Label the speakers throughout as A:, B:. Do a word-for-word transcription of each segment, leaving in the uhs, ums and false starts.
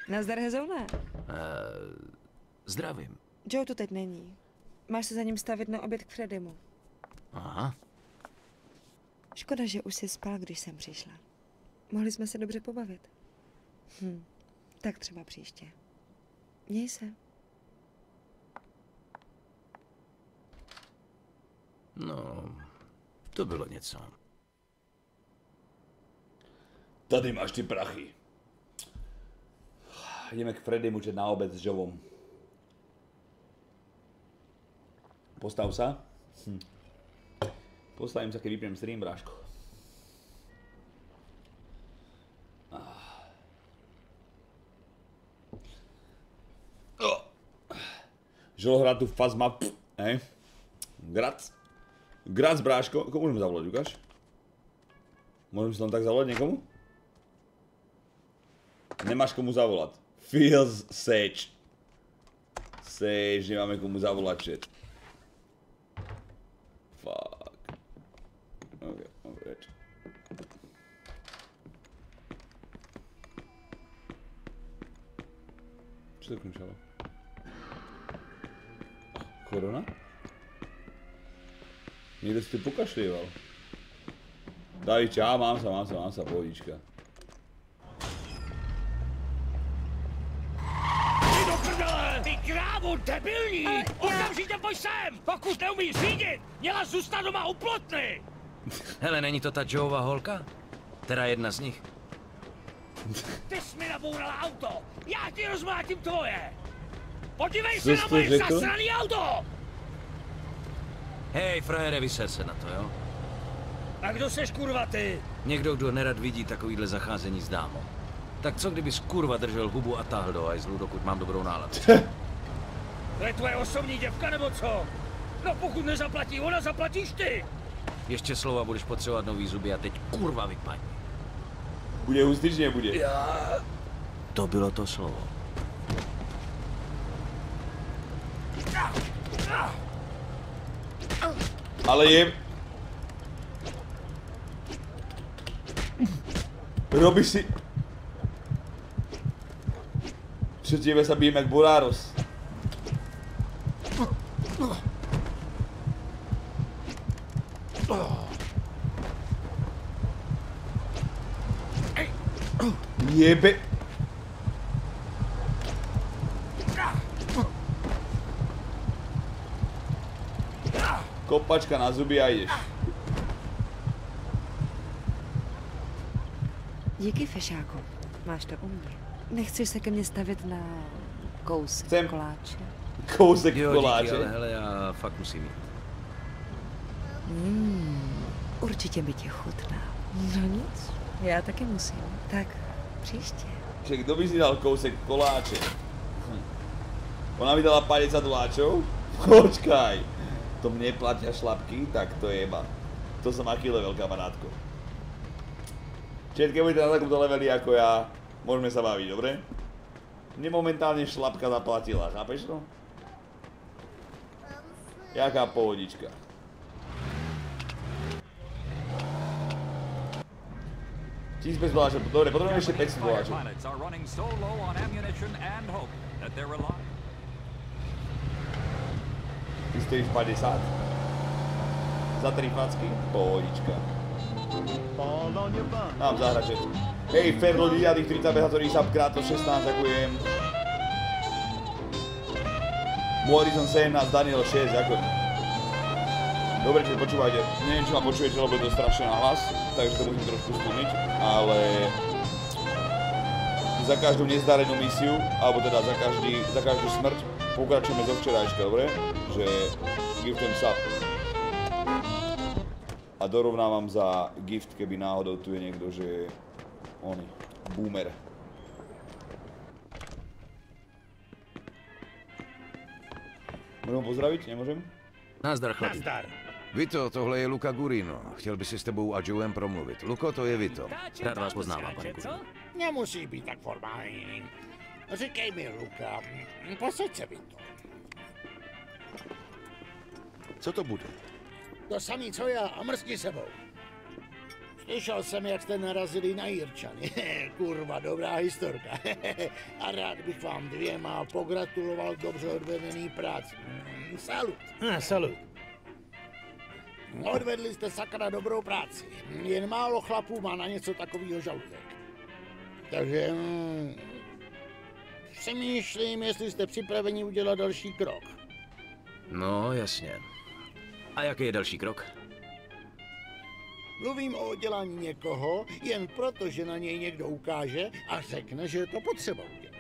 A: Nazdar, Hezoune.
B: Uh, zdravím.
A: Joe tu teď není. Máš se za ním stavit na oběd k Freddymu.
B: Aha.
A: Škoda, že už jsi spal, když jsem přišla. Mohli jsme se dobře pobavit. Hm, tak třeba příště. Měj se.
B: No, to bylo něco.
C: Tady máš ty prachy. Ideme k Freddymu, že na obed s Joeom. Postav sa. Hm. Postavím sa, keď vypnem stream, bráško. Ah. Oh. Žolo hrá tu Fazma, hej. Grac. Grac, bráško. Komu môžem zavolať, ukáž? Môžem si len tak zavolať niekomu? Nemáš komu zavolať. Feels Sage. Sage, nemáme komu zavolať, chat. Fuck. Ok, ok, reč. Čo to končalo? Korona? Niekto si tu pokašlieval. Daj, čau, mám sa, mám sa, mám sa, pohodička.
D: Krávo, debilní! Okamžitě pojď sem! Pokud neumíš řídit, měla zůstat doma u plotny!
B: Hele, není to ta Joeova holka? Teda jedna z nich.
D: Ty jsi mi nabourala auto! Já ti rozmlátím tvoje! Podívej se na moje zasraný auto!
B: Hej, frajere, vyser se na to, jo?
D: A kdo seš kurva ty?
B: Někdo, kdo nerad vidí takovýhle zacházení s dámou. Tak co kdybys kurva držel hubu a táhl do hajzlu, dokud mám dobrou náladu?
D: To je tvoje osobní děvka nebo co? No pokud nezaplatí ona, zaplatíš ty!
B: Ještě slova, budeš potřebovat nový zuby a teď kurva vypadni.
C: Bude hustý, či nebude?
B: Já... To bylo to slovo.
C: Ale je... Robíš si... Před tebe sa bijem jak Boráros. Jebe... Kopačka na zuby a jdeš.
A: Díky, fešáku. Máš to u mě. Nechceš se ke mně stavit na kousek
C: Chcem.
A: koláče?
C: Kousek
B: jo,
C: koláče.
B: Díky, ale hele, já fakt musím jít.
A: Mm, určitě by tě chutná. No nic, já taky musím. Tak příště.
C: Že kdo by si dal kousek koláče? Hm. Ona mi dala päťdesiat doláčov? Počkaj. To mne platia šlapky? Tak to je jeba. To som aký level, kamarátko. Čiže keď budete na takomto leveli ako ja, môžeme sa baviť, dobre? Mne momentálne šlapka zaplatila, chápeš to? Jaká pohodička. Tisíc päťsto doláčov, dobre, potrebujem ešte päťsto doláčov. Ty stojíš päťdesiat. Za tri facky? Pohodička. Mám zahračet. Hej, Ferlo, tých tridsať behatórií subkrát to šestnásť, ďakujem. Morrison sedemnásť, Daniel šesť, ďakujem. Dobre, čo počúvajte. Neviem, či ma počujete, lebo je to strašne nahlas, takže to musím trošku stlmiť, ale za každú nezdarenú misiu, alebo teda za, každý, za každú smrť, pokračujeme zo včerajška, dobre? Že give them sub. A dorovnávam za gift, keby náhodou tu je niekto, že je oný, boomer. Môžem pozdraviť? Nemôžem?
B: Nazdar, chlapi.
D: Nazdar.
E: Vito, tohle je Luca Gurino. Chtěl by si s tebou a Joem promluvit. Luko, to je Vito.
B: Rád vás poznávám, pane Gurino.
F: Nemusí být tak formální. Říkej mi, Luka, posaď se, Vito.
E: Co to bude?
F: To samý, co já, a mrzni sebou. Slyšel jsem, jak jste narazili na Jirčany. Kurva, dobrá historka. A rád bych vám dvěma pogratuloval k dobře odvedený práci. Mm, salut.
D: Ah, salut.
F: Odvedli jste sakra dobrou práci. Jen málo chlapů má na něco takového žaludek. Takže... Mm, přemýšlím, jestli jste připraveni udělat další krok.
B: No, jasně. A jaký je další krok?
F: Mluvím o oddělání někoho jen proto, že na něj někdo ukáže a řekne, že je to potřeba udělat.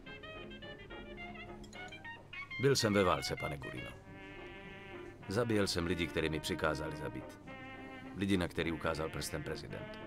B: Byl jsem ve válce, pane Gurino. Zabíjel jsem lidi, kteří mi přikázali zabít. Lidi, na který ukázal prstem prezident.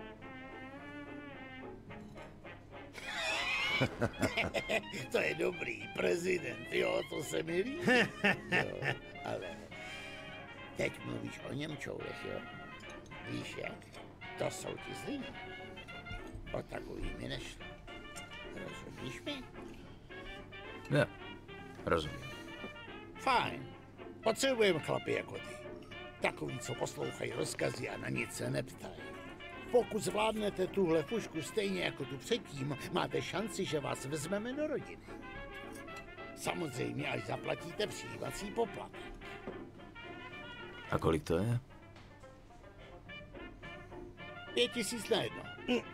F: To je dobrý, prezident, jo, to se mi líbí. Jo, ale teď mluvíš o Němčourech, jo? Víš jak? To jsou ti zlí. O takový mi nešlo. Rozumíš mi?
B: Ne, rozumím.
F: Fajn. Potřebujeme chlapy jako ty. Takový, co poslouchají rozkazy a na nic se neptají. Pokud zvládnete tuhle pušku stejně jako tu předtím, máte šanci, že vás vezmeme do rodiny. Samozřejmě, až zaplatíte přijímací poplatek.
B: A kolik to je?
F: Pět tisíc na jedno.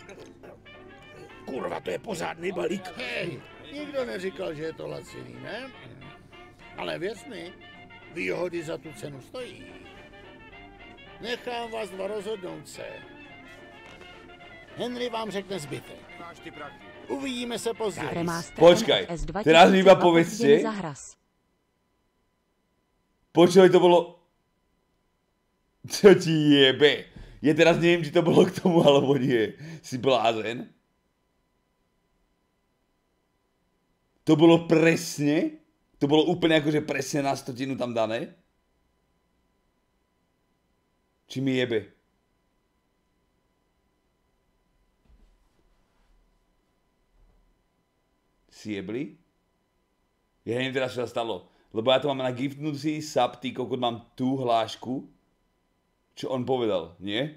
D: Kurva, to je pořádný balík.
F: Hej, nikdo neříkal, že je to laciný, ne? Ale věř mi, výhody za tu cenu stojí. Nechám vás dva rozhodnout se. Henry vám řekne zbytek. Uvidíme se později.
C: Počkaj, teraz mi iba povedzte. Počkaj, to bolo... Co ti jebe? Ja teraz neviem, či to bolo k tomu, alebo nie. Si blázen? To bolo presne? To bolo úplne akože presne na stotinu tam dané? Či mi jebe? Si jebli? Ja neviem teraz, čo sa stalo. Lebo ja to mám na giftnutý sub, ty kokot, mám tú hlášku. Čo on povedal, nie?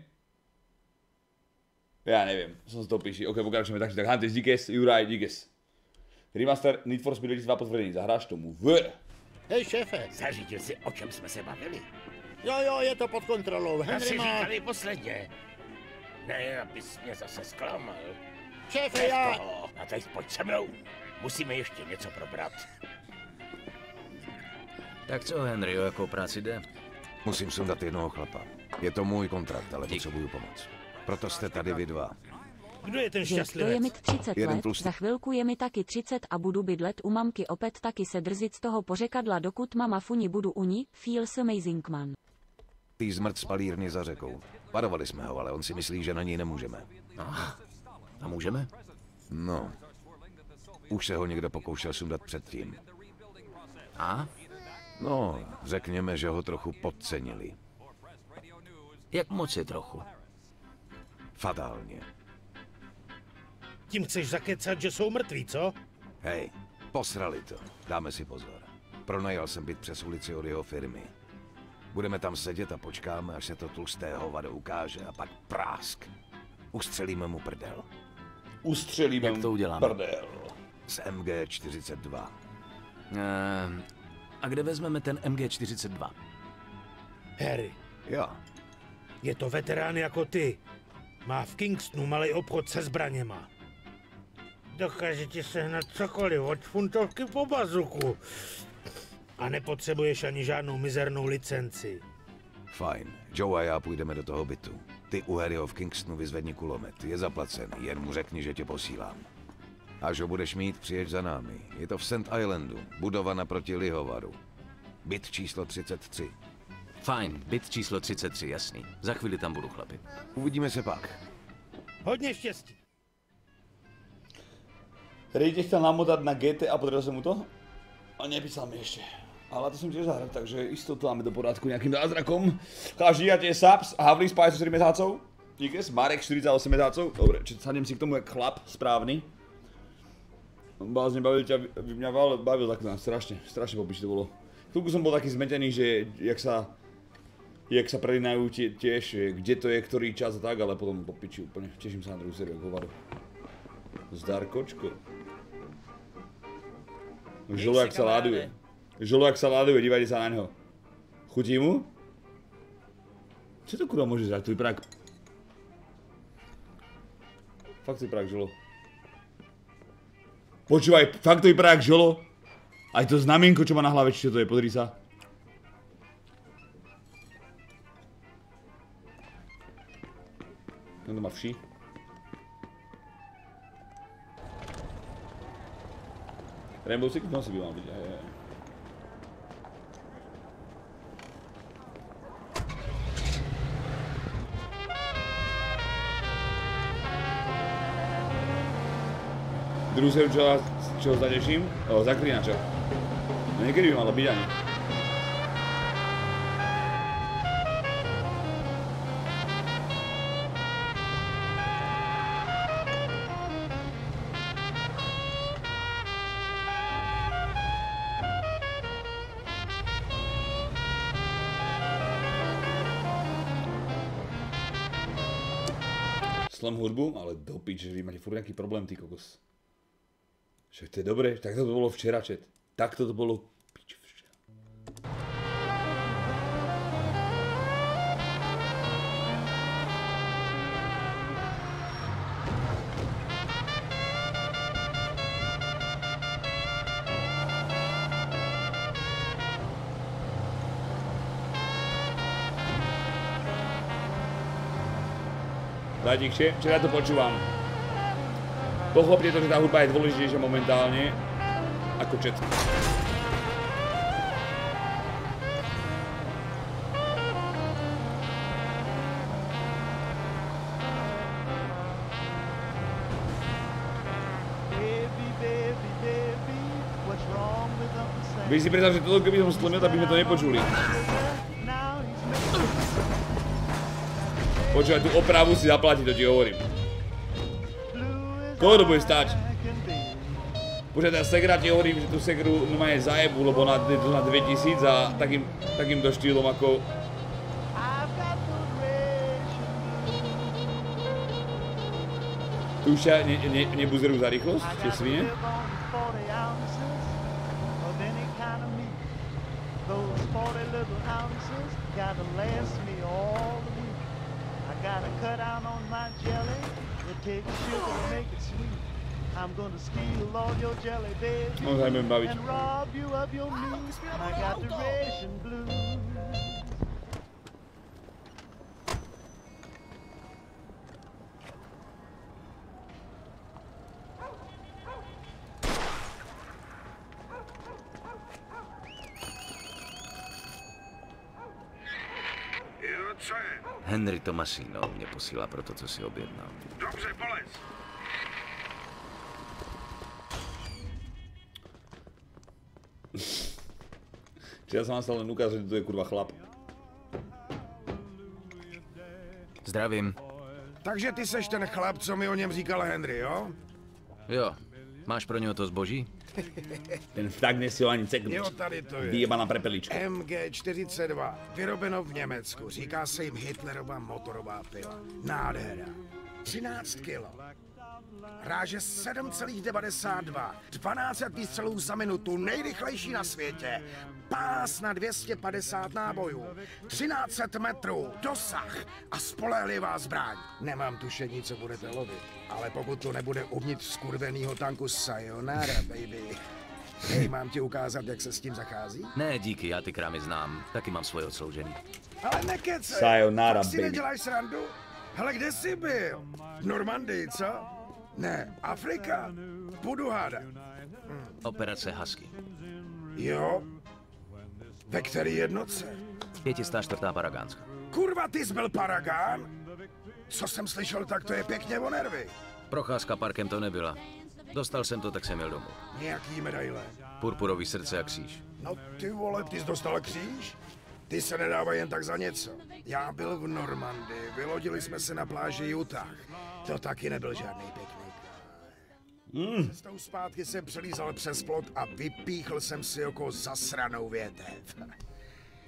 C: Ja neviem, som si to píši. Ok, pokračujeme tak, tak Hunters, díkes, Juraj, díkes. Remaster Need for Speed dva potvrdení, zahráš tomu v...
F: Hej, šéfe.
D: Zařídil si, o čem jsme se bavili?
F: Jo, jo, je to pod kontrolou.
D: Já
F: Henry
D: si
F: má...
D: říkali posledně. Ne, abys mě zase zklamal.
F: Šéfe, já...
D: Toho. A teď pojď se mnou. Musíme ještě něco probrat.
B: Tak co, Henry, o jakou práci jde?
E: Musím sundat jednoho chlapa. Je to můj kontrakt, ale
B: Dík.
E: potřebuju pomoc. Proto jste tady vy dva.
D: Kdo je ten
G: Že to
D: šťastlivec?
G: je mi třicet
E: Jeden
G: let,
E: plus-
G: za chvilku je mi taky třicet a budu bydlet u mamky opět taky se drzit z toho pořekadla, dokud mama funi budu u ní, feels amazing man.
E: Tý zmrt z palírny za řekou. Varovali jsme ho, ale on si myslí, že na něj nemůžeme.
B: A můžeme?
E: No. Už se ho někdo pokoušel sundat předtím.
B: A?
E: No, řekněme, že ho trochu podcenili.
B: Jak moc je trochu?
E: Fatálně.
D: Tím chceš zakecat, že jsou mrtví, co?
E: Hej, posrali to. Dáme si pozor. Pronajal jsem byt přes ulici od jeho firmy. Budeme tam sedět a počkáme, až se to tlusté hovado ukáže a pak prásk. Ustřelíme mu prdel.
C: Ustřelíme
B: Jak to uděláme?
C: prdel.
E: Z M G čtyřicet dva.
B: Ehm, a kde vezmeme ten M G čtyřicet dva?
D: Harry,
E: Jo.
D: je to veterán jako ty. Má v Kingstonu malý obchod se zbraněma. Dokáže ti sehnat cokoliv, od funtovky po bazuku. A nepotřebuješ ani žádnou mizernou licenci.
E: Fajn. Joe a já půjdeme do toho bytu. Ty u Harryho v Kingstonu vyzvedni kulomet. Je zaplacený, jen mu řekni, že tě posílám. Až ho budeš mít, přijeď za námi. Je to v Sand Islandu, budova naproti Lihovaru. Byt číslo třicet tři.
B: Fajn, byt číslo třicet tři, jasný. Za chvíli tam budu, chlapi.
E: Uvidíme se pak.
D: Hodně štěstí.
C: Rej tě chtěl namotat na G T a podržel jsem mu to? A nepísal mi ještě. Ale to jsem tiež zahrať, takže istotu máme do porádku nejakým zázrakom. Chlaši, ja tie subs, Havlí spája so štyri mesácov. Díkes, Marek štyridsaťosem mesácov. Dobre, či sadnem si k tomu jak chlap, správny. Bázne bavil ťa, mňa bavil tak strašne, strašne popiči to bolo. Chvíľku som bol taký zmetený, že jak sa jak sa prelínajú tie, tiež, kde to je, ktorý čas a tak, ale potom po piči úplne. Teším sa na druhú sériu, hovado. Zdarkočko. Žolo, jak sa láduje. Žolo, jak sa láduje, dívajte sa na neho. Chutí mu? Čo to kurva môže žrať? To vypadá... Fakt to vypadá jak žolo. Počúvaj, fakt to vypadá jak žolo. Aj to znamienko, čo má na hlave, čo to je, podri sa. Ten to má vší. Rainbow Six nosí by mal byť, aj, aj. Druhú séru, čo, čo zaneším? O, Zaklínača. No niekedy by malo byť ani. Slom hudbu, ale do pič, že vy máte furt nejaký problém, ty kokos. Však to je dobré, takto to bolo včera, čet. Takto to bolo pič včera. Najtichšie, včera to počúvam. Pochopte to, že tá hudba je dôležitejšia momentálne ako chat. Vy si predstav, že toto keby som stlmil, tak by sme to nepočuli. Počúvaj, tú opravu si zaplatí, to ti hovorím. Koľko to bude stáť? Počúvaj, tá segra ti hovorím, že tú segru normálne zajebu, lebo na, na dvetisíc a takým, takýmto štýlom ako... Tu už ťa ne, ne, nebuzerú za rýchlosť, tie svine? Gotta cut out on my jelly, and take sugar to make it sweet. I'm gonna steal all your jelly, baby, and rob you of your meat. I got the ration blues.
B: Henry Tomasino mě posílá pro to, co si objednal.
D: Dobře, polez.
C: Či ja som vám stále len ukázal, že to je kurva chlap.
B: Zdravím.
H: Takže ty seš ten chlap, co mi o něm říkal Henry, jo?
B: Jo. Máš pro něho to zboží?
C: Ten vták nesiel ani ceknúť.
H: Jo, tady to je.
C: Vyjebaná prepelička.
H: M G čtyřicet dva, vyrobeno v Německu. Říká se jim Hitlerova motorová pila. Nádhera. třináct kilo. Ráže sedm celá devadesát dva. dvanáct výstřelů za minutu, nejrychlejší na světě. Pás na dvě stě padesát nábojů. třináct set metrů, dosah a spolehlivá zbraň. Nemám tušení, co budete lovit, ale pokud to nebude uvnitř skurvenýho tanku, sayonara, baby. Hej, mám ti ukázat, jak se s tím zachází?
B: Ne, díky, já ty krámy znám. Taky mám svoje odsloužený.
H: Ale nekecej.
C: Sayonara,
H: si
C: baby.
H: neděláš srandu? Hele, kde jsi byl? V Normandii, co? Ne, Afrika? Budu hádat. Hm.
B: Operace Husky.
H: Jo? Ve který jednotce?
B: pětistá čtvrtá Paragánska.
H: Kurva, ty jsi byl Paragán? Co jsem slyšel, tak to je pěkně o nervy.
B: Procházka parkem to nebyla. Dostal jsem to, tak jsem jel domů.
H: Nějaký medaile.
B: Purpurový srdce a kříž.
H: No ty vole, ty jsi dostal kříž? Ty se nedávají jen tak za něco. Já byl v Normandii, vylodili jsme se na pláži Utah. To taky nebyl žádný piknik. Mm. Cestou zpátky jsem přelízal přes plot a vypíchl jsem si oko zasranou větev.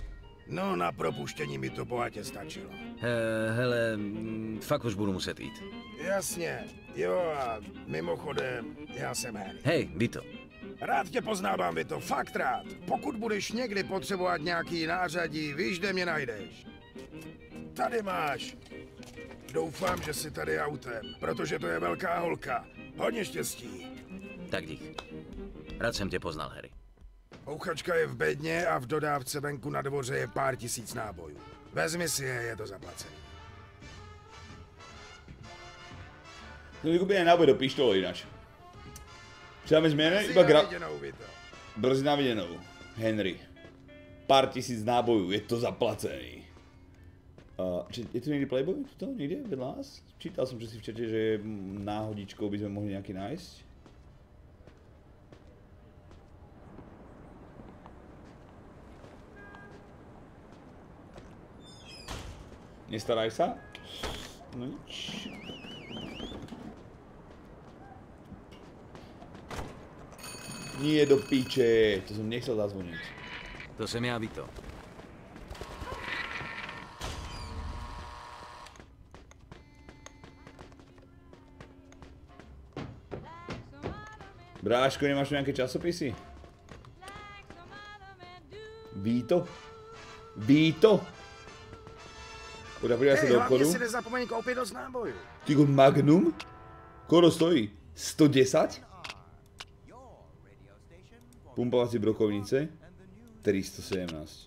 H: No, na propuštění mi to bohatě stačilo.
B: He, hele, mm, fakt už budu muset jít.
H: Jasně, jo a mimochodem, já jsem Harry.
B: Hej, Vito.
H: Rád tě poznávám, Vito, fakt rád. Pokud budeš někdy potřebovat nějaký nářadí, víš, kde mě najdeš. Tady máš. Doufám, že jsi tady autem, protože to je velká holka. Hodně štěstí.
B: Tak dík. Rád jsem tě poznal, Harry.
H: Ouchačka je v bedně a v dodávce venku na dvoře je pár tisíc nábojů. Vezmi si je, je to zaplacené.
C: No vykupíme náboj do pištole ináč. Čo dáme zmene? Iba gra... Brzy na videnou. Henry. Pár tisíc nábojů, je to zaplacený. Uh, či, je tu niekde Playboy? Tuto? Niekde? Vedľa nás? Čítal som si v čete, že náhodičkou by sme mohli nejaký nájsť. Nestaraj sa? No nič. Nie do piče, to som nechcel zazvoniť.
B: To jsem já, Vito.
C: Bráško, nemáš nejaké časopisy? Vito? Vito? Poďa, podívaj sa do obchodu.
H: Hlavně si nezapomeň koupit dost nábojů.
C: Tyko Magnum? Koľko stojí? sto desať? Pumpovací brokovnice? tristo sedemnásť.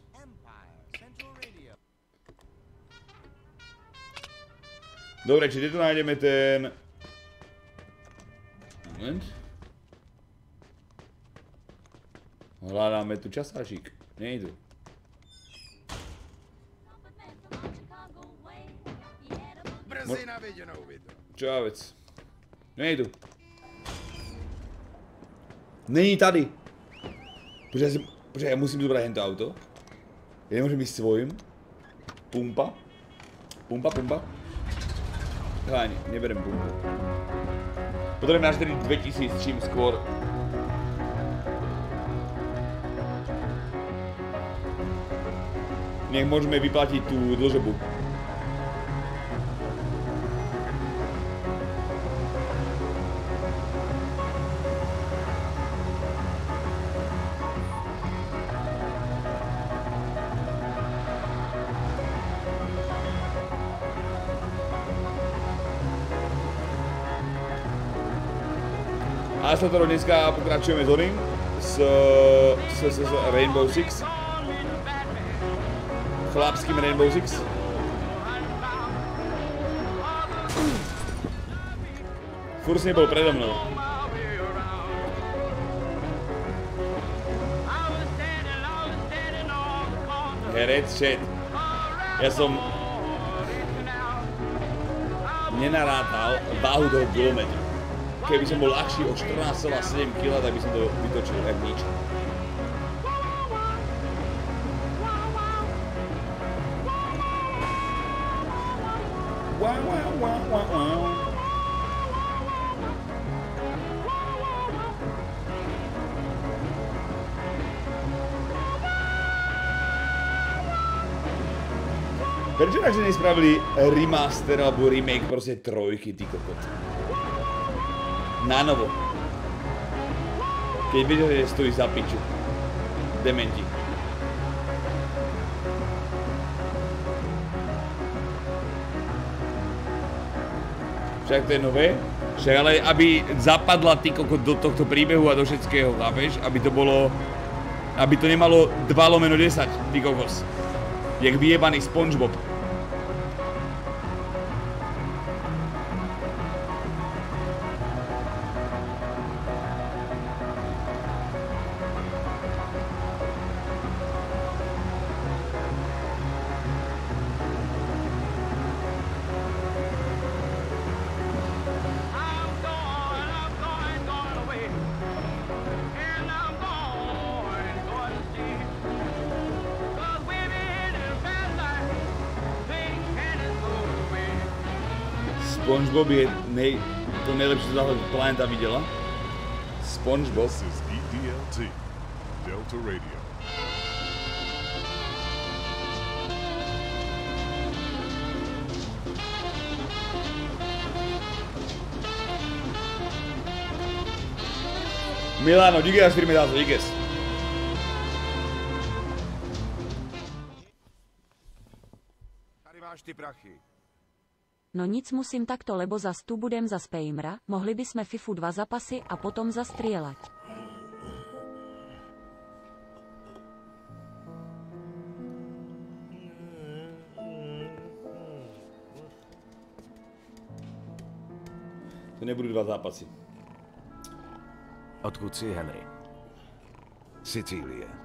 C: Dobre, či tu nájdeme ten... Moment. Hľadáme tu časáčik. Nie je tu.
H: Brzy na viděnou, Vito.
C: Čo já vec? Nejdu. Není tady. Počkej, si, počkej, ja musím zobrať hento auto. Ja nemôžem ísť svojím. Pumpa. Pumpa, pumpa. Hláni, neberem pumpu. Potrebujem naštariť dvetisíc čím skôr. Nech môžeme vyplatiť tú dlžobu. A sa to dneska pokračujeme s oným, s, s, s, s Rainbow Six. Chlapským Rainbow Six. Furt si nebol predo mnou. Herec, shit. Ja som nenarátal váhu toho gulometu. Keby som bol ľahší o štrnásť celá sedem kilogramov, tak by som to vytočil jak nič. Wow, wow, wow, wow, wow. Prečo takže nespravili remaster alebo remake proste trojky, ty kokot? Na novo. Keď vidíš, že stojí za piču. Dementi. Však to je nové. Však ale aby zapadla ty kokot do tohto príbehu a do všetkého, chápeš? Aby to bolo... Aby to nemalo dva lomeno desať, ty kokos. Jak vyjebaný SpongeBob. SpongeBob je nej, to nejlepšie, čo záhľad planeta videla. SpongeBob.
I: This is E D L T, Delta Radio.
C: Milano, díky za čtyři medáce, díkes.
E: Tady máš ty prachy.
G: No nic musím takto, lebo za stu budem za Spejmra, mohli bychom FIFU dva zapasy a potom zastrieľať.
C: To nebudou dva zápasy.
B: Odkud jsi, Henry?
E: Sicílie.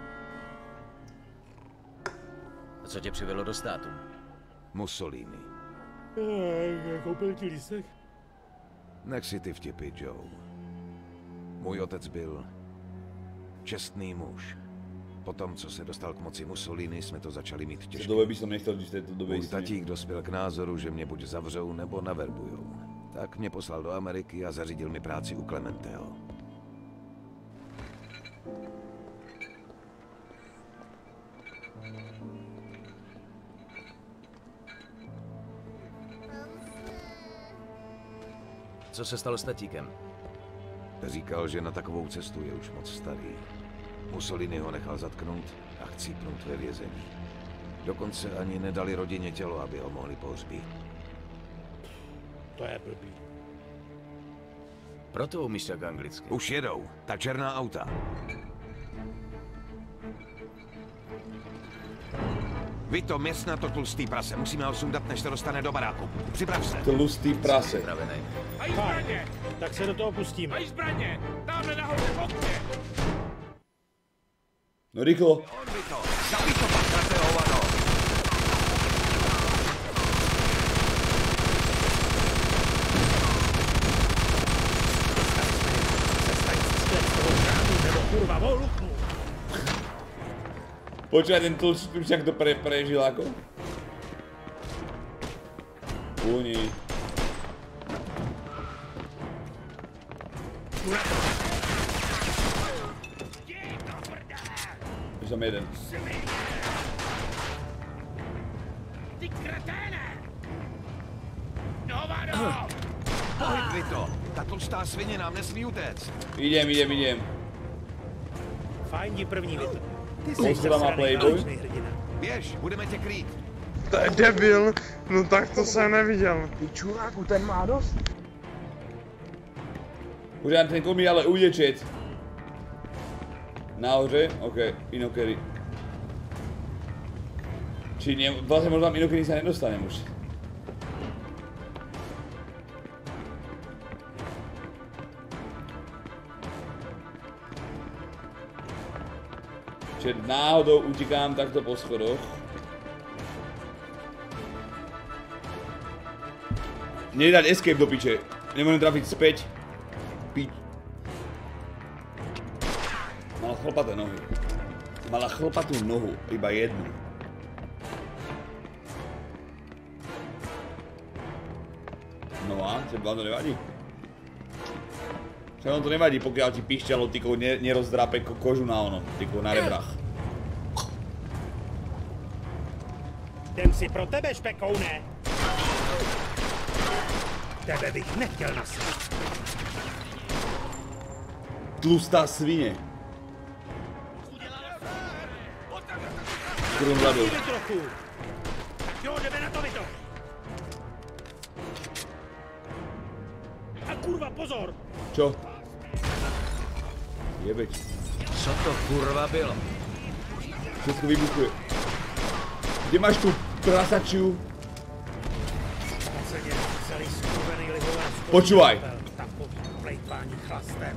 B: A co tě přivedlo do státu?
E: Mussolini.
D: Koupil ti lístek?
E: Nech si ty vtipy, Joe. Můj otec byl čestný muž. Potom, co se dostal k moci Mussolini, jsme to začali mít
C: V
E: těžké.
C: té době bych nechtěl, když v této době
E: Můj tatík dospěl k názoru, že mě buď zavřou, nebo naverbujou. Tak mě poslal do Ameriky a zařídil mi práci u Clementeho.
B: Co se stalo s tatíkem?
E: Říkal, že na takovou cestu je už moc starý. Mussolini ho nechal zatknout a chcípnout ve vězení. Dokonce ani nedali rodině tělo, aby ho mohli pohřbít.
D: To je blbý.
B: Proto umíš tak anglicky.
E: Už jedou, ta černá auta. Vy to měst na to tlustý prase, musíme ho sundat, než se dostane do baráku. Připrav se.
C: Tlustý prase.
B: Připravený.
D: Fajn, tak se do toho pustíme.
I: Mají zbraně! Tamhle nahoře v okně!
C: No rychlo.
E: On by to, zabij to pak, kraté hovado.
D: Nebo kurva, voluknu.
C: Počkaj, ten tlustý však to pre, prežil ako? Úni. Už tam jeden.
I: Ty kreténe! Hovado!
E: Pojď, vy to, ta tlustá svině nám nesmí utéct.
C: Idem, idem, idem.
D: Fajn, jdi první, Vito. Ty
C: On
D: jsi
C: se tam má Playboy?
D: válečný hrdina.
E: Běž, budeme tě krýt.
J: To je debil, no tak to jsem neviděl.
C: Pořád ten komí ale udečet. Nahoře? OK, Inokery. Či ne, vlastně možná Inokery se nedostanem už. Čiže náhodou utíkám takto po schodoch. Nedať escape do piče. Nemôžem trafiť späť. Pič. Mala chlpaté nohy. Mala chlpatú nohu, iba jednu. No a, vám to nevadí? Však vám to nevadí, pokiaľ ti pišťalo tyko ne, nerozdrápe ko kožu na ono, tyko na rebrách.
D: Jdem si pro tebe, špekoune. Tebe bych nechtěl na sebe.
C: Tlustá svině. Kurun hladou.
D: trochu. Tak jo, jdeme na to, Vito. A kurva, pozor.
C: Čo? Jebeč.
B: Co to kurva bylo?
C: Všechno vybuchuje. Kde máš tu prasačiu?
D: Celý skurvený lihovář.
C: Počúvaj.
D: Takový plejtvání chlastem.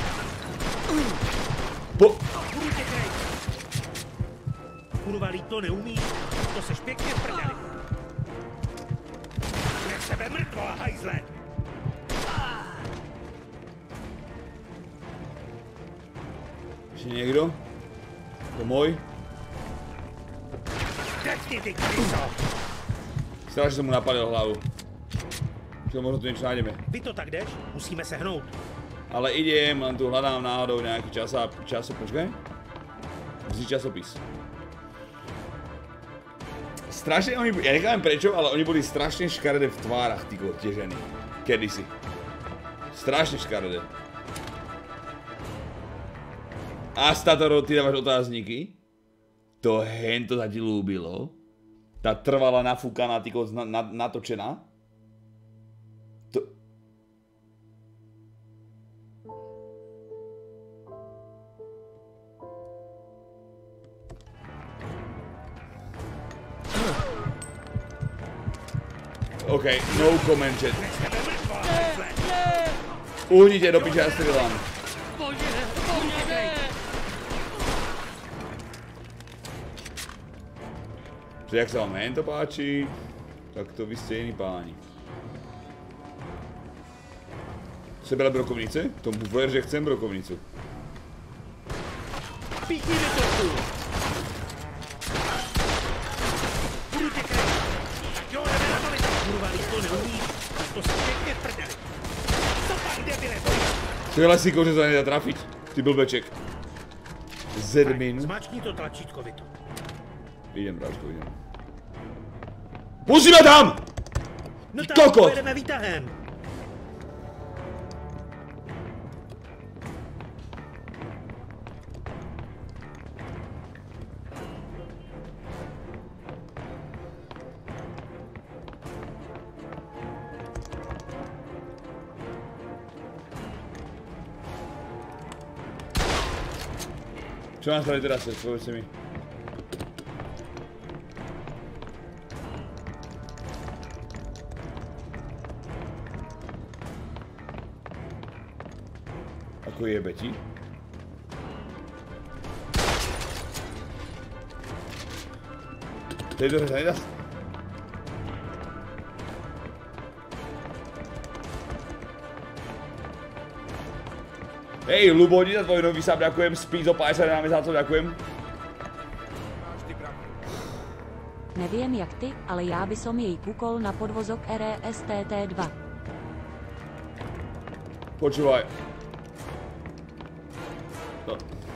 C: Po...
D: Budu tě krejt. Kurva, líp to neumíš. To seš pěkně v prdeli. Nech sebe mrtvo a hajzle.
C: Ještě někdo? To můj?
D: Dečni ty kryso.
C: Strašně jsem mu napadil hlavu. Čo, možno tu něco nájdeme.
D: Vy to tak jdeš? Musíme se hnout.
C: Ale idem, len tu hľadám náhodou nějaký časa, časo, počkej. Vzít časopis. Strašně oni, ja nechávam prečo, ale oni boli strašne škaredé v tvárach, tyko, tie ženy. Kedysi. Strašne škaredé. A Statoro, ty dávaš otázníky? To hento sa ti ľúbilo? Tá trvala nafúkaná, ty na, na, natočená? To... OK, no comment chat. Uhnite do piče, ja strieľam. Že jak sa vám hento páči, tak to vy ste iní páni. Sebele brokovnice? Tomu ver, že chcem brokovnicu.
D: Píchni mi to tu! Budu tě krejt! Tak jo, jdeme na to vytat, kurva, když to neumíš, tak to si pěkně v prdeli. Co pak, debile, boj?
C: Tyhle si že to nedá trafiť, ty blbeček. Zedmin.
D: Zmáčkni to tlačítko, Vito.
C: Idem, bráčko, idem. Musíme tam!
D: No tak,
C: kokot!
D: pojedeme výtahem.
C: Čo nám spraví teraz, povedzte mi. Ako jebe ti? Tejto hře nedá. Hej, Lubodi, za tvoj nový sub ďakujem, spí zo päťdesiat na mesácov ďakujem.
G: Nevím jak ty, ale já by som jej kúkol na podvozok R E S T T dva.
C: Počúvaj. No.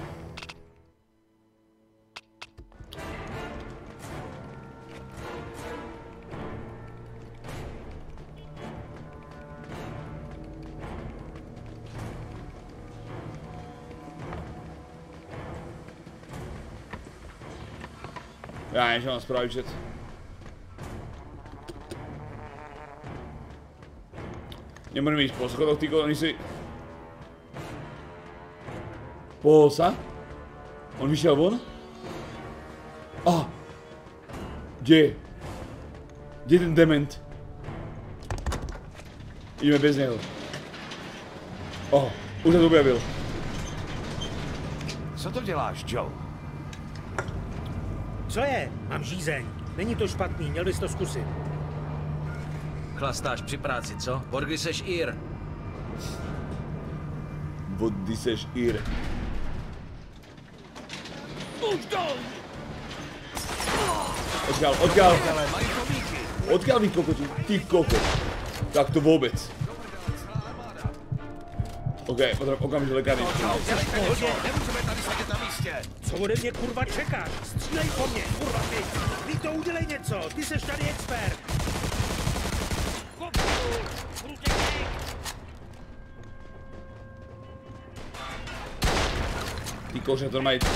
C: Ja niečo mám spraviť všetci. Nemôžem ísť po schodoch, ty oni si... Pohol sa? On vyšiel von? Ah! Kde? Kde je ten dement? Ideme bez neho. Oh, už sa tu objavil.
E: Co to děláš, Joe?
D: Co je? Mám žízeň. Není to špatný, měl bys to zkusit.
B: Chlastáš při práci, co? Odkdy seš Ir?
C: Odkdy seš Ir?
I: Už to!
C: Odkiaľ, odkiaľ? Odkiaľ vy kokoti? Ty kokot. Tak to vôbec. OK, potrebujem okamžitě lekárničku.
I: Nemůžeme tady sedět na místě.
D: Co ode mě kurva čekáš? Střílej po mně, kurva ty! Vy to udělej něco, ty seš tady expert!
C: Ty kože, to mají...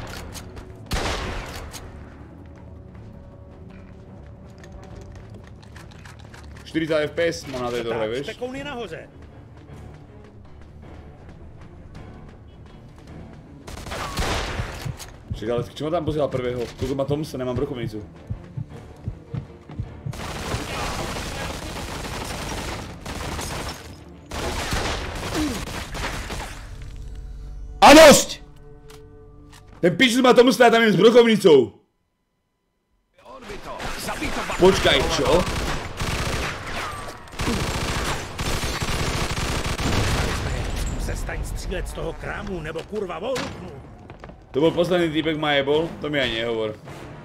C: štyridsať F P S mám na tejto hre, vieš?
D: Štekoun je nahoře.
C: Čekaj, ale čo ma tam posielal prvého? Koľko má Thompson, nemám brokovnicu. A dosť! Ten pič má Thompson a tam je s brokovnicou. Počkaj, čo?
D: Přestaň střílet z toho krámu, nebo kurva voluknu.
C: To bol posledný týpek ma jebol, to mi aj nehovor.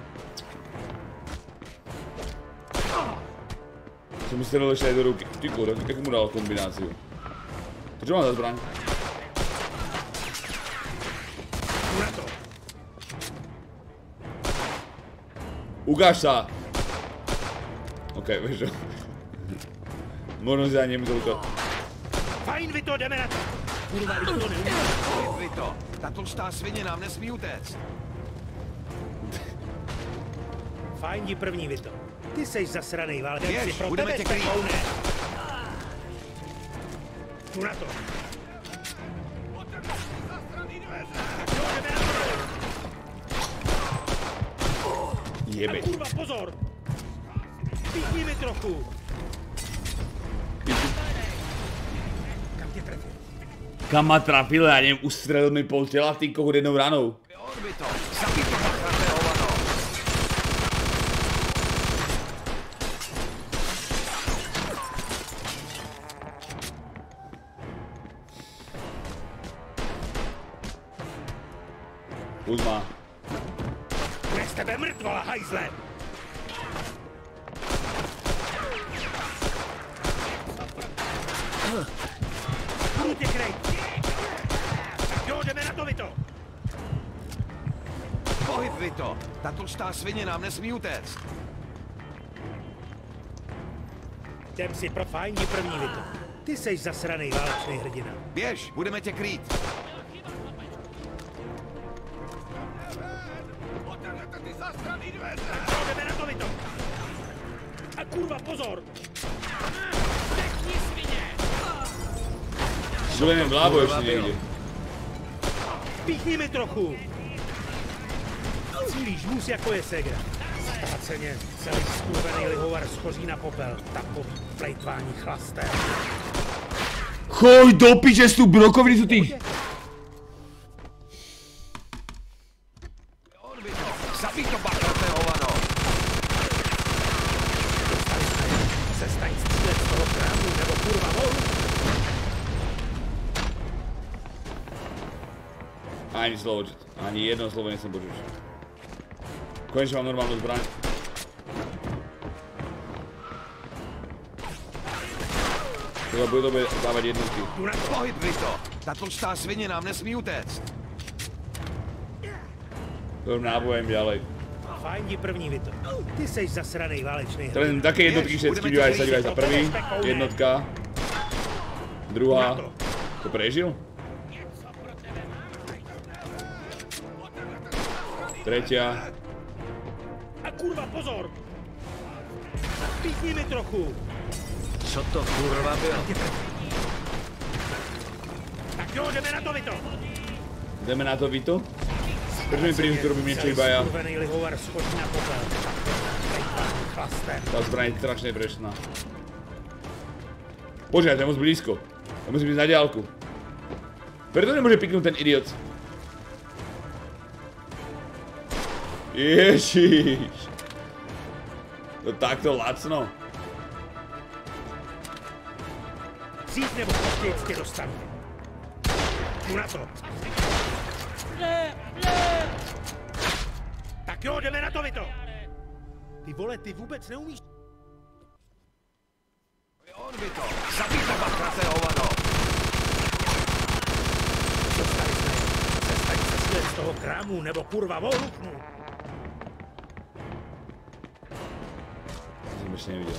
C: Som mi strelil ešte aj do ruky. Ty kurva, jak mu dal kombináciu. To čo mám za zbraň? Ukáž sa! OK, vieš čo. Možno si aj nemusel ukázať.
D: Fajn, Vito, jdeme na to. kurva, to neumí.
E: Vy to, ta tlustá svině nám nesmí utéct.
D: Fajn, jdi první, Vito. Ty seš zasranej válec.
E: Běž,
D: pro
E: budeme
D: tebe
E: tě krýt.
D: Tu na to.
C: Jebe.
D: A kurva, pozor! Píchni mi trochu! Kam tě trefil?
C: Kam ma trafil, já nevím, ustřelil mi pol těla ty koho jednou ranou.
E: Orbito, zabij to bachraté hovado.
C: Uzma.
D: Bude z tebe mrtvola, hajzle! Budu tě krejt! Tak jo, jdeme na to, Vito!
E: Pohyb, Vito, ta tlustá svině nám nesmí utéct.
D: Jdem si pro fajn, jdi první, Vito. Ty seš zasranej válečný hrdina.
E: Běž, budeme tě krýt.
D: Jdeme na to, Vito! A kurva, pozor!
C: Žulený vlábo ještě někdy.
D: Píchni mi trochu! Cílíš mus jako je segra. Ztraceně, celý skurvený lihovar schoří na popel. Takový plejtvání chlasté.
C: Choj do piče s tu brokovnicu jsou ty.
E: Zabij to bachraté hovado.
D: Přestaň střílet z toho krámu, nebo kurva vol.
C: Ani slovo, ani jedno slovo nejsem počul. Konečně mám normálnou zbraň. Tohle bude to dávat jednotky.
E: Pohyb, Vito, ta tlustá svině nám nesmí utéct.
C: Jdem nábojem dělej.
D: Fajn, jdi první, Vito. Ty seš zasranej válečný
C: Tady
D: hrdina.
C: také jednotky všetky, dívaj sa, dívaj sa. Prvý, jednotka. Druhá. To prežil? Tretia.
D: A kurva, pozor! Píchni mi trochu!
B: Co to kurva bylo?
D: Tak jo, jdeme na to, Vito!
C: Jdeme na to, Vito? Proč mi príjem, ktorú by mi iba ja?
D: Skurvený lihovar schodí na popel. Plejtvání chlasté.
C: Tá zbraň je strašne prešná. Počkaj, to je moc blízko. To musí byť na diaľku. Preto nemôže piknúť ten idiot. Ježiš. To takto lacno.
D: Dřív nebo později tě dostanu. Tu na to. Tak jo, jdeme na to, Vito. Ty vole, ty vůbec neumíš.
E: On, Vito, zabij to bachraté hovado.
D: Dostali jsme. Přestaň se svět z toho krámu, nebo kurva voluknu.
C: Jsem ještě neviděl.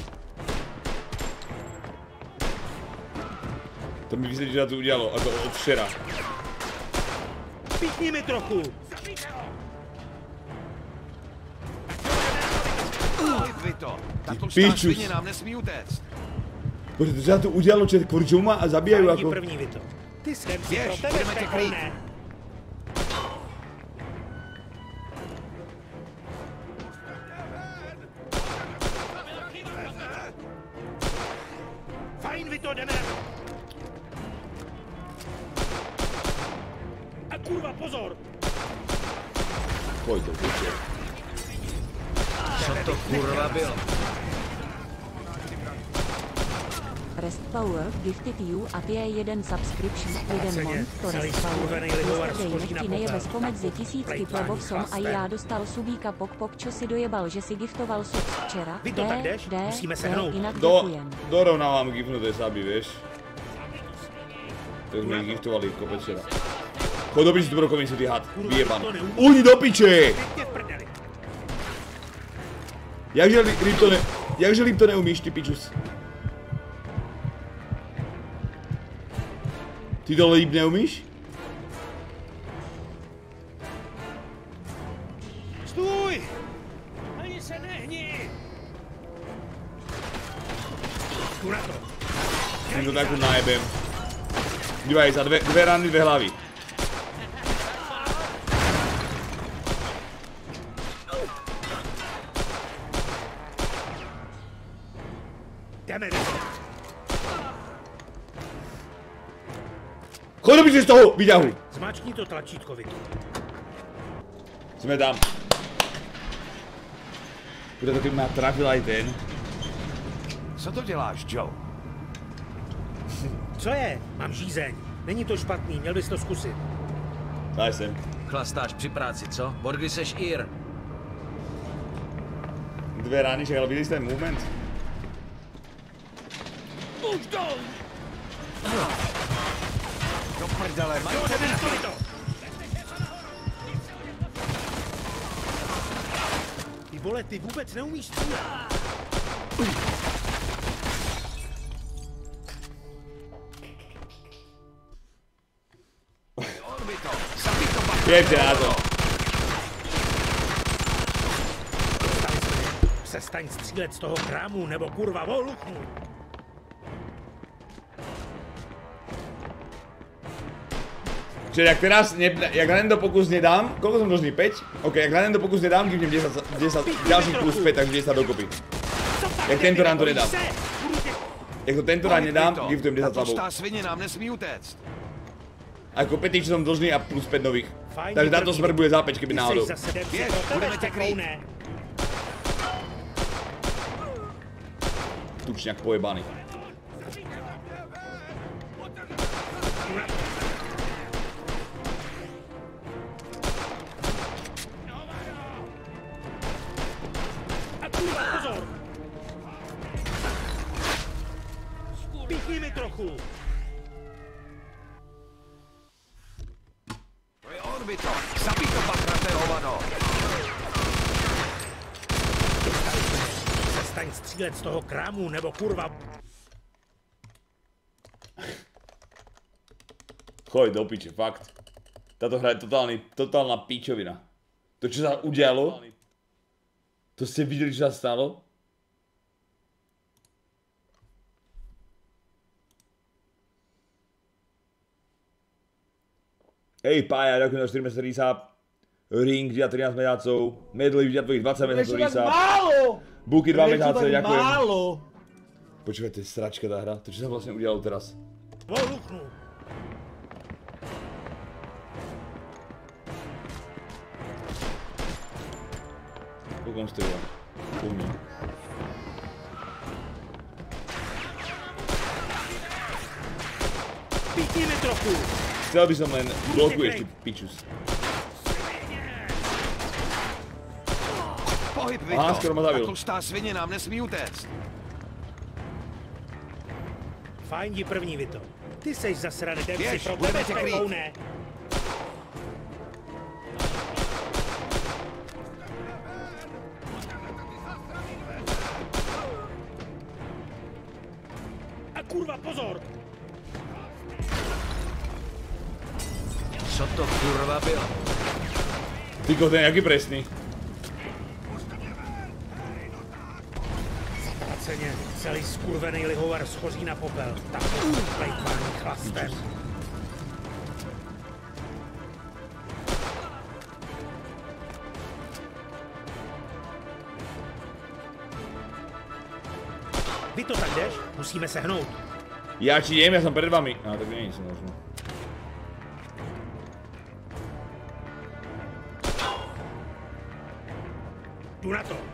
C: To mi vysvětlí, že to udělalo, jako od včera.
D: Píchni mi trochu.
E: Vito, ta tlustá svině nám nesmí utéct.
C: Bože, to se to udělalo, že kvůli čemu má a zabíjají jako...
D: první, Vito. Ty jsem si
E: Běž,
D: pro tebe
E: budeme tě krýt.
D: špekolné. Fajn, Vito, jdeme. A kurva, pozor.
C: Pojď to, pojď.
B: Co to kurva bylo?
G: Rest Power gifted you a pě jeden subscription, jeden month to Rest Power. Yesterday nechti nejebes pomedzi tisícky probovsom a já dostal subíka pok pok, čo si dojebal, že si giftoval sub včera.
D: Vy to tak jdeš? Musíme se hnout.
G: Jinak
C: Do,
G: děkujem.
C: dorovnávám gifnuté saby, vieš. Tak sme ich giftovali kopec včera. Chod do piči tu brokovnicu, ty had, vyjeban. Uhni do piče! Jakže líp to ne... Jakže líp to neumíš, ty pičus? Ty to líp neumíš?
D: Stůj! Ani se nehni! Jdu na to.
C: Jsem to takovou nájebem. Dívej, za dvě, dvě rány, dvě hlavy.
D: Jdeme,
C: Choď do piči z toho výťahu.
D: zmáčkni to tlačítko, Vito.
C: Jsme tam. Kdo taky má trafil aj ten?
E: Co to děláš, Joe?
D: Co je? Mám žízeň. Není to špatný, měl bys to zkusit.
C: Daj sem.
B: Chlastáš při práci, co? Borgy seš Ir.
C: Dvě rány, čekal, viděli jste ten movement?
I: Už dol!
E: Do prdele, mají
D: Jo, jdeme na to, Vito! Ty vole, ty vůbec neumíš střílet.
C: Pěkně na to.
D: Přestaň střílet z toho krámu, nebo kurva voluchnu.
C: Čiže jak teraz, ne, jak na tento pokus nedám, koľko som dlžný, päť? Ok, jak na tento pokus nedám, kývnem desať, desať, ďalších plus päť, takže desať dokopy. Jak tento rán to nedám. Jak to tento rán nedám, giftujem desať slabou.
E: Ta svině nám nesmí utéct.
C: Ako päť, čo som dlžný a plus päť nových. Takže táto smrť bude zápäť, keby náhodou.
E: Běž, budeme tě krýt.
C: Tučňak pojebaný.
D: Pozor! Píchni mi trochu!
E: To je Orbito, zabij to pakraté hovado.
D: Přestaň střílet z toho krámu, nebo kurva...
C: Choď do piče, fakt. Táto hra je totálny, totálna píčovina. To, čo sa udialo, to ste videli, čo sa stalo? Hej, Pája, ďakujem za štyri mesiace resub. Ring, dia trinásť mesiacov. Medley, dia tvojich dvadsať mesiacov resub. Buky dva mesiace, ďakujem. Počúvaj, to je sračka tá hra. To, čo sa vlastne udialo teraz.
D: Voluchnu!
C: Koľko stojí? U mňa.
D: Píchni mi trochu!
C: Chcel by som len blokuješ, ty pičus.
E: Pohyb, Vito.
C: Aha, skoro ma zabil.
E: Ta tlustá svině nám nesmí utéct.
D: Fajn, jdi první, Vito. Ty seš zasraný, jdem si
E: Běž,
D: pro
E: budeme
D: tebe
E: tě krýt.
D: pekoune. A kurva, pozor!
B: Co to kurva bylo?
C: Tyko, ten je jaký presný.
D: Zatraceně, celý skurvený lihovar schoří na popel. Takový plejtvání chlastem. Vy to tak jdeš? Musíme se hnout.
C: Ja či jem, ja som pred vami. No, tak nie som možno.
D: Jdu na to.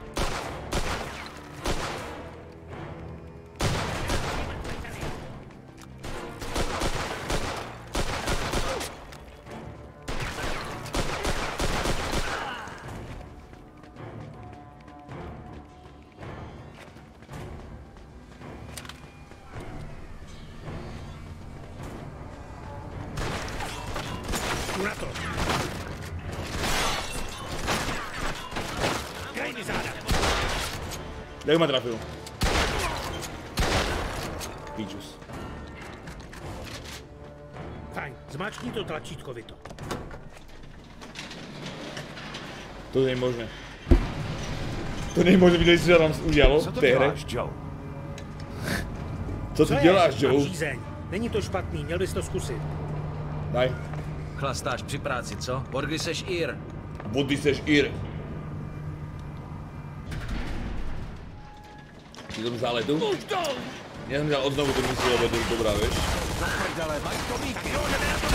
D: Jdu na to. Kraj mi záda.
C: Jak ma trafil? Pičus.
D: Fajn, zmáčkni to tlačítko, Vito.
C: To není možné. To není možné, viděli jsi, co nám udělalo
E: Co to
C: v té hře?
E: děláš, Joe?
C: Co ty děláš, Joe?
D: Mám žízeň. Není to špatný, měl bys to zkusit.
C: Daj.
B: Chlastáš při práci, co? Od kdy seš Ir?
C: Od kdy seš Ir? Ty to vzal letu? Já jsem vzal odnovu tu misi, lebo to je dobrá, víš?
E: Na prdele, mají to mít. Jo, jdeme na to.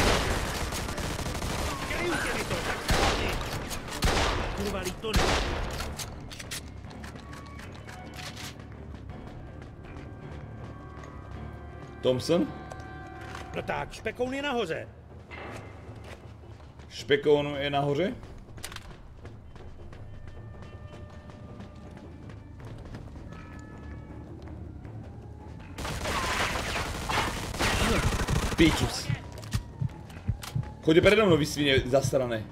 D: Kryju tě, Vito, tak chodí. Kurva, líto ne.
C: Thompson?
D: No tak, špekoun je nahoře.
C: Špekoun je nahoře? Píčus. Chodě přede mnou, vy svině zasrané.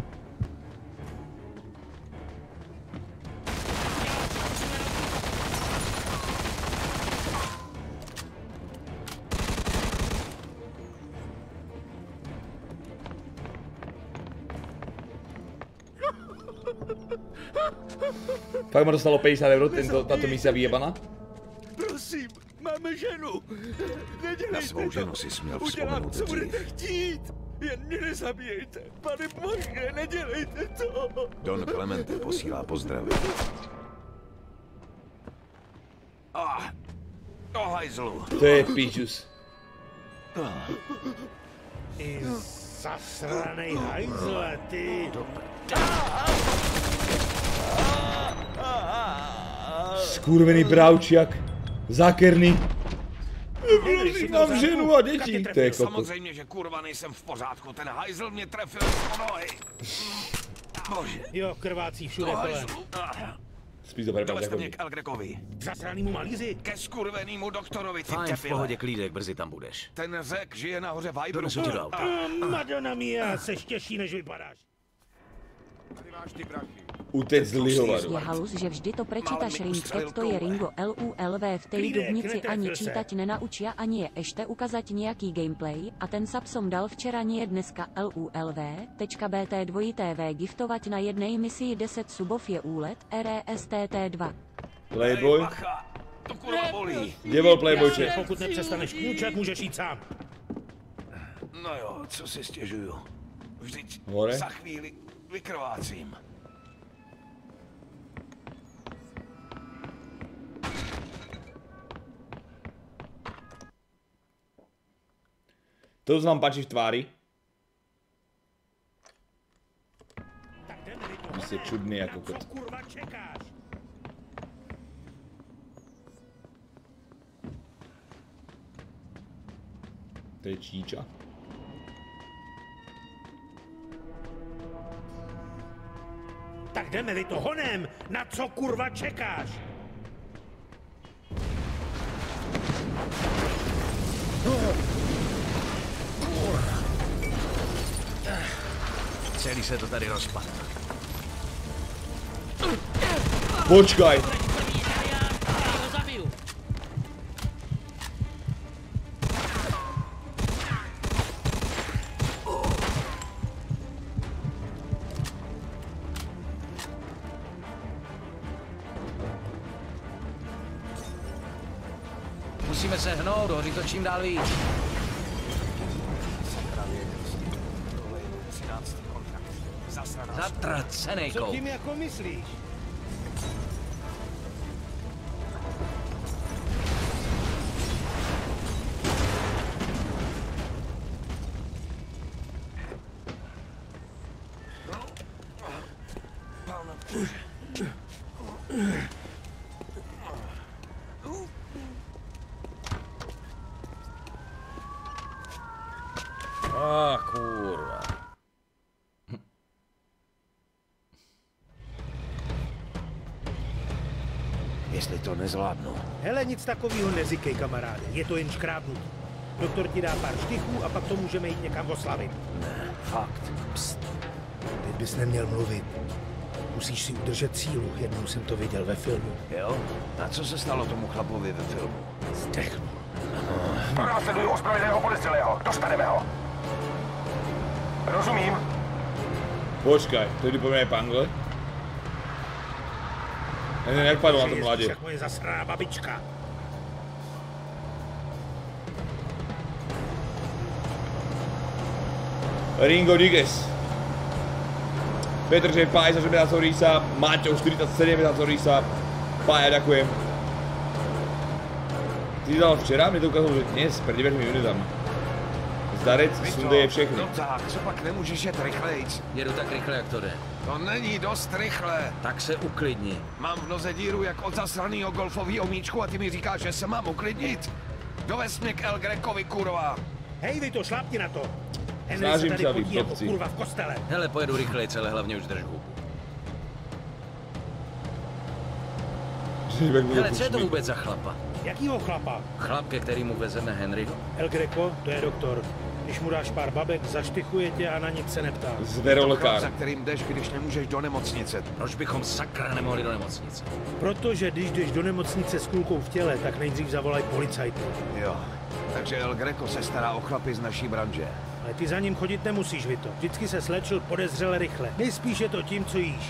C: Fakt ma dostalo padesát euro, tento, tato mísa vyjebana?
I: Prosím, máme ženu. Nedělejte
E: Na svou
I: to.
E: ženu si směl
I: Udělám,
E: vzpomenout
I: co budete
E: dřív.
I: chtít. Jen mě nezabijejte. Pane bože, nedělejte to.
E: Don Clemente posílá pozdravy. Ah, do hajzlu.
C: To je píčus.
D: Ty zasranej hajzle, ty.
C: Skurvený bravčák. Zákerný. Prosím, mám ženu a děti. To je kokot.
E: Samozřejmě, že kurva nejsem v pořádku. Ten hajzl mě trefil z nohy. Bože.
D: Jo, krvácí všude
E: Do
D: kolem.
E: hajzlu.
C: Spíš dobré
E: Dovezte mě
C: bravčákovi.
E: k El Grekovi.
D: K zasranýmu malíři.
E: Ke skurvenýmu doktorovi, ty
B: Fajn, v
E: tepile.
B: pohodě, klídek, brzy tam budeš.
E: Ten řek žije nahoře v Hybru.
B: Donesu ti do auta.
D: Oh, Madonna mia, seš těžší, než vypadáš.
E: Tady máš ty prachy.
C: Utec z lihovaru.
G: Je halus, že vždy to prečítaš Rinčket, to je Ringo LULV v tej
D: Klídek,
G: dubnici ani
D: netrefil se.
G: čítať nenaučia, ani je ešte ukazať nejaký gameplay a ten sub som dal včera, nie dneska LULV.bt dvojité V giftovať na jednej misii deset subov je úlet R E S T T dva.
C: Playboy.
E: Bacha, to kurva bolí.
C: Kde byl Playboyče?
D: Pokud nepřestaneš kňučat, můžeš jít sám.
E: No jo, co si stěžuju. Vždyť
C: Hore?
E: za chvíli vykrvácím.
C: To se vám páči v tváři?
D: Tak jdeme, Vito,
C: Vy jste
D: honem.
C: čudný jako
D: Na co
C: kot.
D: kurva čekáš?
C: To je číča.
D: Tak jdeme, Vito, honem. Na co kurva čekáš?
B: Celý se to tady rozpadá.
C: Počkaj.
B: Musíme se hnout, hoří to čím dál víc. Zatracenej
D: Co
B: kou.
D: tím jako myslíš?
B: A kurva.
E: Jestli to nezvládnu.
D: Hele, nic takového neříkej, kamaráde. Je to jen škrábnutí. Doktor ti dá pár štychů a pak to můžeme jít někam oslavit.
E: Ne, fakt.
D: Psst. Teď bys neměl mluvit. Musíš si udržet sílu. Jednou jsem to viděl ve filmu.
E: Jo? A co se stalo tomu chlapovi ve filmu?
D: Zdechnul.
H: Pronásledují ozbrojeného podezřelého. Dostaneme ho. Rozumím.
C: Počkaj, to jdu po mne po angle. Ja neviem, jak padol na tom mladě.
D: Jak moje zasrá babička.
C: Ringo Diges. Petr Ž. päťdesiatšesť mesiacov rísa, Maťo štyridsaťsedem mesiacov rísa. Pája, ďakujem. Ty dal včera, mne to ukázalo, že dnes, pred dvěmi minutami. Zdarec, sunde je všechny.
E: No tak, co pak nemůžeš jet rychlejc?
B: Jedu tak rychle, jak to jde.
E: To není dost rychle.
B: Tak se uklidni.
E: Mám v noze díru jak od zasranýho golfovýho míčku a ty mi říkáš, že se mám uklidnit? Dovez mě k El Grecovi, kurva.
D: Hej, vy to, šlápni na to. Henry
C: Snažím
D: se
C: se,
D: tady
C: aby
D: potí jako
C: blbci.
D: kurva v kostele.
B: Hele, pojedu rychlejc, ale hlavně už drž hubu. Hele, co je to vůbec za chlapa?
D: Jakýho chlapa?
B: Chlap, ke kterému vezeme Henryho?
D: El Greco, to je doktor. Když mu dáš pár babek, zaštychuje tě a na nic se neptá.
C: Zverolekár.
E: Za kterým jdeš, když nemůžeš do nemocnice.
B: Proč bychom sakra nemohli do nemocnice?
D: Protože když jdeš do nemocnice s kulkou v těle, tak nejdřív zavolaj policajty.
E: Jo, takže El Greco se stará o chlapy z naší branže.
D: Ale ty za ním chodit nemusíš, Vito. Vždycky se slečil podezřele rychle. Nejspíš je to tím, co jíš.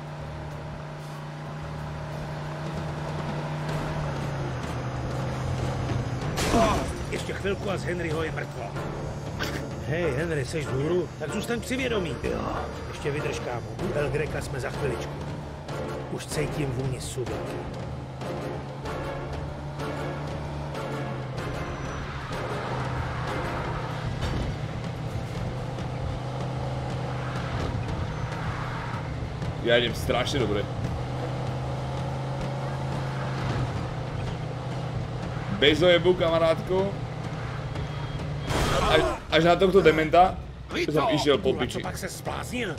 D: Oh, ještě chvilku a z Henryho je mrtvo. Hej, Henry, seš vzhůru? Tak zůstaň při vědomí. Jo. Ještě vydrž, kámo. U El Greca jsme za chviličku. Už cítím vůni suvěky.
C: Ja idem strašne dobre. Bez ojebu, kamarátko. Až, až na tohto dementa, to som išiel po piči.
D: Co pak se spláznil?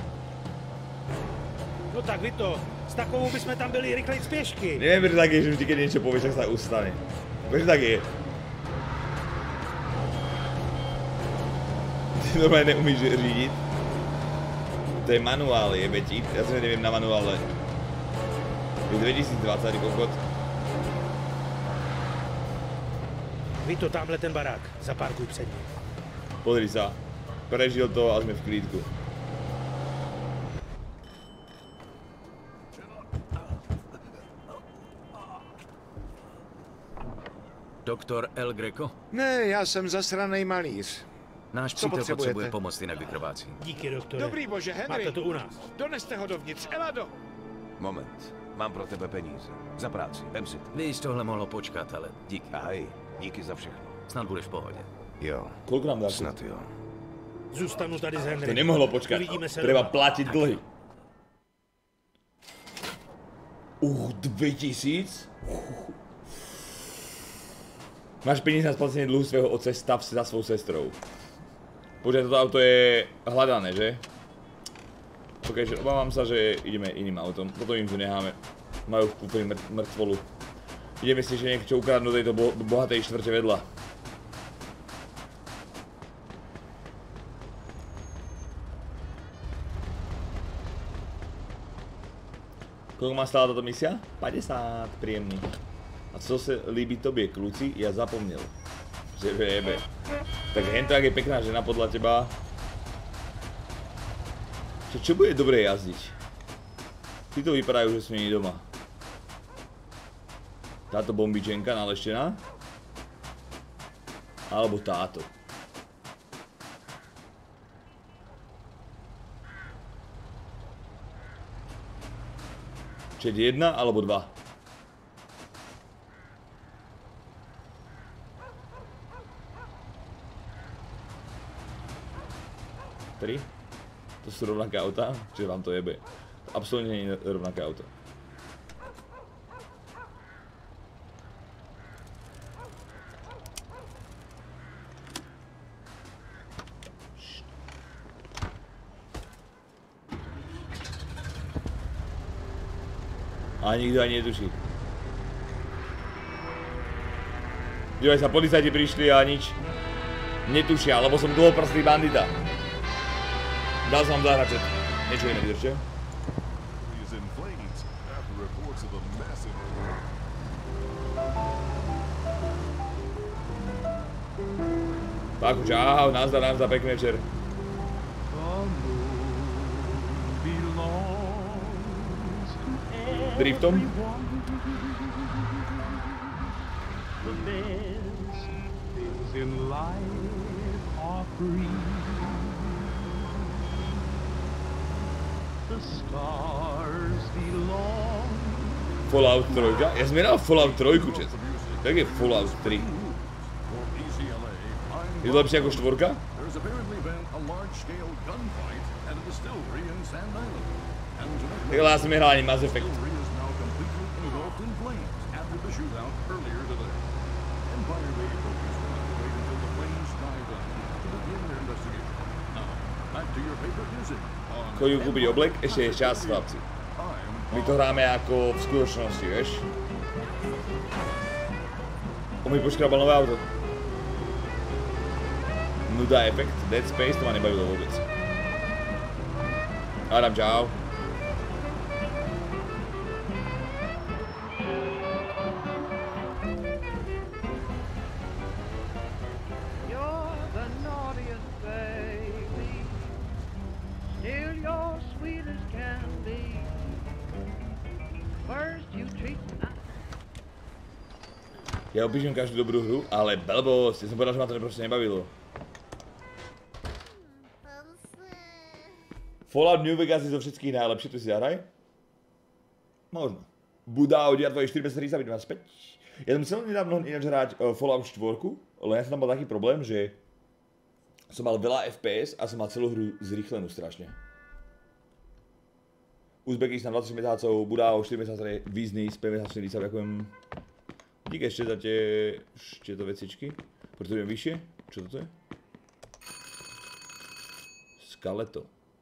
D: No tak Vito, s takovou bychom tam byli rychleji z pěšky.
C: Neviem, prečo tak je, že vždy, keď niečo povieš, tak sa ustane. Prečo tak je? Ty normálne neumíš řídiť. To je manuál, jebe ti. Ja sa neviem na manuále. Je dvetisícdvadsať, kokot.
D: Vito, tamhle ten barák. Zaparkuj před ním.
C: Pozri sa. Prežil to a sme v klídku.
B: Doktor El Greco?
H: Ne, já jsem zasranej malíř.
B: Náš
H: Co
B: přítel
H: potřebujete?
B: potřebuje pomoc jinak vykrvácí.
D: Díky, doktore.
H: Dobrý bože, Henry.
D: Máte to u nás.
H: Doneste ho dovnitř, Elado.
E: Moment, mám pro tebe peníze. Za práci, vem si to.
B: Víš, tohle mohlo počkat, ale díky.
E: Ahoj, díky za všechno.
B: Snad budeš v pohodě.
E: Jo.
C: Koľko nám dáš?
E: Snad jo.
D: Zůstanu tady s Henry.
C: To nemohlo počkať.
D: Uvidíme se
C: Treba
D: doma.
C: platiť dlhy. Uh, dvetisíc? Máš peníze na splacenie dlhu svého otce, stav si za svou sestrou. Počkaj, toto auto je hľadané, že? Ok, že obávam sa, že ideme iným autom. Toto im tu necháme. Majú úplne mŕ mŕtvolu. Ideme si ešte niečo ukradnúť do tejto bo bohatej štvrte vedľa. Koľko má stála táto misia? päťdesiat, príjemný. A co se líbí tobě, kluci? Ja zapomněl. Že jebe. Tak hento, jak je pekná žena podľa teba. Čo, čo bude dobre jazdiť? Títo vypadajú, že sú není doma. Táto bombičenka naleštená? Alebo táto. Čiže jedna alebo dva. Tri? To sú rovnaké auta? Čiže vám to jebe. Absolutne nie je rovnaké auto. A nikto ani netuší. Dívaj sa, policajti prišli a nič netušia, lebo som dlhoprstý bandita. Dal som vám zahrať čet. Niečo iné vydržte. Páku, čau, nazdar, nazdar, pekný večer. driftom. Fallout tri. Ja som hral Fallout tri, čet. Tak je Fallout tri. Je to lepšie ako štvorka? Tak ja som hral ani Mass Effect. Chodím kúpiť oblek, ešte je čas, chlapci. My to hráme ako v skutočnosti, vieš? On mi poškrabal nové auto. Nuda efekt, Dead Space, to ma nebavilo vôbec. Adam, čau. Ja opíšem každú dobrú hru, ale blbosť, ja som povedal, že ma to proste nebavilo. Fallout New Vegas je zo všetkých najlepšie, to si zahraj? Možno. Buda od tvoje štyri päť tri dva späť. Ja som chcel nedávno ináč hrať uh, Fallout štyri, ale ja som tam mal taký problém, že som mal veľa ef pé es a som mal celú hru zrýchlenú strašne. Uzbekistan dvadsaťšesť mesiacov, Buda o štyri mesiace, Biznis päť mesiacov, štyridsať, ďakujem. Dík ešte za tie, tieto vecičky. Preto idem vyššie. Čo toto je? Skeleto.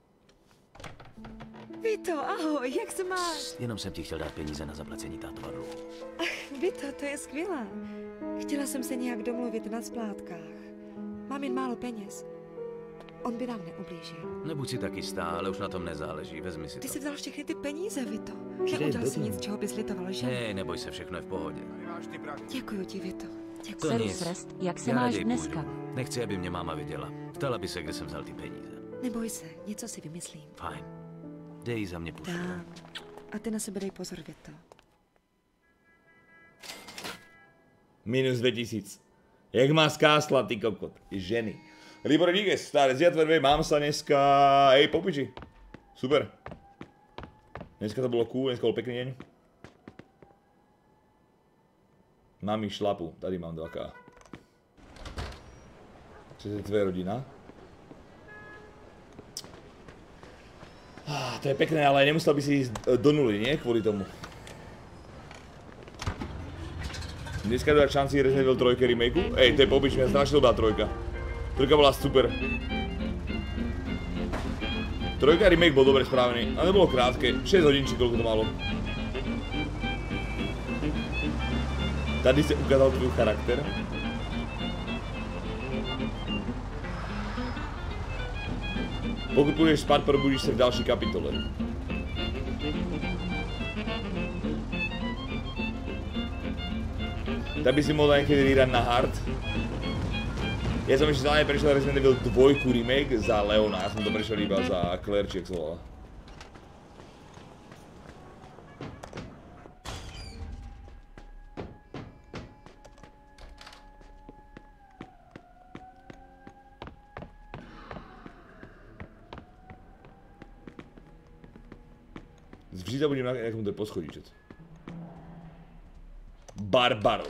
A: Vito, ahoj, jak se máš?
B: Jenom jsem ti chtěl dát peníze na zaplacení tátova dluhu.
A: Ach, Vito, to je skvělé. Chtěla jsem se nějak domluvit na splátkách. Mám jen málo peněz. On by nám neublížil.
B: Nebuď si tak jistá, ale už na tom nezáleží, vezmi si to.
A: Ty jsi vzal všechny ty peníze, Vito. Neudělal si nic, čeho bys litoval, že?
B: Ne, neboj se, všechno je v pohodě.
A: Děkuju ti, Vito. Děkuju.
B: To nic.
G: Rest, jak se
B: Já
G: máš
B: raději
G: dneska?
B: půjdu. Nechci, aby mě máma viděla. Ptala by se, kde jsem vzal ty peníze.
A: Neboj se, něco si vymyslím.
B: Fajn. Dej za mě pušku.
A: Dám. A ty na sebe dej pozor, Vito.
C: Minus dvetisíc. Jak má skásla, ty kokot. Ženy. Libor díkes, staré zjatvervej, mám sa dneska, ej, popiči. Super. Dneska to bolo cool, dneska bol pekný deň. Mami šlapu, tady mám dva ká. Čo je tvoje rodina? Ah, to je pekné, ale nemusel by si ísť do nuly, nie? Kvôli tomu. Dneska dať šanci Resident Evil tri remakeu? Ej, to je popič, mňa strašne dobrá trojka. Trojka bola super. Trojka remake bol dobre spravený, ale nebolo krátke, šesť hodín či koľko to malo. Tady si ukázal tvoj charakter. Pokud pôjdeš spať, probudíš sa v ďalšej kapitole. Tak by si mohol niekedy rerun na hard. Ja som ešte zále prešiel Resident Evil dva remake za Leona, ja som to prešiel iba za Claire, či jak sa volala. Vždy zabudím na nejakom to je poschodíčec. Barbaro.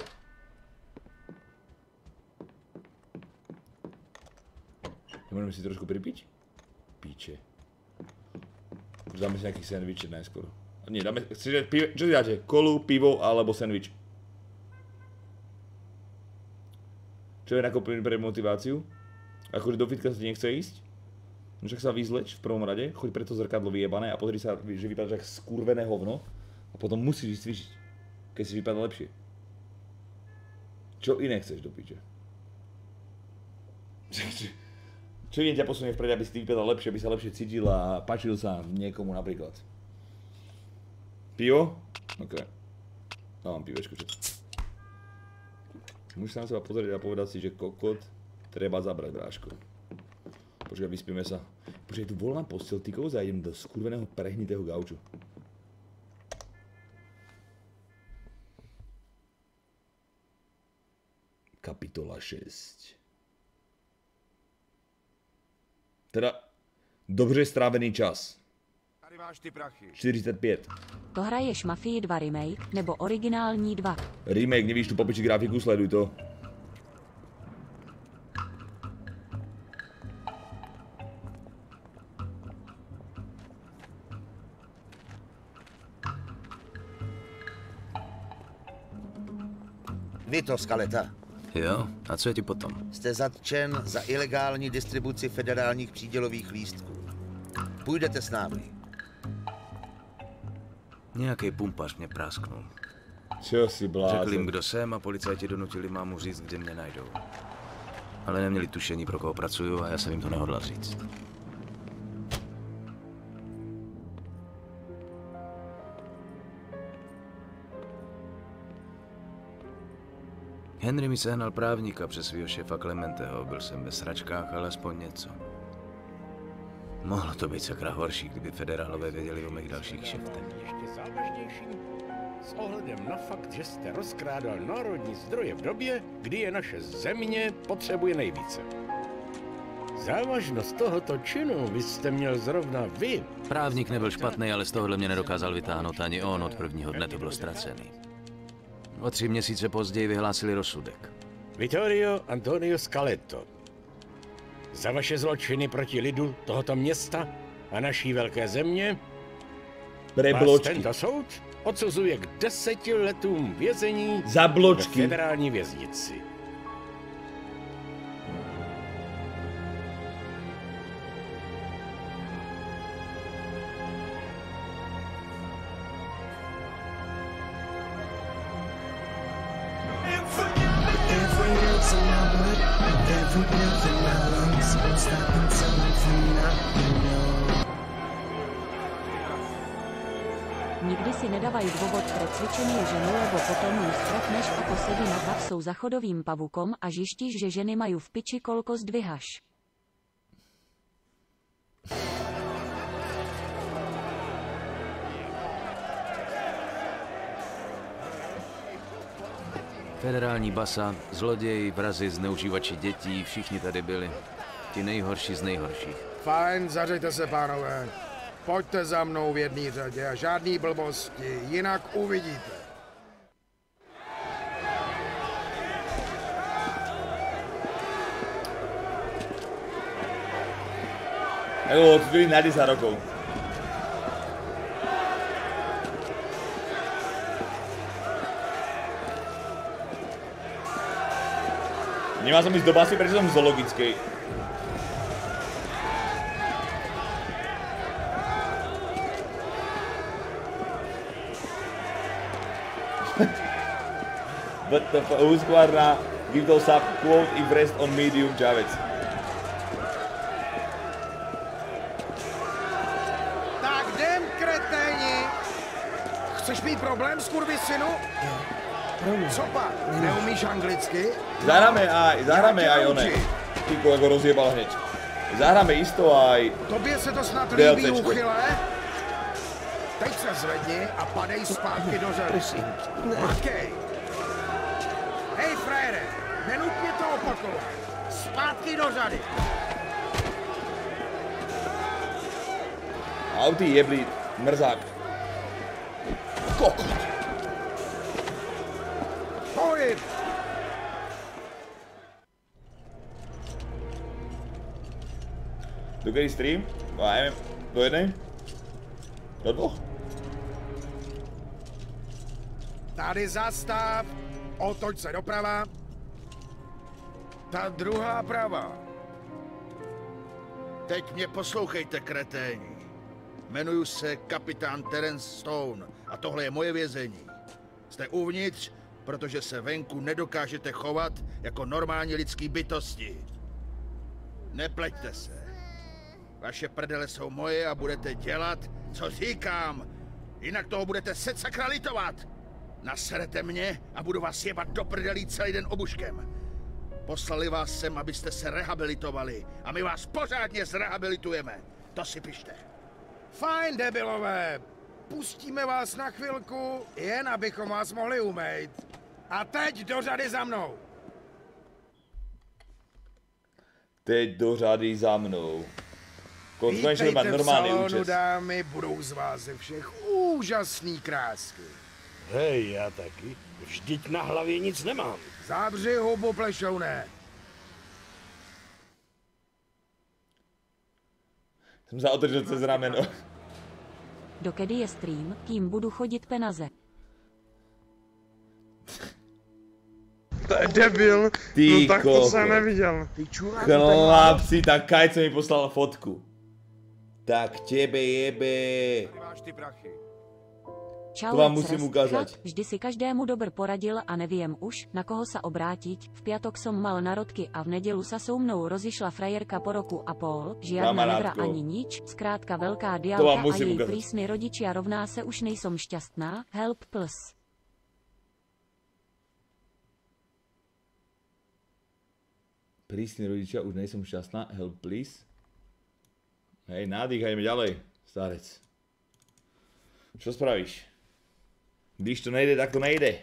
C: Môžeme si trošku pripiť? Píče. Dáme si nejaký sandwich najskôr. Nie, dáme, chcete, pivo, čo si dáte? Kolu, pivo alebo sandwich? Čo je nakúpený pre motiváciu? Akože do fitka sa ti nechce ísť? No však sa vyzleč v prvom rade, choď pre to zrkadlo vyjebané a pozri sa, že vypadáš jak skurvené hovno a potom musíš ísť cvičiť, keď si vypadá lepšie. Čo iné chceš do piče? Čo iné ťa posunie vpred, aby si ty vypadal lepšie, aby sa lepšie cítil a páčil sa niekomu napríklad? Pivo? OK. Dávam pivečko, čo? Musíš sa na seba pozrieť a povedať si, že kokot treba zabrať, bráško. Počkaj, vyspíme sa. Počkaj, tu voľná posteľ, ty koho zajdem do skurveného prehnitého gauču. Kapitola šest. Teda dobře strávený čas.
H: Tady máš ty prachy.
C: čtyřicet pět.
G: To hraješ Mafii dva remake nebo originální dva?
C: Remake, nevíš tu popiči grafiku, sleduj to.
K: Vy to, Skaleta.
B: Jo? A co je ti potom?
K: Jste zatčen za ilegální distribuci federálních přídělových lístků. Půjdete s námi.
B: Nějaký pumpař mě prásknul.
C: Čo si blázen?
B: Řekl jim, kdo jsem, a policajti donutili mámu říct, kde mě najdou. Ale neměli tušení, pro koho pracuju, a já jsem jim to nehodlal říct. Henry mi sehnal právníka přes svého šéfa Clementeho. Byl jsem ve sračkách, ale aspoň něco. Mohlo to být sakra horší, kdyby federálové věděli o mých dalších šeftech.
L: Ještě závažnější s ohledem na fakt, že jste rozkrádal národní zdroje v době, kdy je naše země potřebuje nejvíce. Závažnost tohoto činu byste měl zrovna vy.
B: Právník nebyl špatný, ale z tohohle mě nedokázal vytáhnout ani on. Od prvního dne to bylo ztracený. O tři měsíce později vyhlásili rozsudek.
L: Vittorio Antonio Scaletto. Za vaše zločiny proti lidu tohoto města a naší velké země vás tento soud odsuzuje k deseti letům vězení
C: za bločky
L: ve federální věznici.
G: Nikdy si nedávaj dôvod pre cvičenie ženu, lebo potom ju stretneš ako sedí na kapsou za chodovým pavukom a zjištíš, že ženy majú v piči, koľko zdvihaš.
B: Federální basa, zloději, vrazi, zneužívači dětí, všichni tady byli. Ti nejhorší z nejhorších.
H: Fajn, zařejte se, pánové. Pojďte za mnou v jedné řadě a žádný blbosti, jinak uvidíte.
C: Evo, to byli na desať rokov. Nemá som ísť do basy, prečo som v zoologickej. But the Husqvarna give those up quote if rest on medium Javec.
H: Tak jdem, kreténi! Chceš mít problém, skurvisynu? Co pak? Neumíš anglicky?
C: Zahráme aj, zahráme aj one. Tyko, ako rozjebal hneď. Zahráme isto aj
H: Tobě se to snad líbí, uchyle? Teď se zvedni a padej zpátky do řady. Makej! Hej, frajere, nenutně to opakovat. Zpátky do řady.
C: Auty jebli, mrzák. Kokot.
H: Pohyb!
C: Do kedy stream? No ja neviem, do jednej? Do dvoch?
H: Tady zastav, otoč se doprava. Ta druhá prava.
F: Teď mě poslouchejte, kreténi. Jmenuji se kapitán Terence Stone a tohle je moje vězení. Jste uvnitř, protože se venku nedokážete chovat jako normální lidský bytosti. Nepleťte se. Vaše prdele jsou moje a budete dělat, co říkám. Jinak toho budete se sakra litovat. Naserete mě a budu vás jebat do prdelí celý den obuškem. Poslali vás sem, abyste se rehabilitovali a my vás pořádně zrehabilitujeme. To si pište.
H: Fajn, debilové. Pustíme vás na chvilku, jen abychom vás mohli umýt. A teď do řady za mnou.
C: Teď do řady za mnou. Konečně mít normální účest.
H: Dámy, budou z vás ze všech úžasný krásky.
L: Hej, já taky. Vždyť na hlavě nic nemám.
H: Zábři hubu, plešouné.
C: Jsem se otržil cez rameno.
G: Dokedy je stream, kým budu chodit penaze.
J: To je debil,
C: Ty
J: no tak to
C: koko.
J: jsem neviděl.
C: Chlapci, tak Kajco mi poslal fotku. Tak tebe jebe.
G: Čau,
C: To vám
G: Lecres,
C: musím ukázať.
G: chlap, vždy si každému dobr poradil a neviem už, na koho sa obrátiť. V piatok som mal narodky a v nedelu sa so mnou rozišla frajerka po roku a pol. Žiadna nevra
C: Kamarátko.
G: ani nič, skrátka veľká
C: To
G: diálka
C: vám
G: a
C: musím
G: jej
C: ukázať.
G: prísny rodičia rovná se už nejsom šťastná. Help plus.
C: Prísni rodičia, už nejsem šťastná. Help please. Hej, nádýchajme ďalej, starec. Čo spravíš? Když to nejde, tak to nejde.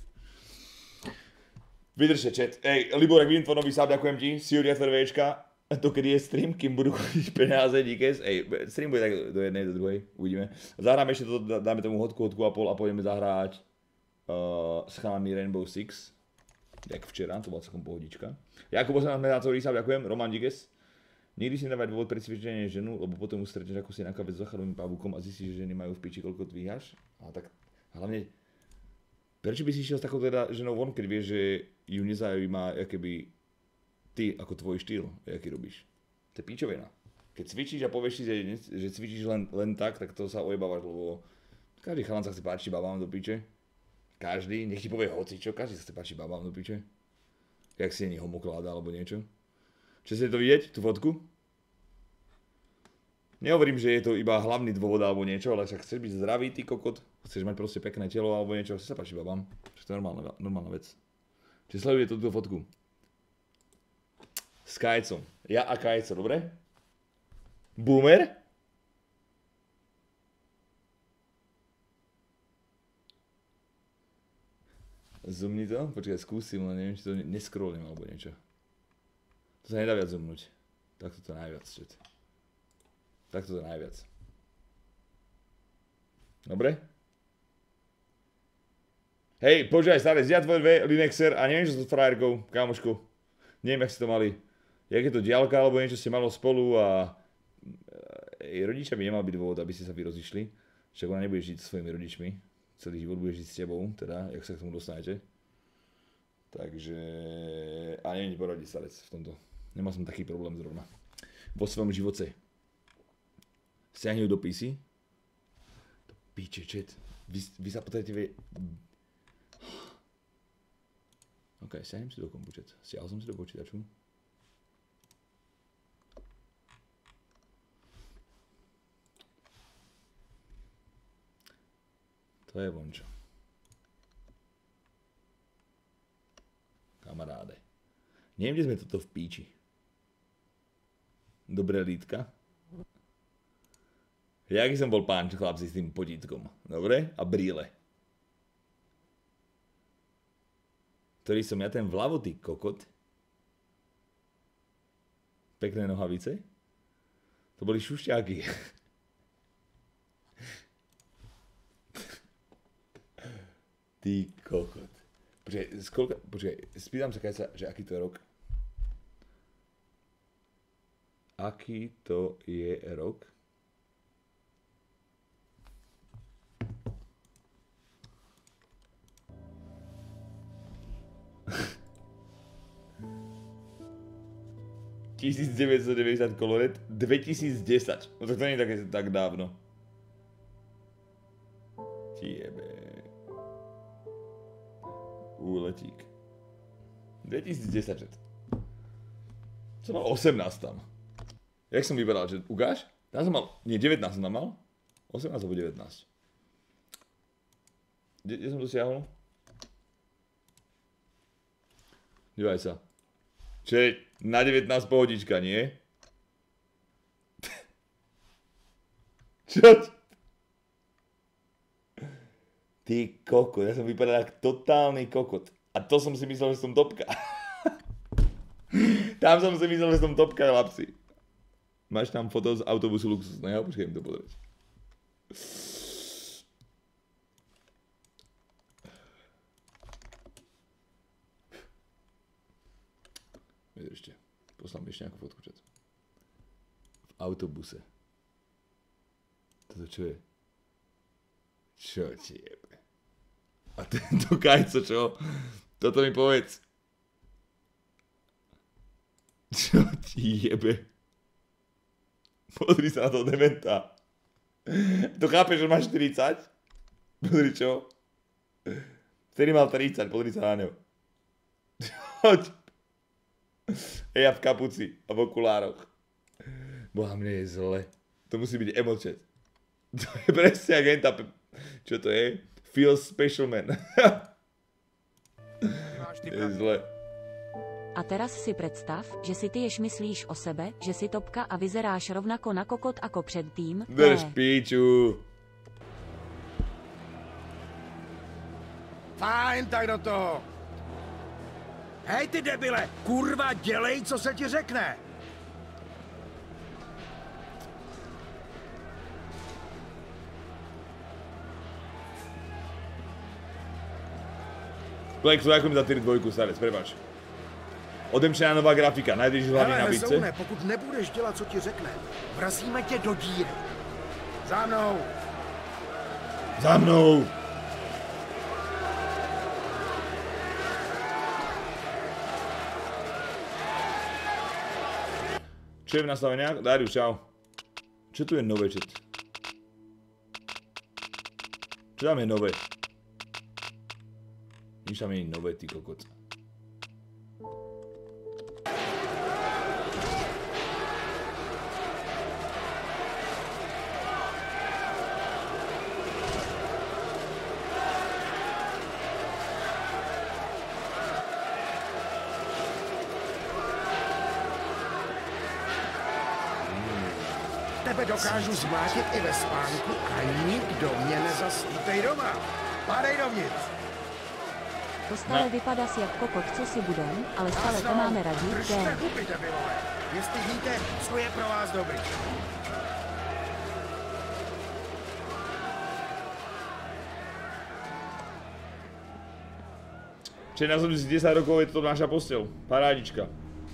C: Vydržte, chat. Ej, Liborek, vidím tvoj nový sáb, ďakujem ti. Si Juria TVčka. To kedy je stream, kým budu chodit penáze, díkes. Ej, stream bude tak do jednej, do druhej, uvidíme. Zahráme ešte to, dáme tomu hodku, hodku a pol a pôjdeme zahrať uh, s chalami Rainbow Six. Jak včera, to bola celkom pohodička. Jakub osemnásť sáb, ďakujem. Roman, díkes. Nikdy si nedávaj dôvod pre cvičenie ženu, lebo potom ju stretneš ako si na kave s zacharovým pavúkom a zistíš, že ženy majú v piči, koľko dvíhaš. A tak hlavne, prečo by si išiel s takou teda ženou von, keď vieš, že ju nezaujíma, keby ty, ako tvoj štýl, aký robíš. To je píčovina. Keď cvičíš a povieš si, že, že cvičíš len, len tak, tak to sa ojebávaš, lebo každý chalan sa chce páčiť babám do piče. Každý, nech ti povie hocičo, každý sa chce páčiť babám do piče. Jak si není homokláda alebo niečo. Čo ste to vidieť, tú fotku? Nehovorím, že je to iba hlavný dôvod alebo niečo, ale však chceš byť zdravý, ty kokot. Chceš mať proste pekné telo alebo niečo, chce sa páčiť babám. Však to je normálna, normálna vec. Čiže sleduje túto fotku. S Kajcom. Ja a Kajco, dobre? Boomer? Zoomni to? Počkaj, skúsim, ale neviem, či to nescrollím alebo niečo. To sa nedá viac zoomnúť. Takto to najviac, čet. Takto to najviac. Dobre? Hej, počkaj, starec, ja tvoj dve, Linexer a neviem, čo s frajerkou, kámošku. Neviem, jak ste to mali. Jak je to diaľka, alebo niečo ste malo spolu a... Jej rodičia by nemal byť dôvod, aby ste sa vy rozišli. Však ona nebude žiť s svojimi rodičmi. Celý život bude žiť s tebou, teda, jak sa k tomu dostanete. Takže... A neviem ti poradiť, starec, v tomto. Nemal som taký problém zrovna. Vo svojom živote. Stiahni ju do pé cé. To píče, chat. Vy, vy sa potrebujete... OK, stiahnem si do kompu, chat. Stiahol som si do počítaču. To je vončo. Kamaráde. Neviem, kde sme toto v píči. Dobré lítka. Jaký som bol pán chlapci s tým potítkom. Dobre? A brýle. Ktorý som ja ten vľavo, ty kokot. Pekné nohavice. To boli šušťáky. Ty kokot. Počkaj, skolka, počkaj, spýtam sa Kajca, že aký to je rok. Aký to je rok? devätnásťstodeväťdesiat koloret, dvetisícdesať. No tak to nie je také tak dávno. Tiebe. Úletík. dvetisícdesať. Som mal osemnásť tam. Jak som vyberal, že ukáž? Tam som mal, nie, devätnásť som tam mal. osemnásť alebo devätnásť. Kde, kde som dosiahol? Dívaj sa. Čo je na devätnásť pohodička, nie? Čo? Ty kokot, ja som vypadal ako totálny kokot. A to som si myslel, že som topka. Tam som si myslel, že som topka, lapsi. Máš tam foto z autobusu luxusného? Počkej, mi to pozrieť. Vydržte. Poslám ešte nejakú fotku, čat. V autobuse. Toto čo je? Čo ti jebe? A tento kajco, čo? Toto mi povedz. Čo ti jebe? Pozri sa na toho dementa. To chápeš, že máš štyridsať? Pozri čo? Vtedy mal tridsať, pozri sa na ňo. Choď. Ja v kapuci a v okulároch. Boha, mne je zle. To musí byť emočet. To je presne agenta. Čo to je? Feels special man. Je zle.
G: A teraz si představ, že si ty jež myslíš o sebe, že si topka a vyzeráš rovnako na kokot ako předtým.
C: Drž píču.
H: Fajn, tak do toho. Hej ty debile, kurva, dělej, co se ti řekne.
C: Plexu, jako mi za ty dvojku, starec, prepáč. Odemčená nová grafika, najdeš hlavní
H: Hele,
C: nabídce.
H: Hezoune, pokud nebudeš dělat, co ti řekne, vrazíme tě do díry. Za mnou.
C: Za mnou. Čo je v nastaveniach? Darius, čau. Čo tu je nové, čet? Čo tam je nové? Nič tam je nové, ty kokot.
H: Tebe dokážu zmlátit i ve spánku a nikdo mě nezastupej doma. Pádej dovnitř.
G: To stále vypadá si jak kokot, co si budem, ale stále to máme radí,
H: Držte huby, debilové. Jestli víte, co je pro vás dobrý.
C: Čiže na som si desať rokov je to naša posteľ. Parádička.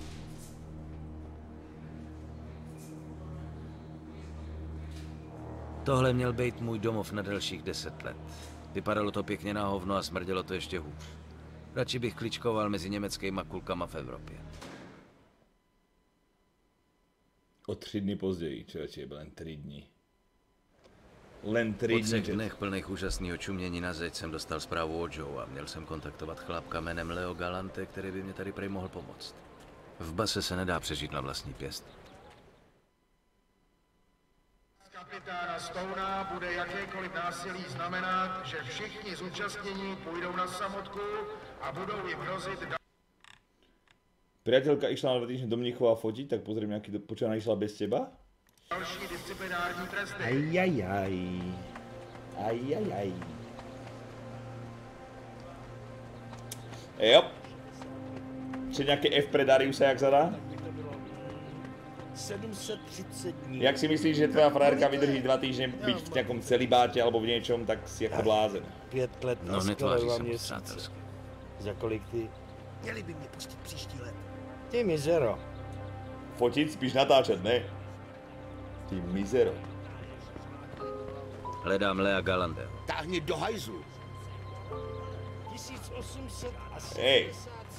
B: Tohle měl být můj domov na delších deset let. Vypadalo to pěkně na hovno a smrdělo to ještě hůř. Radši bych kličkoval mezi německýma kulkama v Evropě.
C: O tři dny později, člověče, je len tři dny. Len tři dny.
B: Po třech dnech plných úžasného čumění na zeď jsem dostal zprávu od Joe a měl jsem kontaktovat chlapka jménem Leo Galante, který by mě tady prej mohl pomoct. V base se nedá přežít na vlastní pěst.
M: Kapitána Stouna bude jakékoliv násilí znamenat, že všichni zúčastnění půjdou na samotku a budou jim hrozit...
C: Priateľka išla na dva týždne do Mnichova fotiť, tak pozriem, nejaký do... Počuť, ona išla bez teba?
M: Další disciplinární tresty.
C: Ajajaj. Ajajaj. Jo. Čiže nejaké F pre Dariusa, jak sa dá?
F: sedm set třicet dní.
C: Jak si myslíš, že tvoja frérka vydrží dva týždne byť v nejakom celibáte alebo v niečom, tak si jako blázen.
F: Pět let
B: No netváří se moc přátelsky.
F: Za kolik ty?
H: Měli by mě pustit příští let.
F: Ty mizero.
C: Fotit spíš natáčet, ne? Ty mizero.
B: Hledám Lea Galante.
K: Táhni do hajzlu.
F: tisíc osm set
C: Hej.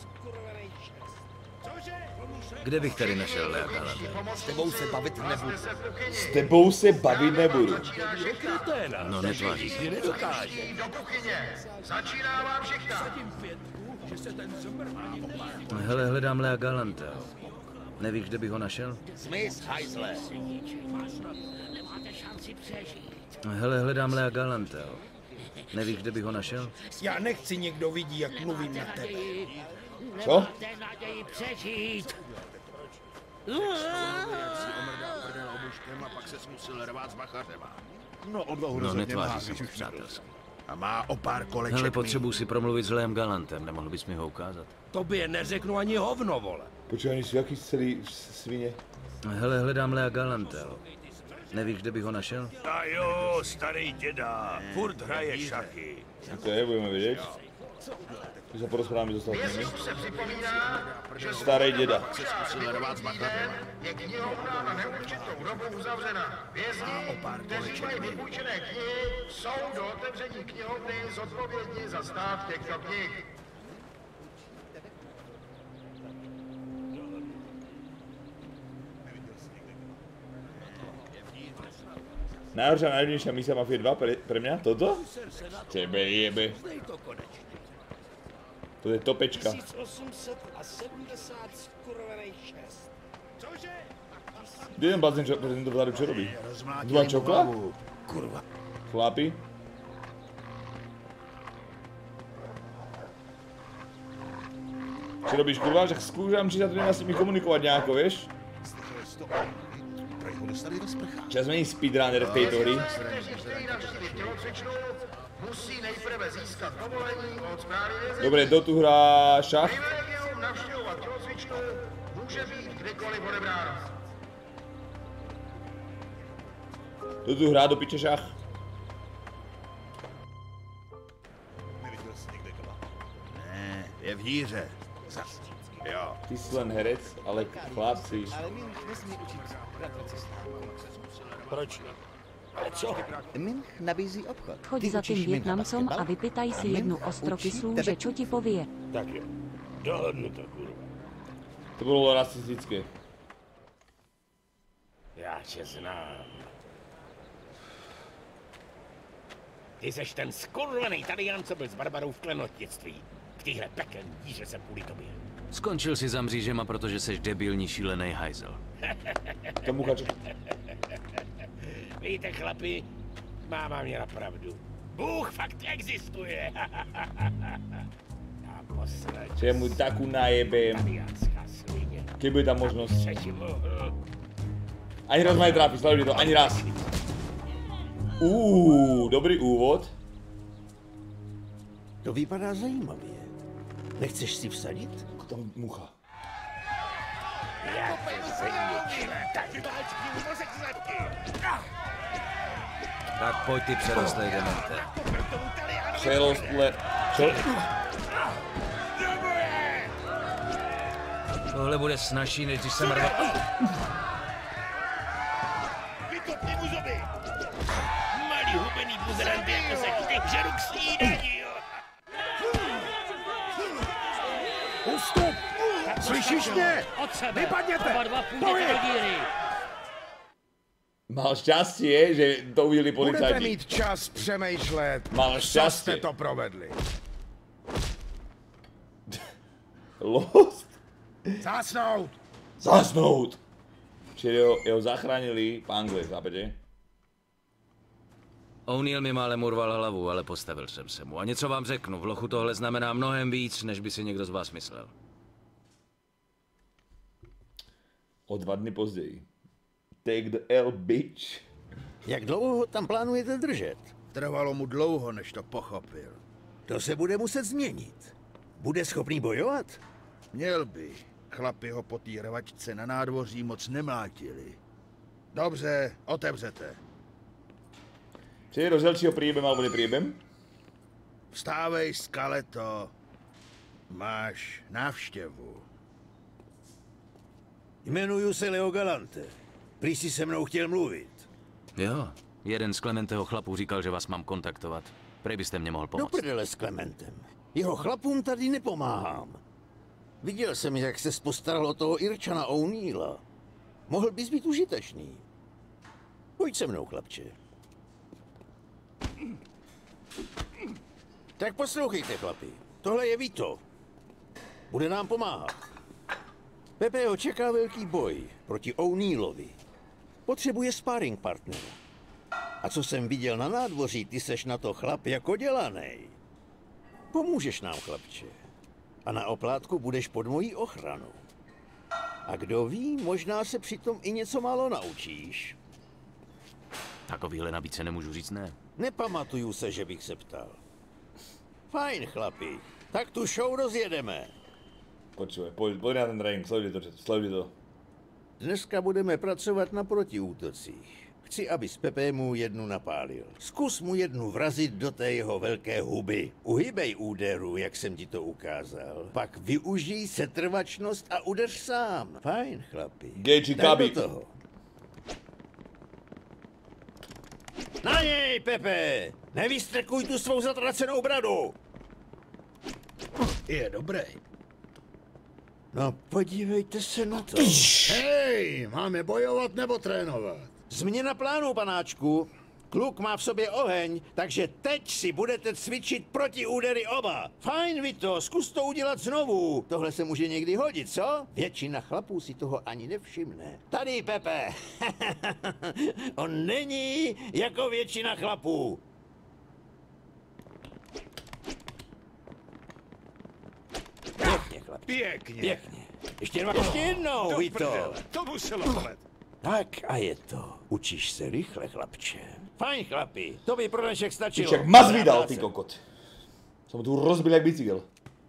B: Kde bych tady našel Lea Galante?
K: S tebou se bavit nebudu.
C: S tebou se bavit nebudu.
B: No netváří se.
M: Do kuchyně. Začíná vám všechna.
B: Hele, hledám Lea Galante. Nevíš, kde bych ho našel?
K: Smith, hajzle.
B: Hele, hledám Lea Galante. Nevíš, kde bych ho našel?
H: Já nechci, někdo vidí, jak mluvím na tebe.
C: Co?
B: No netváří se moc přátelsky.
H: A má o pár koleček.
B: Ale potřebuji si promluvit s Leem Galantem, nemohl bys mi ho ukázat?
L: Tobě neřeknu ani hovno, vole.
C: Počkej, oni jsou jaký celý svině?
B: Hele, hledám Lea Galanteho. Nevíš, kde bych ho našel?
I: A jo, starý děda, furt hraje šachy.
C: To je, budeme vidět. Když se porozpráváme s ostatními. Starý děda.
M: Je knihovna na neurčitou dobu uzavřena. Vězni, kteří mají vypůjčené knihy, jsou do otevření knihovny zodpovědní za stav těchto knih.
C: Najhoršia a najvnejšia misia Mafie dva pre, pre mňa? Toto? Tebe jebe. To je topečka.
D: tisíc osm set sedmdesát skurvenej šest. Cože?
C: Kde ten bazén, čo, ten vzadu čo robí? Dva čokla?
H: Kurva.
C: Chlapi? Čo robíš, kurva? Že skúšam, či sa tu nedá s nimi komunikovať nejako, vieš? Čas mení speedrunner v tejto hry.
M: Musí nejprve získat povolení od správy vězení.
C: Dobre, kto tu hrá šach?
M: Privilegium navštěvovat tělocvičnu může být kdykoliv odebráno.
C: Kto tu hrá do piče šach?
H: Ne, je v díře. Jo.
C: Ty jsi len herec, ale chlapci.
N: Ale Minch nesmí učit bratr
D: Proč? Ale co?
N: Minch nabízí obchod.
G: Choď za tím Vietnamcom a vypytaj si jednu ostrokyslou, že čo ti povie.
D: Tak jo. Dohodnu to, kurva.
C: To bylo rasistické.
L: Já tě znám. Ty seš ten skurvený Talián, co byl s Barbarou v klenotnictví. V téhle pekelní díře jsem kvůli tobě.
B: Skončil si za mřížema, protože seš debilní šílený hajzel.
C: To muchač.
L: Víte, chlapi, máma měla pravdu. Bůh fakt existuje. A poslední.
C: Že mu takú najebem. Keď bude tam možnosť. Ani raz ma netrápi, sledujte to, ani raz. Uuu, dobrý úvod.
F: To vypadá zajímavě. Nechceš si vsadit?
C: Tam mucha.
L: Já tě zničím.
B: Tak pojď ty přerostlej demente.
C: Přerostle... Čo?
B: Tohle bude snažší, než když jsem rval.
L: Vykopni mu zuby! Malý hubený buzeranty, jako seš ty, žeru k snídani, jo!
H: Ustup! Slyšíš mě? Vypadněte! Pojď!
C: Mal šťastie, že to uvideli
H: Budete
C: policajti.
H: mít čas přemýšlet,
C: Mal
H: co
C: šťastie.
H: jste to provedli.
C: Lost?
H: Zásnout!
C: Zasnout! Čiže ho, jeho zachránili pángle, chápete?
B: O'Neill mi málem urval hlavu, ale postavil jsem se mu. A něco vám řeknu, v lochu tohle znamená mnohem víc, než by si někdo z vás myslel.
C: O dva dny později. Take the L, bitch.
F: Jak dlouho ho tam plánujete držet?
H: Trvalo mu dlouho, než to pochopil.
F: To se bude muset změnit. Bude schopný bojovat?
H: Měl by. Chlapi ho po té rvačce na nádvoří moc nemlátili. Dobře, otevřete.
C: Či je rozdělčího príbem alebo nepríbem?
H: Vstávej, Skeleto. Máš návštěvu.
F: Jmenuju se Leo Galante. Prý si se mnou chtěl mluvit.
B: Jo, jeden z Clementeho chlapů říkal, že vás mám kontaktovat. Prej byste mě mohl
F: Do
B: pomoct.
F: prdele s Clementem. Jeho chlapům tady nepomáhám. Viděl jsem, jak se postaral o toho Irčana O'Neilla. Mohl bys být užitečný. Pojď se mnou, chlapče. Tak poslouchejte, chlapi. Tohle je Vito. Bude nám pomáhat. Pepe ho čeká velký boj proti O'Neillovi. Potřebuje sparring partnera. A co jsem viděl na nádvoří, ty seš na to chlap jako dělanej. Pomůžeš nám, chlapče. A na oplátku budeš pod mojí ochranou. A kdo ví, možná se přitom i něco málo naučíš.
B: Takovýhle nabídce nemůžu říct ne.
O: Nepamatuju se, že bych se ptal. Fajn, chlapi. Tak tu show rozjedeme.
C: Počuj, pojď, pojď na ten trénink, sleduj to, sleduj to.
O: Dneska budeme pracovat na protiútocích. Chci, aby z Pepe mu jednu napálil. Zkus mu jednu vrazit do té jeho velké huby. Uhybej úderu, jak jsem ti to ukázal. Pak využij setrvačnost a udeř sám. Fajn, chlapi.
C: Gejči
O: Tak
C: kabí.
O: do toho. Na něj, Pepe! Nevystrkuj tu svou zatracenou bradu!
H: Je dobrý.
O: No, podívejte se na to.
F: Hej, máme bojovat nebo trénovat?
O: Změna plánu, panáčku. Kluk má v sobě oheň, takže teď si budete cvičit proti údery oba. Fajn, Vito, zkus to udělat znovu. Tohle se může někdy hodit, co? Většina chlapů si toho ani nevšimne. Tady, Pepe. On není jako většina chlapů. Pěkně, chlapi.
H: Pěkně.
O: Pěkně. Ještě dva, ještě jednou,
H: Do
O: Vito.
H: prdele, to muselo bolet.
O: Tak a je to. Učíš se rychle, chlapče. Fajn, chlapi, to by pro dnešek stačilo.
C: Ty však maz vydal, ty kokot. Jsem mu tu rozbil jak bicykl.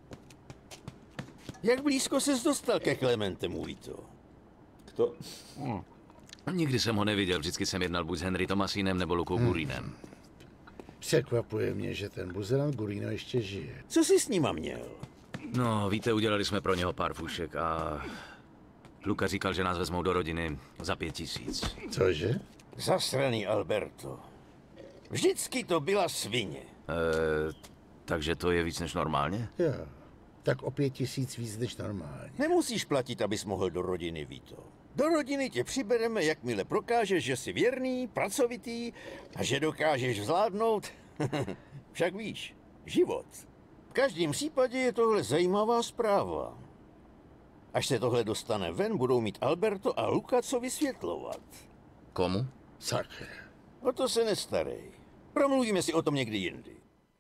O: Jak blízko ses dostal ke Clementemu, Vito?
C: Kto?
B: Hmm. Nikdy jsem ho neviděl, vždycky jsem jednal buď s Henry Thomasinem nebo Lukou hmm. Gurinem.
F: Překvapuje mě, že ten buzerant Gurino ještě žije.
O: Co jsi s nima měl?
B: No, víte, udělali jsme pro něho pár fušek a... Luka říkal, že nás vezmou do rodiny za pět tisíc.
F: Cože?
O: Zasraný Alberto. Vždycky to byla svině.
B: E, takže to je víc než normálně?
F: Jo, tak o pět tisíc víc než normálně.
O: Nemusíš platit, abys mohl do rodiny, Vito. Do rodiny tě přibereme, jakmile prokážeš, že jsi věrný, pracovitý a že dokážeš zvládnout, však víš, život. V každém případě je tohle zajímavá zpráva. Až se tohle dostane ven, budou mít Alberto a Luka co vysvětlovat.
B: Komu?
F: Sakra.
O: O to se nestarej. Promluvíme si o tom někdy jindy.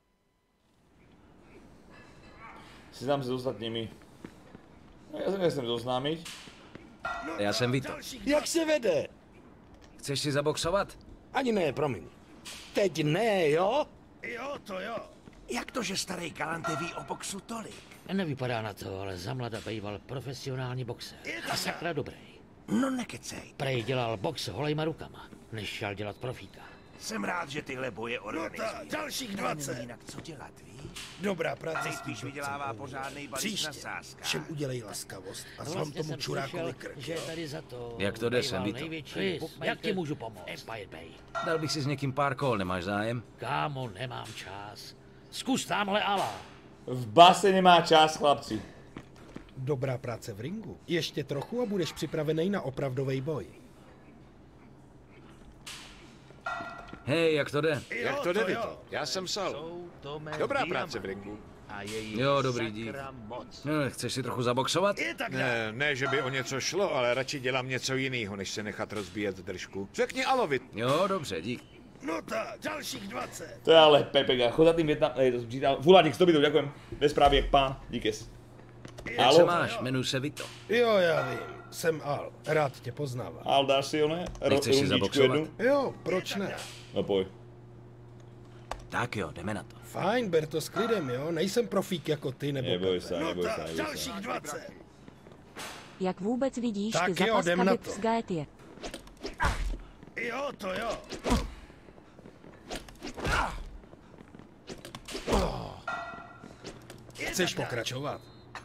C: Seznám se s ostatními. Já se nechcem zoznámit.
B: Já jsem Vito.
H: Jak se vede?
B: Chceš si zaboxovat?
H: Ani ne, promiň. Teď ne, jo?
I: Jo, to jo.
H: Jak to, že starý Galante ví o boxu tolik?
P: Nevypadá na to, ale za mlada býval profesionální boxer. A sakra dobrý.
H: No nekecej.
P: Prej dělal box holejma rukama, než šel dělat profíka.
H: Jsem rád, že tyhle boje organizuje.
I: No tak, dalších dvacet.
H: Jinak co dělat, víš? Dobrá práce. Nejspíš vydělává pořádnej balík na sázkách. Všem udělej laskavost a zlom
P: Vlastně
H: tomu
P: jsem
H: čurákovi
P: slyšel,
H: krk.
P: že je tady za to
B: Jak to jde,
P: býval
B: jsem Vito?
P: největší
B: Chris,
P: bookmaker jak ti můžu pomoct? Empire Bay.
B: Dal bych si s někým pár kol, nemáš zájem?
P: Kámo, nemám čas. Zkus tamhle Ala.
C: V base nemá čas, chlapci.
H: Dobrá práce v ringu. Ještě trochu a budeš připravený na opravdový boj.
B: Hej, jak to jde?
Q: Jak to jde, Vito? Já jsem Sal. Dobrá práce v ringu.
B: Jo, dobrý dík. No, chceš si trochu zaboxovat?
Q: Ne, ne, že by o něco šlo, ale radši dělám něco jiného, než se nechat rozbíjet držku. Řekni Alovi.
B: Jo, dobře, dík.
I: No tak, dalších dvacet.
C: To je ale Pepega, chod za tým Vietnam... Ej, to jsem říkal. Fuláček, sto bytů, ďakujem. Bez právě jak pán, díkes.
B: Jak se máš? Jmenuji se Vito.
H: Jo, já vím. Jsem Al. Rád tě poznávám.
C: Al, dáš si ono?
B: Nechceš si zaboxovat?
H: Jo, proč ne?
C: No pojď.
B: Tak jo, jdeme na to.
H: Fajn, ber to s klidem, jo? Nejsem profík jako ty, nebo...
C: Neboj se,
I: No
C: neboj se,
I: tak,
C: neboj se.
I: dalších dvacet.
G: Jak vůbec vidíš
H: Tak
G: ty
H: jo,
G: zápas
H: jdem na
G: Khabib
H: to.
G: s Gaetie?
I: Jo, to jo.
H: Chceš pokračovat?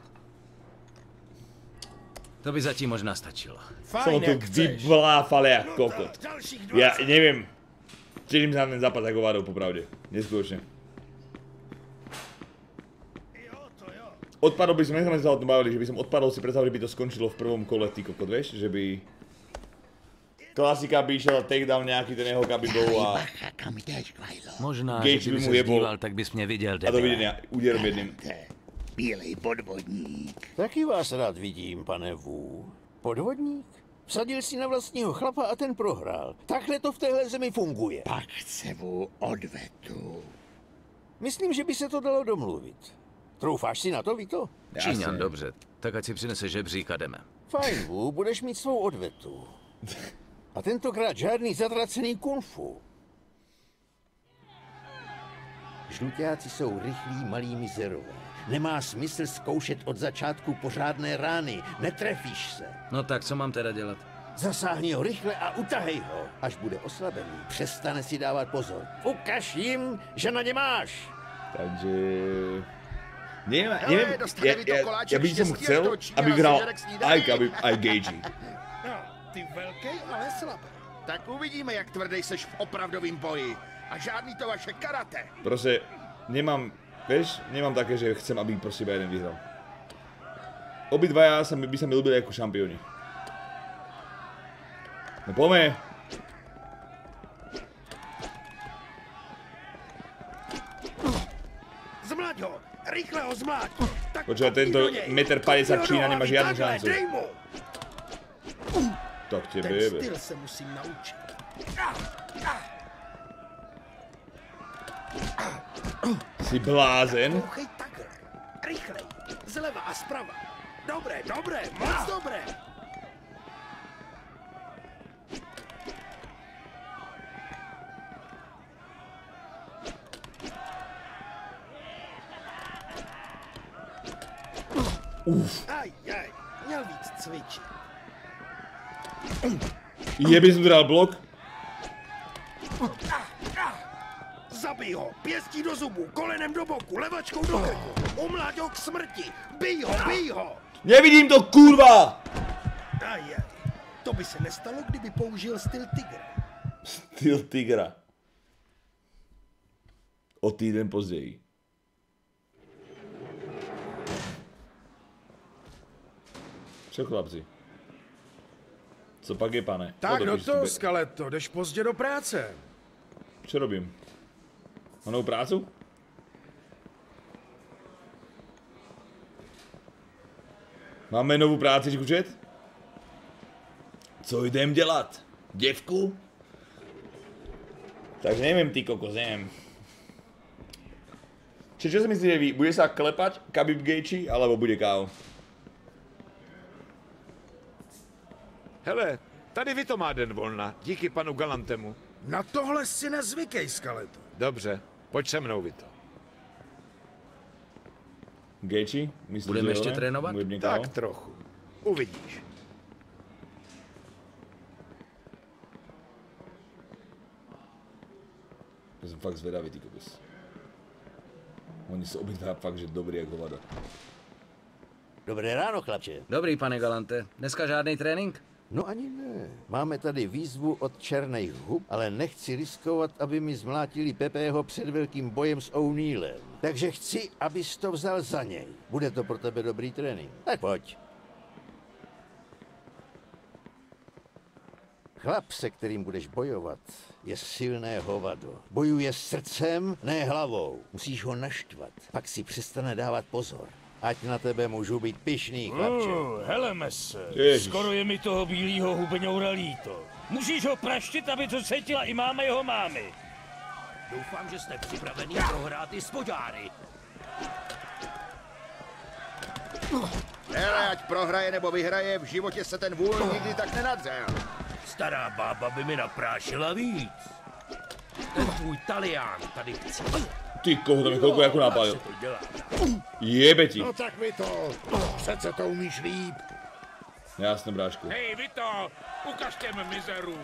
B: To by zatím možná stačilo.
C: Jsem
H: Fajn,
C: tu
H: jak chceš.
C: vyvláfal jak
I: No
C: kokot.
I: tak, dalších
C: Já
I: dvacet.
C: nevím. Těším se na ten zápas jako vádou, popravdě. Neskutečně.
I: Jo, to jo.
C: Odpadol by sme, sme sa o tom bavili, že by som odpadol, si predstavil, že by to skončilo v prvom kole, ty kokot, vieš? Že by... Klasika by išla takedown nějaký ten jeho Khabibov a...
B: Možná,
C: Gage
B: že
C: by
B: kdyby
C: mu
B: se
C: jebol.
B: díval, tak bys mě viděl,
C: A
B: debile.
C: dovidenia, úderom jedným.
F: Bílej podvodník.
O: Taky vás rád vidím, pane Wu. Podvodník? Vsadil si na vlastního chlapa a ten prohrál. Takhle to v téhle zemi funguje.
F: Pak chce Wu odvetu.
O: Myslím, že by se to dalo domluvit. Troufáš si na to, Vito?
B: Číňan, dobře. Tak ať si přinese žebřík a jdeme.
O: Fajn, Wu, budeš mít svou odvetu. A tentokrát žádný zatracený kung fu. Žluťáci jsou rychlí malí mizerové. Nemá smysl zkoušet od začátku pořádné rány. Netrefíš se.
B: No tak, co mám teda dělat?
O: Zasáhni ho rychle a utahej ho. Až bude oslabený, přestane si dávat pozor. Ukaž jim, že na ně máš.
C: Takže... Nevím, nevím, já, já, já bych som chcel, aby vyhrál Ike, aby Ike Gagey.
F: No, ty velký, ale slabý. Tak uvidíme, jak tvrdý seš v opravdovém boji. A žádný to vaše karate.
C: Prostě nemám, vieš, nemám také, že chcem, aby prostě iba jeden vyhral. Obidvaja sa, by sa mi ľúbili ako šampióni. No poďme.
F: Zmlaď ho! Rychle ho zmlaď!
C: Počúva, tento jeden päťdesiat Čína nemá žiadnu šancu. Tak tebe jebe.
F: Ten styl se musím naučit.
C: Si blázen?
F: Pouchej takhle. Rychlej. Zleva a zprava. Dobré, dobré, moc dobré.
C: Uf.
F: Aj, aj, měl víc cvičit.
C: Jeby som dal blok.
F: Zabij ho, pěstí do zubů, kolenem do boku, levačkou do krku. Umláď ho k smrti. Bij ho, bij ho.
C: Nevidím to, kurva!
F: Aj, aj. To by se nestalo, kdyby použil styl tigra.
C: Styl tigra. O týden později. Čo, chlapci? Co pak je, pane?
H: Tak no to, Skeleto, jdeš pozdě do práce.
C: Co robím? Mám novou prácu? Máme novou práci, Žkučet? Co jdem dělat? Děvku? Tak nevím, ty kokos, nevím. Čiže čo si myslíte vy? Bude sa klepať Khabib Gaethje, alebo bude ká ó?
Q: Hele, tady Vito má den volna, díky panu Galantemu.
H: Na tohle si nezvykej, Skeleto.
Q: Dobře, pojď se mnou, Vito.
C: Gaethje? Myslíš,
B: budeme ještě trénovat?
Q: Tak trochu. Uvidíš.
C: Já jsem fakt zvedavý, ty kokos. Oni jsou obidva fakt, že dobrý jak hovada.
O: Dobré ráno, chlapče.
B: Dobrý, pane Galante. Dneska žádný trénink?
O: No ani ne. Máme tady výzvu od Černých hub, ale nechci riskovat, aby mi zmlátili Pepeho před velkým bojem s O'Neillem. Takže chci, abys to vzal za něj. Bude to pro tebe dobrý trénink. Tak pojď. Chlap, se kterým budeš bojovat, je silné hovado. Bojuje srdcem, ne hlavou. Musíš ho naštvat, pak si přestane dávat pozor. Ať na tebe můžu být pyšný, chlapče.
D: Oh, heleme se.
C: Ježiš.
D: Skoro je mi toho bílýho hubeňoura líto. Musíš ho praštit, aby to cítila i máma jeho mámy.
R: Doufám, že jste připravený prohrát i spodáry.
F: Hele, ať prohraje nebo vyhraje, v životě se ten vůl nikdy tak nenadřel.
R: Stará bába by mi naprášila víc. Ten tvůj Talián tady chci.
C: Ty koho, to mi kolko jako napálil. Jebe ti.
F: No tak mi to, přece to umíš líp.
C: Jasně, brášku.
D: Hej, Vito, ukaž těm mizerům.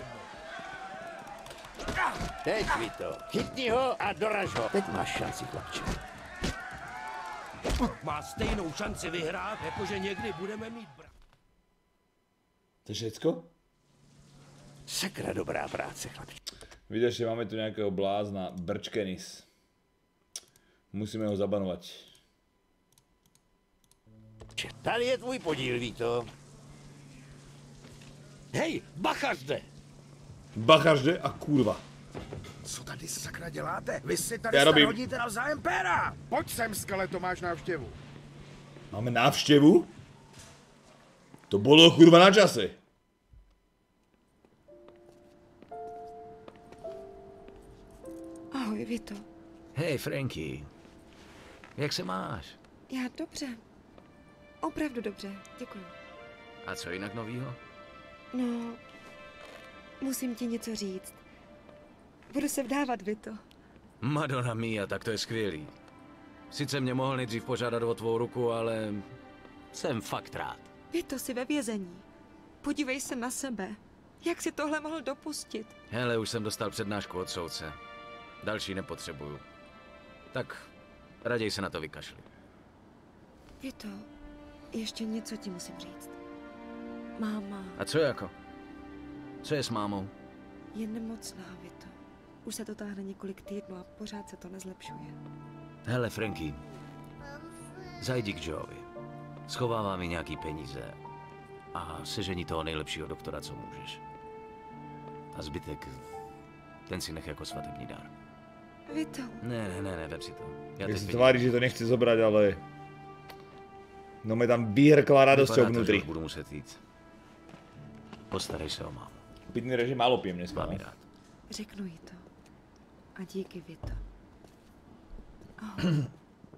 O: Teď, Vito, chytni ho a doraž ho. Teď máš šanci, chlapče.
R: Má stejnou šanci vyhrát, jakože někdy budeme mít brat.
C: To je všecko?
O: Sakra dobrá práce, chlapče.
C: Vidíš, že máme tu nějakého blázna, Brčkenis. Musíme ho zabanovat.
O: Tady je tvůj podíl, Vito.
R: Hej, bacha zde!
C: Bacha zde a kurva.
H: Co tady sakra děláte? Vy si tady
C: robím.
H: hodíte navzájem péra. Pojď sem, Skeleto, máš návštěvu.
C: Máme návštěvu? To bylo kurva na čase.
A: Ahoj, Vito.
B: Hej, Frankie. Jak se máš?
A: Já dobře. Opravdu dobře, děkuji.
B: A co jinak novýho?
A: No, musím ti něco říct. Budu se vdávat, Vito.
B: Madonna mia, tak to je skvělý. Sice mě mohl nejdřív požádat o tvou ruku, ale jsem fakt rád.
A: Vito, jsi ve vězení. Podívej se na sebe. Jak si tohle mohl dopustit?
B: Hele, už jsem dostal přednášku od soudce. Další nepotřebuju. Tak raději se na to vykašli.
A: Vito, ještě něco ti musím říct. Máma
B: A co jako? Co je s mámou?
A: je nemocná, Vito. Už se to táhne několik týdnů a pořád se to nezlepšuje.
B: Hele, Franky, zajdi k Joeovi. Schovává mi nějaký peníze a sežení toho nejlepšího doktora, co můžeš. A zbytek, ten si nech jako svatební dar.
A: Vito.
B: Ne, ne, ne, ne, vem si to. Já
C: Jak
B: teď
C: se tváří, že to nechci zobrať, ale... No mi tam vyhrkla radosťou vnútri.
B: Budu muset jít. Postarej se o mámu.
C: Pitný režim málo pijem dneska.
B: Mám ji rád.
A: Řeknu jí to. A díky, Vito. Ahoj.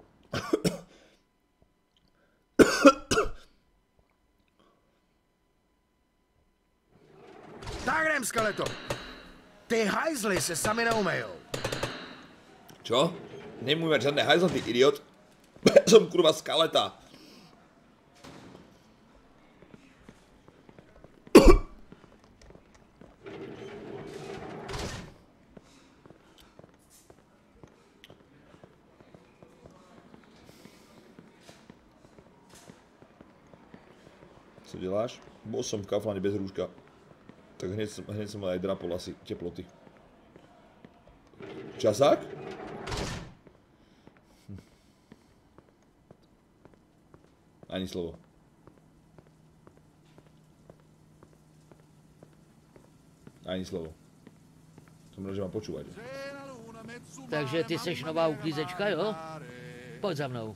H: Tak jdem, skeleto. Ty hajzly se sami neumejou.
C: Čo? Nemůj mať žádné hajzle, ty idiot. Som kurva skaleta. Co děláš? Bol som v Kauflande bez rúška. Tak hneď som, hneď som aj drapol asi teploty. Časák? Hm. Ani slovo. Ani slovo. Som rád, že mám počúvať.
P: Takže ty seš nová uklízečka, jo? Pojď za mnou.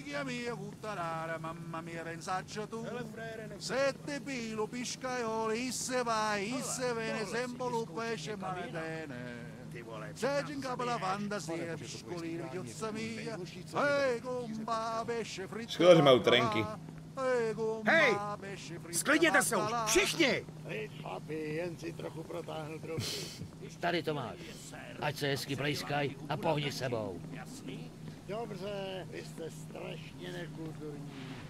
S: Sette pilo piscaioli, isse vai, isse vene, sembolo pesce maledene. Se in capo la fantasia, piscolino, giozza mia, e gomba, pesce fritto.
C: Škoda, že majú trenky.
H: Hej, sklidněte se už, všichni!
F: Hej, chlapi, jen si trochu protáhnu trochu.
P: Tady to máš. Ať se hezky blejskaj a pohni sebou.
F: Dobře, vy jste strašně nekulturní.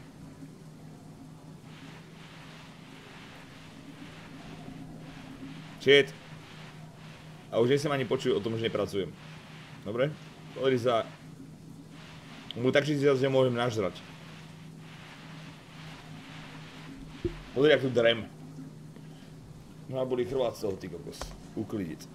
C: Shit. A už nejsem ani počuť o tom, že nepracujem. Dobre? Pozri sa. Mu tak, že si zase nemôžem nažrať. Pozri, jak tu drem. No a boli chrvát z toho, ty kokos. Uklidiť.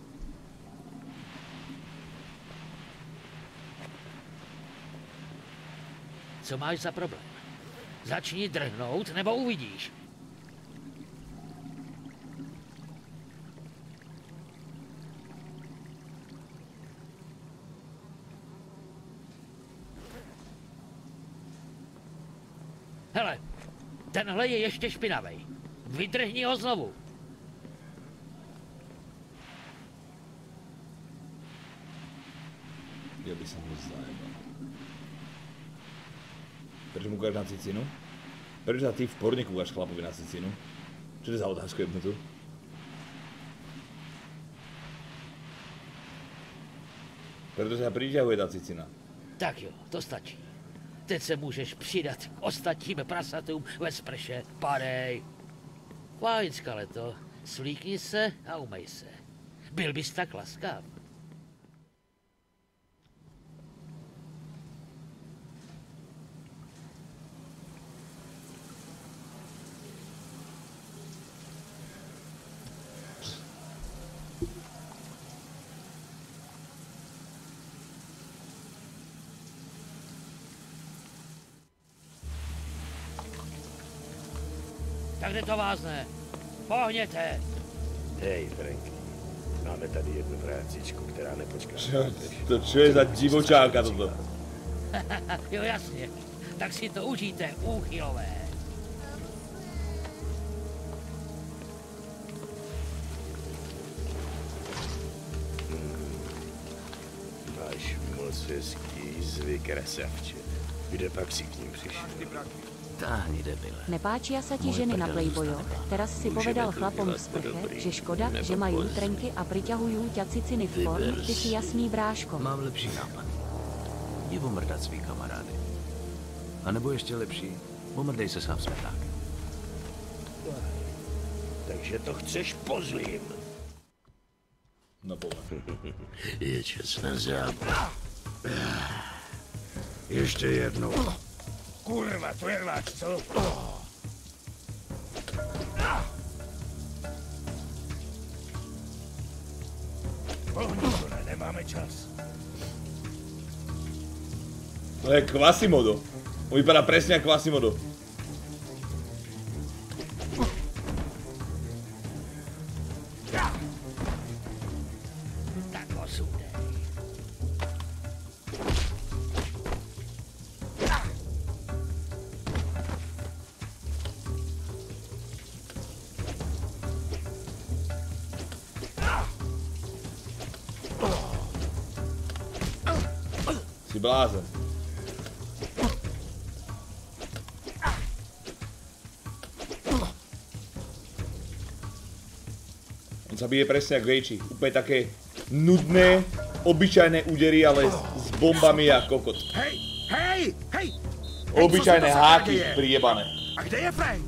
P: Co máš za problém? Začni drhnout, nebo uvidíš. Hele, tenhle je ještě špinavej. Vydrhni ho znovu.
C: Ja by som ho zajebal. Prečo mu kúkaš na cicinu? Prečo sa ty v porne kúkaš chlapovi na cicinu? Čo to je za otázku jednotu? Preto sa priťahuje tá cicina.
P: Tak jo, to stačí. Teď se můžeš přidat k ostatním prasatům ve sprše. Padej. Fajn, skeleto. Svlíkni se a umej se. Byl bys tak laskav. Tak kde to vázne? Pohněte!
L: Hej, Franky, máme tady jednu prácičku, která nepočká.
C: Čo, to čo je za divočáka toto?
P: Jo, jasně. Tak si to užijte, úchylové.
L: Hmm. Máš moc hezký zvyk, krasavče. Kde pak si k ním přišel?
B: Táhni, debile.
G: Nepáčia sa ti ženy na Playboyo, teraz si povedal chlapom v sprche, že škoda, že majú trenky a priťahujú ťa ciciny v form, ty si jasný bráško.
B: Mám lepší nápad. Jdi omrdat svý kamarády. A nebo ještě lepší, omrdej se sám světák.
R: Takže to chceš po zlým.
C: No pole.
R: Je čas na západ. Ještě jednou. Kurva, to je hláč, co? Pohni, ne, nemáme čas.
C: To je Quasimodo. On vypadá presne ako Quasimodo.
R: Tak osudej.
C: Si blázen. On sa bije presne jak Rejči. Úplne také nudné, obyčajné údery, ale s, s bombami a kokot.
H: Hej, hej, hej!
C: Obyčajné háky priebané.
H: A kde je Frank?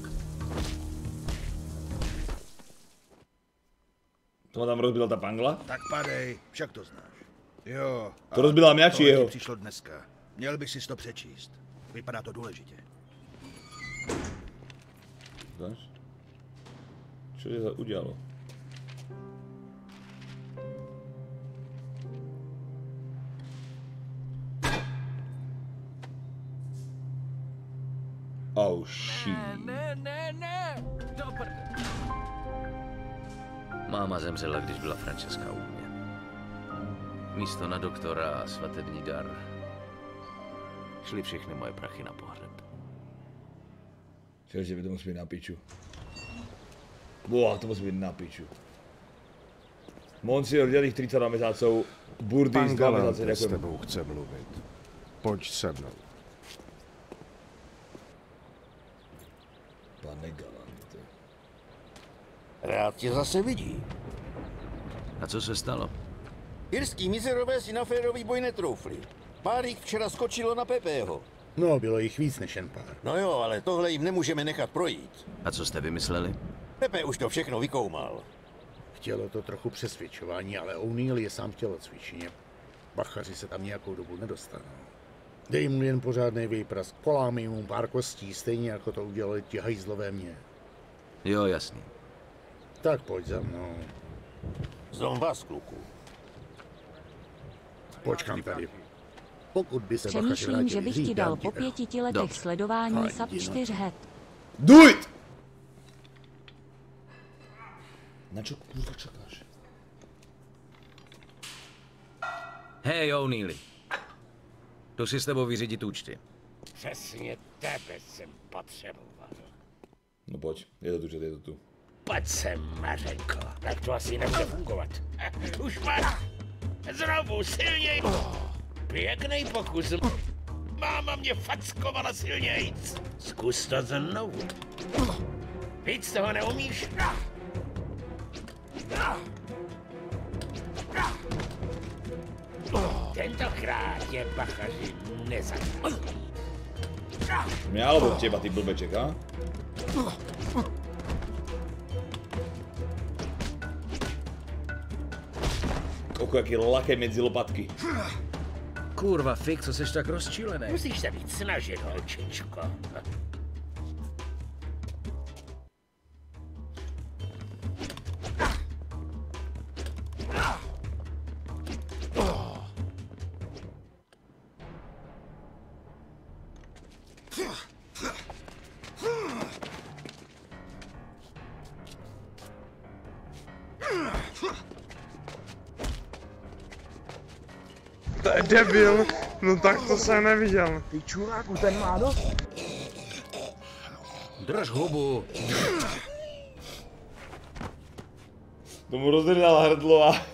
C: To ma tam rozbila tá pangla?
H: Tak padej, však to znáš. Jo.
C: To rozbila mňa, či jeho?
H: To přišlo dneska. Měl bych si to přečíst. Vypadá to důležitě.
C: Znáš? Čo je za udialo? Oh shit.
R: Ne, ne, ne, do prde.
B: Máma zemřela, když byla Francesca u mě. Místo na doktora a svatební dar. Šly všechny moje prachy na pohřeb.
C: Čeže by to musí být na piču. Boha, to musí být na piču. Monsignor, dělých třicet dva měsíců, burdy z dva měsíce,
H: s tebou chce mluvit. Pojď se mnou.
C: Pane Galante.
O: Rád tě zase vidí.
B: A co se stalo?
O: Irský mizerové si na férový boj netroufli. Pár jich včera skočilo na Pepeho.
F: No, bylo jich víc než jen pár.
O: No jo, ale tohle jim nemůžeme nechat projít.
B: A co jste vymysleli?
O: Pepe už to všechno vykoumal.
F: Chtělo to trochu přesvědčování, ale O'Neill je sám v tělocvičně. Bachaři se tam nějakou dobu nedostanou. Dej mu jen pořádnej výprask, polámej mu pár kostí, stejně jako to udělali ti hajzlové mě.
B: Jo, jasný.
F: Tak pojď za mnou.
O: Znám vás, kluku.
F: Počkám tady. Pokud by se Bachaři
G: Přemýšlím,
F: vrátili
G: že bych
F: dřív,
G: ti dal
F: dám
G: po
F: ti
G: pěti letech
B: Dobře.
G: sledování
F: Fajn,
G: sub
F: jdi na
G: čtyř
F: to.
G: het.
C: Do it! Na čo kurva čekáš?
B: Hej, O'Neilly. Jdu si s tebou vyřídit účty.
R: Přesně tebe jsem potřeboval.
C: No pojď, je to tu, že je to tu.
R: Pojď sem, Mařenko. Tak to asi nebude fungovat. Už máš znovu silněji. Pěkný pokus. Máma mě fackovala silnějc. Zkus to znovu. Víc toho neumíš? Tentokrát je bachaři nezachrání.
C: Mě alebo těba, ty blbeček, a? Koko, jaký laké medzi lopatky.
B: Kurva, Fik, co seš tak rozčilený?
R: Musíš se víc snažit, holčičko.
J: To je debil, no tak to jsem neviděl.
N: Ty čuráku, ten má dost.
B: Drž hubu.
C: Tomu rozdrnal hrdlo a...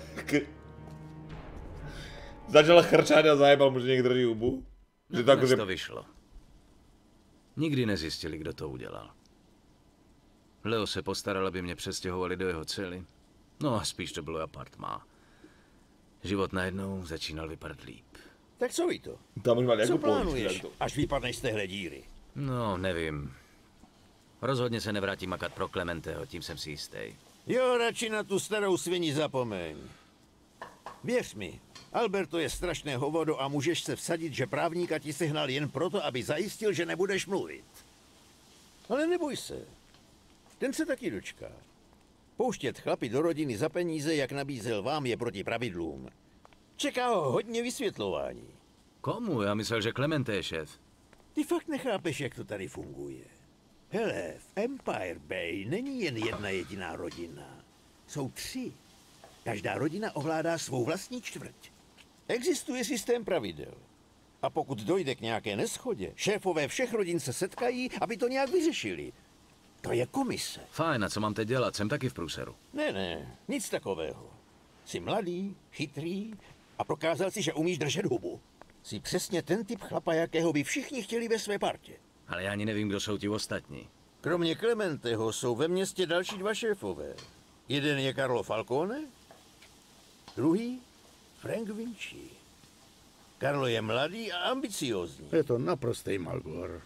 C: Začal chrčať a zajebal mu, že někdo drží hubu. Že to
B: Dnes
C: akože...
B: to vyšlo. Nikdy nezjistili, kdo to udělal. Leo se postaral, aby mě přestěhovali do jeho cely. No a spíš to bylo apartmá. Život najednou začínal vypadat líp.
O: Tak co ví to?
C: Tam
O: co plánuješ, až vypadneš z téhle díry?
B: No, nevím. Rozhodně se nevrátím makat pro Clementeho, tím jsem si jistý.
O: Jo, radši na tu starou svini zapomeň. Věř mi, Alberto je strašné hovodo a můžeš se vsadit, že právníka ti sehnal jen proto, aby zajistil, že nebudeš mluvit. Ale neboj se. Ten se taky dočká. Pouštět chlapy do rodiny za peníze, jak nabízel vám, je proti pravidlům. Čeká ho hodně vysvětlování.
B: Komu? Já myslel, že Clemente je šéf.
O: Ty fakt nechápeš, jak to tady funguje. Hele, v Empire Bay není jen jedna jediná rodina. Jsou tři. Každá rodina ovládá svou vlastní čtvrť. Existuje systém pravidel. A pokud dojde k nějaké neschodě, šéfové všech rodin se setkají, aby to nějak vyřešili. To je komise.
B: Fajn, a co mám teď dělat? Jsem taky v průseru.
O: Ne, ne, nic takového. Jsi mladý, chytrý a prokázal si, že umíš držet hubu. Jsi přesně ten typ chlapa, jakého by všichni chtěli ve své partě.
B: Ale já ani nevím, kdo jsou ti ostatní.
O: Kromě Clementeho jsou ve městě další dva šéfové. Jeden je Carlo Falcone, druhý Frank Vinci. Carlo je mladý a ambiciózní.
F: Je to naprostý Malgor.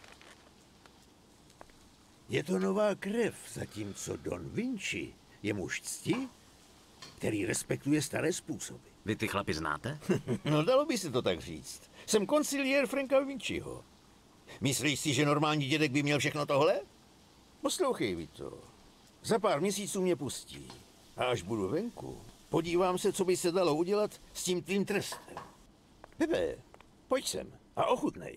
O: Je to nová krev, zatímco Don Vinci je muž cti, který respektuje staré způsoby.
B: Vy ty chlapi znáte?
O: No, dalo by se to tak říct. Jsem konciliér Franka Vinciho. Myslíš si, že normální dědek by měl všechno tohle? Poslouchej, Vito. Za pár měsíců mě pustí. A až budu venku, podívám se, co by se dalo udělat s tím tvým trestem. Pepe, pojď sem a ochutnej.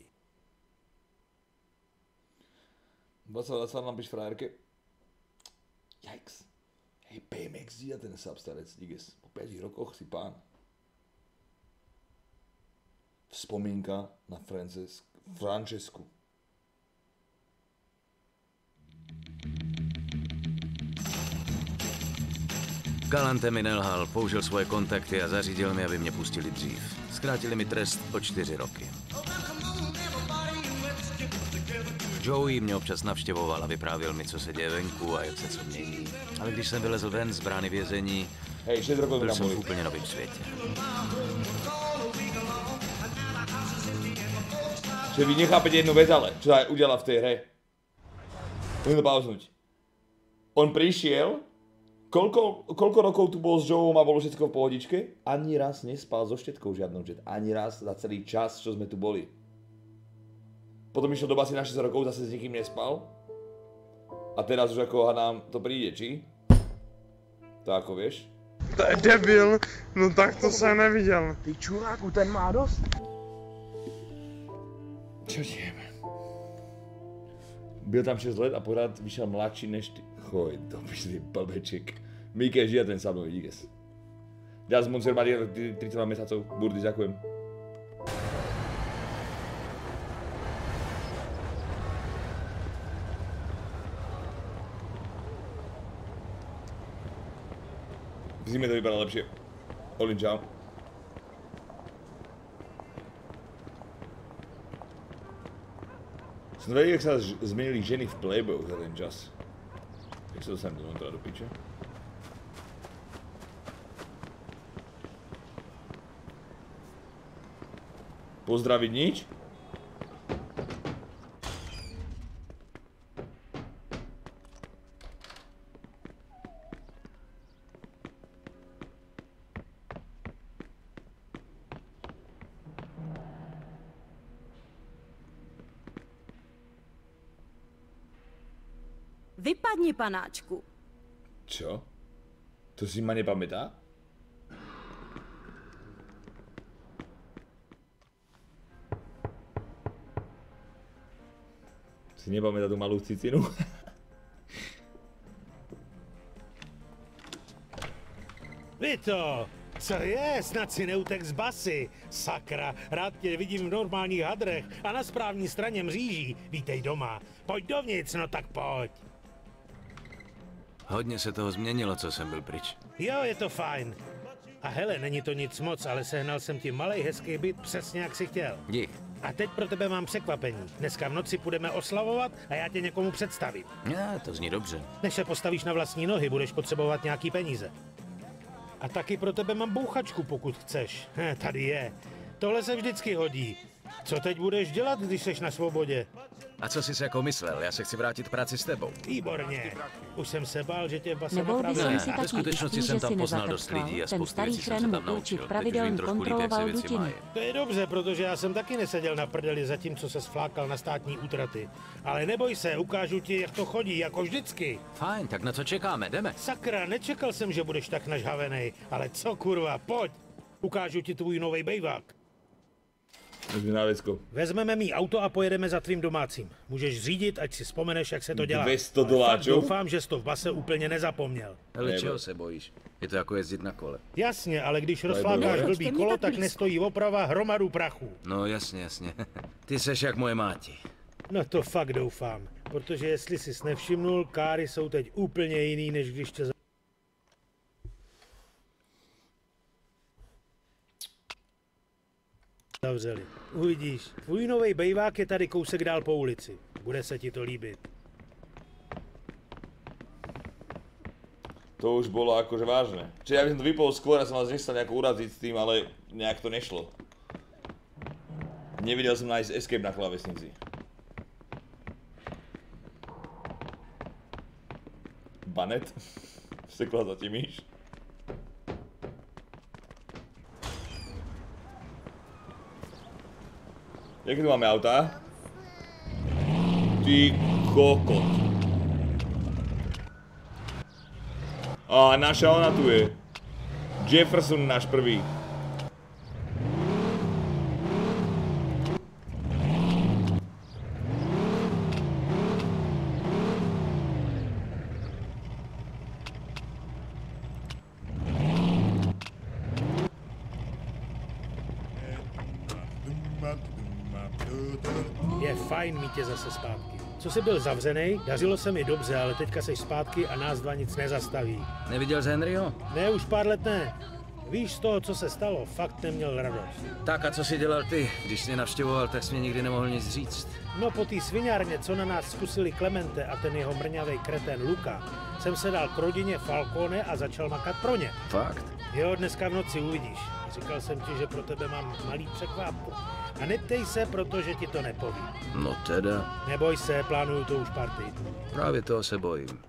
C: dvacet dvacet nám piš frajerky. Yikes. Hej, P M X a ten substarec, díky. Po pěti rokoch si pán. Vzpomínka na Frances, Francesku.
B: Galante mi nelhal, použil svoje kontakty a zařídil mi, aby mě pustili dřív. Zkrátili mi trest o čtyři roky. Joey mě občas navštěvoval a vyprávěl mi, co se děje venku a jak se co mění. Ale když jsem vylezl ven z brány vězení,
C: Hej,
B: byl jsem v úplně novém světě.
C: Že vy nechápete jednu vec, ale čo aj udělal v té hře. Musím to pauznout. On prišiel, koľko, koľko rokov tu bol s Joeom a bolo všetko v pohodičke? Ani raz nespal so štetkou žiadnou, že ani raz za celý čas, čo sme tu boli. Potom išiel do basy na šesť rokov, zase s nikým nespal. A teraz už ako nám to príde, či? To ako vieš?
J: To je debil, no tak to jsem neviděl.
I: Ty čuráku, ten má dost.
C: Čo dějeme? Byl tam šest let a pořád vyšel mladší než ty. Choj, to píšli blbeček. Mike, žije ten sa mnou, díkes. Ďas Monster Maria tridsať mesiacov, Burdy, ďakujem. V zime to vypadá lepšie. Olin, čau. Jsem zvedal, jak se změnili ženy v Playboyu za ten čas. Jak se dostaneme dovnitra do piče? Pozdravit nič?
T: Vypadni, panáčku.
C: Čo? To si ma nepamätá? Si nepamätá tu malú cicinu?
D: Vito, co je? Snad si neutek z basy. Sakra, rád tě vidím v normálních hadrech a na správní straně mříží. Vítej doma. Pojď dovnitř, no tak pojď.
B: Hodně se toho změnilo, co jsem byl pryč.
D: Jo, je to fajn. A hele, není to nic moc, ale sehnal jsem ti malej hezký byt přesně jak si chtěl.
B: Dík.
D: A teď pro tebe mám překvapení. Dneska v noci půjdeme oslavovat a já tě někomu představím.
B: Ne, to zní dobře.
D: Než se postavíš na vlastní nohy, budeš potřebovat nějaký peníze. A taky pro tebe mám bouchačku, pokud chceš. He, tady je. Tohle se vždycky hodí. Co teď budeš dělat, když jsi na svobodě?
B: A co jsi si jako myslel? Já se chci vrátit práci s tebou.
D: Výborně. Už jsem se bál, že tě v base
G: Nebol by
D: napravili.
G: som si taký istý, že si nezatrpkal. Ten starý chren mu určit pravidelně kontroloval dutiny.
D: To je dobře, protože já jsem taky neseděl na prdeli zatímco se sflákal na státní útraty. Ale neboj se, ukážu ti, jak to chodí, jako vždycky.
B: Fajn, tak na co čekáme? Jdeme.
D: Sakra, nečekal jsem, že budeš tak nažhavenej. Ale co kurva, pojď. Ukážu ti tvůj novej bejvák. Vezmeme mý auto a pojedeme za tvým domácím. Můžeš řídit, ať si vzpomeneš, jak se to dělá.
C: dvě stě doláčů.
D: Doufám, že jsi to v base úplně nezapomněl.
B: Ale čeho se bojíš? Je to jako jezdit na kole.
D: Jasně, ale když rozflákáš blbý kolo, tak nestojí oprava hromadu prachu.
B: No jasně, jasně. Ty seš jak moje máti.
D: No to fakt doufám, protože jestli jsi nevšimnul, káry jsou teď úplně jiný, než když tě zavřeli. Uvidíš, tvůj novej bejvák je tady kousek dál po ulici. Bude se ti to líbit.
C: To už bolo akože vážne. Čiže ja by som to vypol skôr a som vás nechcel nejako uraziť s tým, ale nejak to nešlo. Nevidel som nájsť escape na klávesnici. Banet? Vstekla za ti myš? Jaké tu máme auta? Ty kokot. A naša ona tu je. Jefferson náš prvý.
D: Je fajn mít tě zase zpátky. Co jsi byl zavřenej, dařilo se mi dobře, ale teďka seš zpátky a nás dva nic nezastaví.
B: Neviděl jsi Henryho?
D: Ne, už pár let ne. Víš, z toho, co se stalo, fakt neměl radost.
B: Tak a co jsi dělal ty? Když jsi mě navštěvoval, tak jsi mě nikdy nemohl nic říct.
D: No po té sviňárně, co na nás zkusili Clemente a ten jeho mrňavej kretén Luka, jsem se dal k rodině Falcone a začal makat pro ně.
B: Fakt?
D: Jo, dneska v noci uvidíš. Říkal jsem ti, že pro tebe mám malý překvápku. A neptej se, protože ti to nepovím.
B: No teda.
D: Neboj se, plánuju to už pár týdnů.
B: Právě toho se bojím.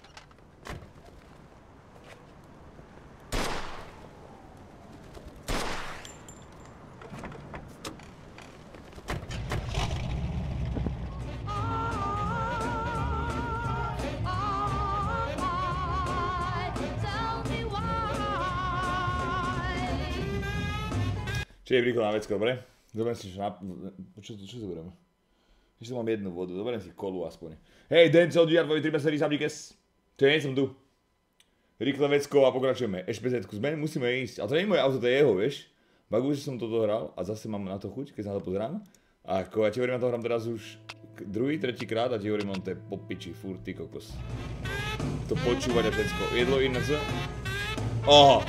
C: Čiže je rýchlo na vecko, dobre? Zoberiem si, čo na... Čo, čo zoberiem? Ešte mám jednu vodu, zoberiem si kolu aspoň. Hej, Denzel, D R dva, tri sérii Sabdikes. Čo je, som tu. Rýchle vecko a pokračujeme. eš pé zetku sme, musíme ísť. Ale to nie je moje auto, to je jeho, vieš? Baguje, že som to dohral a zase mám na to chuť, keď sa na to pozerám. A ako ja ti hovorím, na to hrám teraz už druhý, tretí krát a ti hovorím, on to je po piči, furt, ty kokos. To počúvať a všetko. Jedlo iné co? Oho!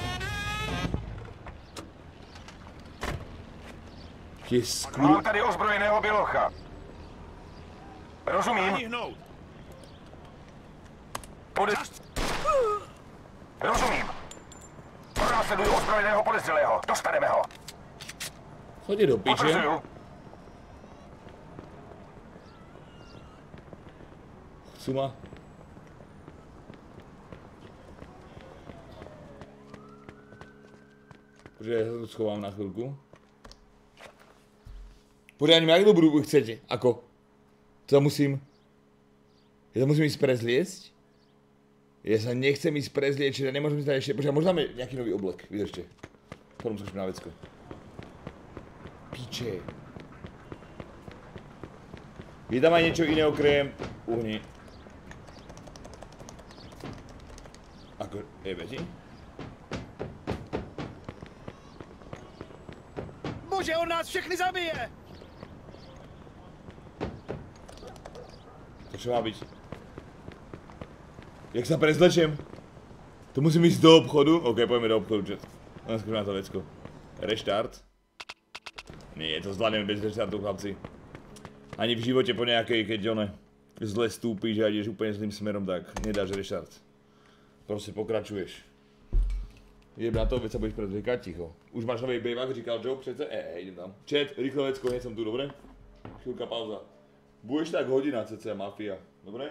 H: Mám tady ozbrojeného bělocha. Rozumím. Podez... Rozumím. Pronásleduji ozbrojeného podezřelého. Dostaneme ho.
C: Chodí do piče.
H: Potvrzuju.
C: Suma. Protože ja sa tu schovám na chvíľku. Pořádně, jak to budu chcete? Ako? To musím... Ja to musím ísť prezliecť? Ja sa nechcem ísť prezliecť, čiže nemôžem ísť ešte... Počkaj, možno máme nejaký nový oblek, vydržte. Potom skočíme na vecko. Piče. Je tam aj niečo iné okrem... Uhni. Ako... Jebe ti?
I: Bože, on nás všechny zabije!
C: To čo má byť? Jak sa prezlečem? To musím ísť do obchodu? OK, poďme do obchodu, čet. Len skúšame na to vecko. Reštart. Nie, to zvládneme bez restartu, chlapci. Ani v živote po nejakej, keď one zle stúpiš a ideš úplne zlým smerom, tak nedáš restart. Proste pokračuješ. Jeb na to, veď sa budeš predvykať, ticho. Už máš nový bejvak, říkal Joe, přece? E, idem tam. Chat, rýchlo vec, koniec som tu, dobre? Chvíľka pauza. Budeš tak hodina, cca mafia, dobre?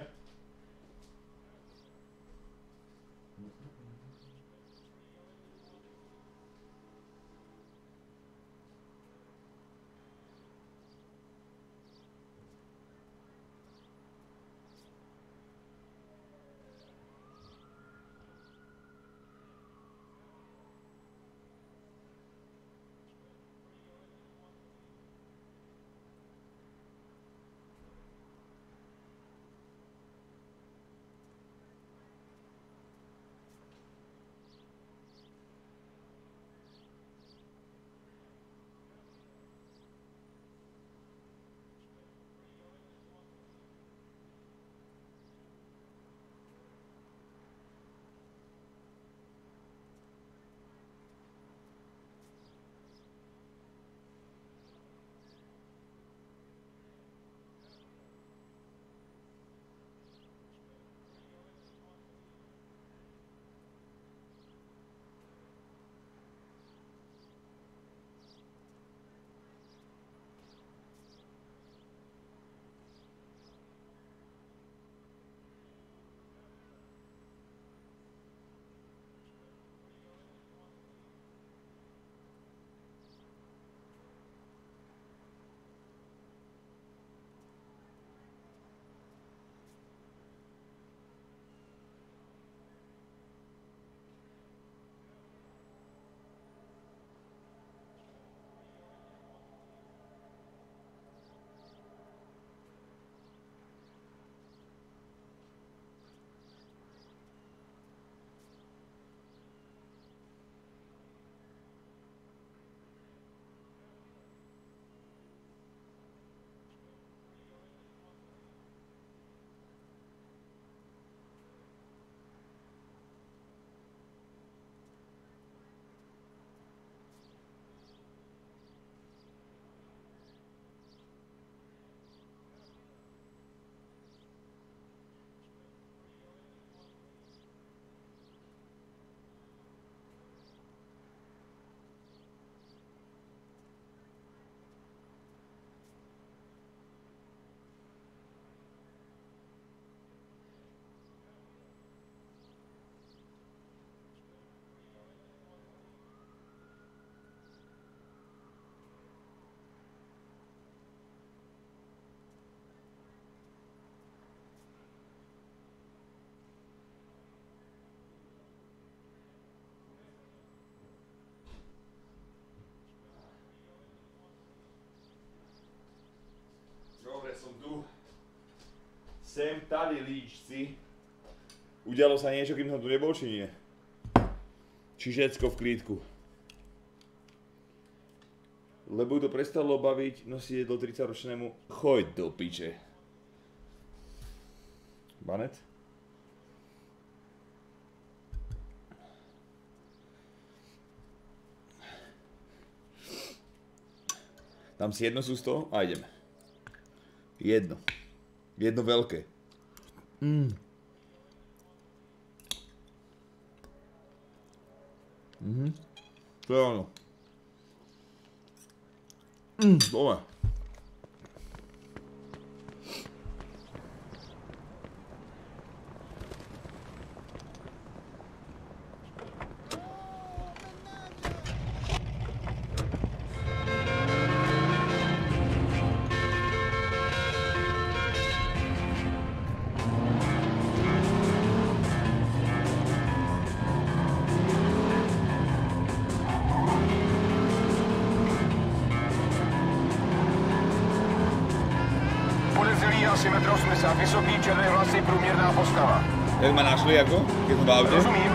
C: Som tu. Sem tady, líčci. Udialo sa niečo, kým som tu nebol, či nie? Či všetko v klídku. Lebo to prestalo baviť nosiť jedlo tridsaťročnému. Choď do piče. Banet? Dám si jedno sústo a ideme. Jedno. Jedno veľké. Mm. Mhm. To je ono. Mm, dole.
T: Asi metr osmdesát, vysoký, černé vlasy, průměrná postava.
C: Jak ma našli, jako? Keď som v aute?
T: Rozumím.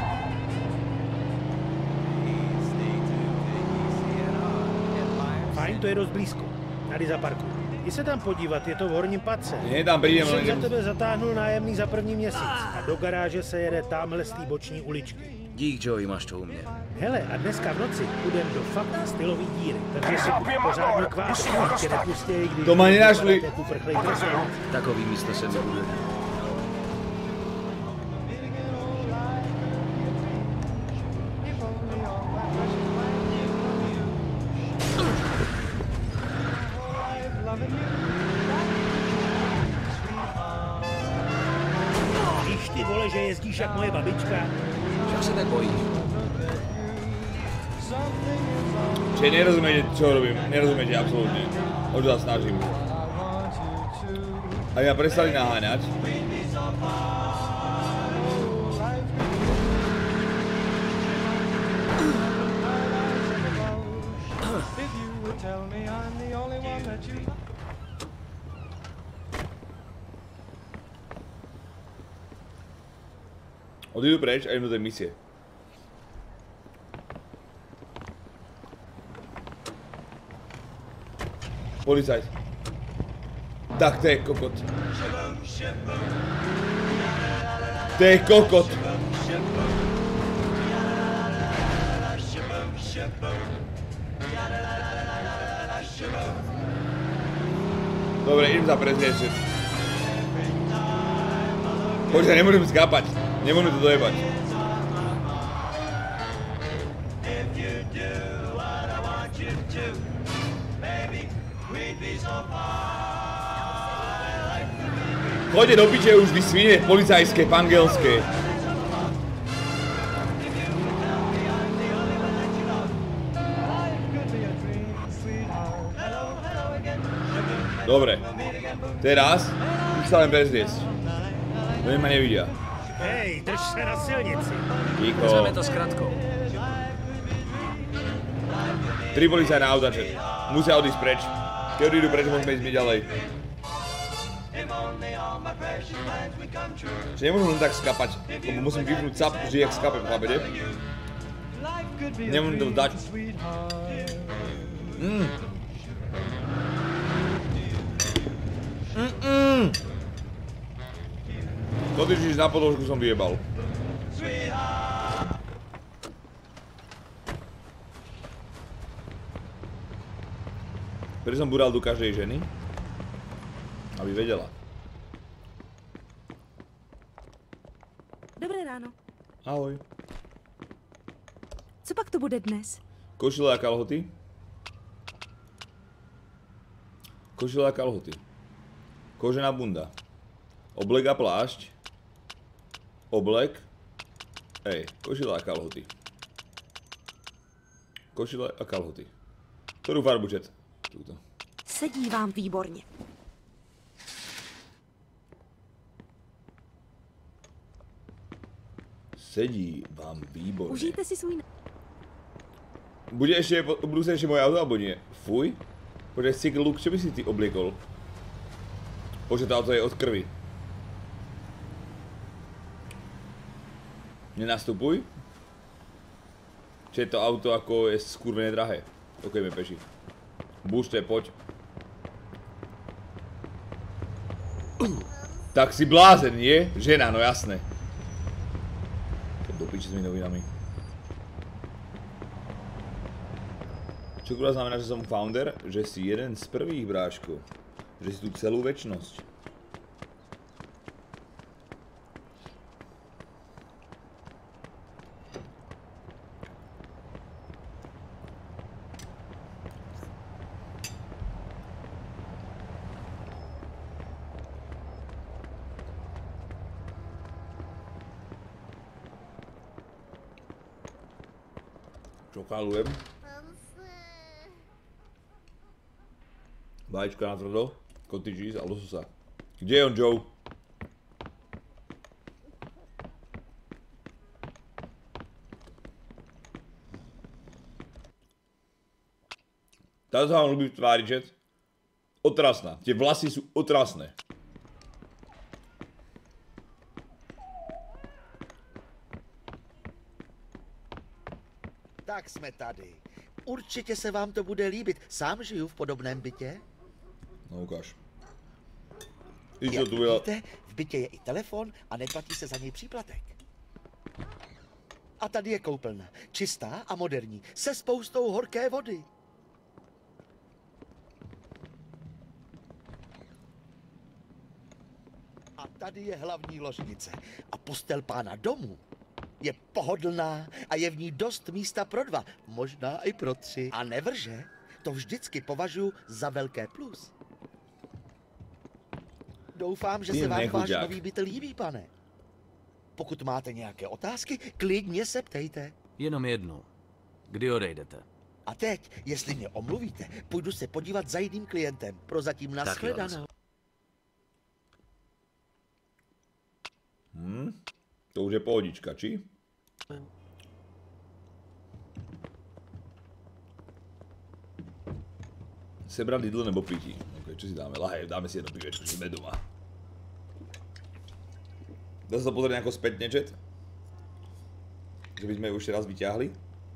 D: Fajn. to je dost blízko. Tady za parku. Jdi se tam podívat, je to v horním patře.
C: Je tam prídem,
D: jsem
C: ale
D: za tebe zatáhnul nájemný za první měsíc a do garáže se jede tamhle z té boční uličky.
B: Dík, Joey, máš to u mě.
D: Hele, a dneska v noci půjdem do fakt stylový díry, takže si pořádně kváš, tě nepustěj, když...
C: To ma nenašli.
B: Takový místo se nebude.
D: Víš ty vole, že jezdíš jak moje babička?
B: Však se tak bojíš.
C: Čiže nerozumiete, čo robím, nerozumiete absolútne. Už sa snažím. Aby ma prestali naháňať. Odídu preč a idem do tej misie. Policajt. Tak to je kokot. To je kokot. Dobre, idem za prezriešet. Počkaj, nemôžem skápať. Nemôžem to dojebať. Chodte do piče už vy svine policajské, pangelské. Dobre. Teraz už sa len prezriesť. To ma nevidia.
D: Hej, drž se na silnici.
C: Ticho.
B: Vezmeme to s krátkou.
C: Tri policajné autače. Musia odísť preč. Keď odídu preč, môžeme ísť my ďalej. Čiže nemôžem len tak skapať, lebo musím vypnúť cap, že jak skapem, chápete? Nemôžem to vzdať. Mm. Mm-mm. To držíš na podložku, som vyjebal. Prečo som bural do každej ženy? Aby vedela.
A: Dobré ráno.
C: Ahoj.
A: Co pak to bude dnes?
C: Košile a kalhoty. Košile a kalhoty. Kožená bunda. Oblek a plášť. Oblek. Ej, košile a kalhoty. Košile a kalhoty. Ktorú farbu čet? Túto.
A: Sedí vám výborně.
C: Sedí vám výborne.
A: Užijte si svůj...
C: Bude ešte, budú sa ešte moje auto, alebo nie? Fuj. Počkaj, Sigl Luke, čo by si ty obliekol? Počkaj, to auto je od krvi. Nenastupuj. Čiže to auto ako je skurvené drahé. Okejme peši. Bušte, poď. Tak si blázen, nie? Žena, no jasné. Do piči s mi novinami. Čo kurva znamená, že som founder? Že si jeden z prvých, bráško. Že si tu celú večnosť. Čokálujem. Vajíčka na tvrdo, cottage cheese a lososa. Kde je on, Joe? Táto sa vám ľubí v tvári, čet? Otrasná. Tie vlasy sú otrasné.
K: Tak jsme tady. Určitě se vám to bude líbit. Sám žiju v podobném bytě.
C: No ukáž.
K: Jak vidíte, v bytě je i telefon a neplatí se za něj příplatek. A tady je koupelna. Čistá a moderní. Se spoustou horké vody. A tady je hlavní ložnice. A postel pána domu je pohodlná a je v ní dost místa pro dva. Možná i pro tři. A nevrže. To vždycky považuji za velké plus. Doufám, že se vám váš nový byt líbí, pane. Pokud máte nějaké otázky, klidně se ptejte.
B: Jenom jednu. Kdy odejdete?
K: A teď, jestli mě omluvíte, půjdu se podívat za jiným klientem. Prozatím nashledanou.
C: Hmm, to už je pohodička, či? Sebrat Lidl nebo pití? Ok, čo si dáme? Lahev, dáme si jedno pivečko, že sme doma. Dá sa to pozrieť nejako spätne, chat? Že by sme ju ešte raz vyťahli?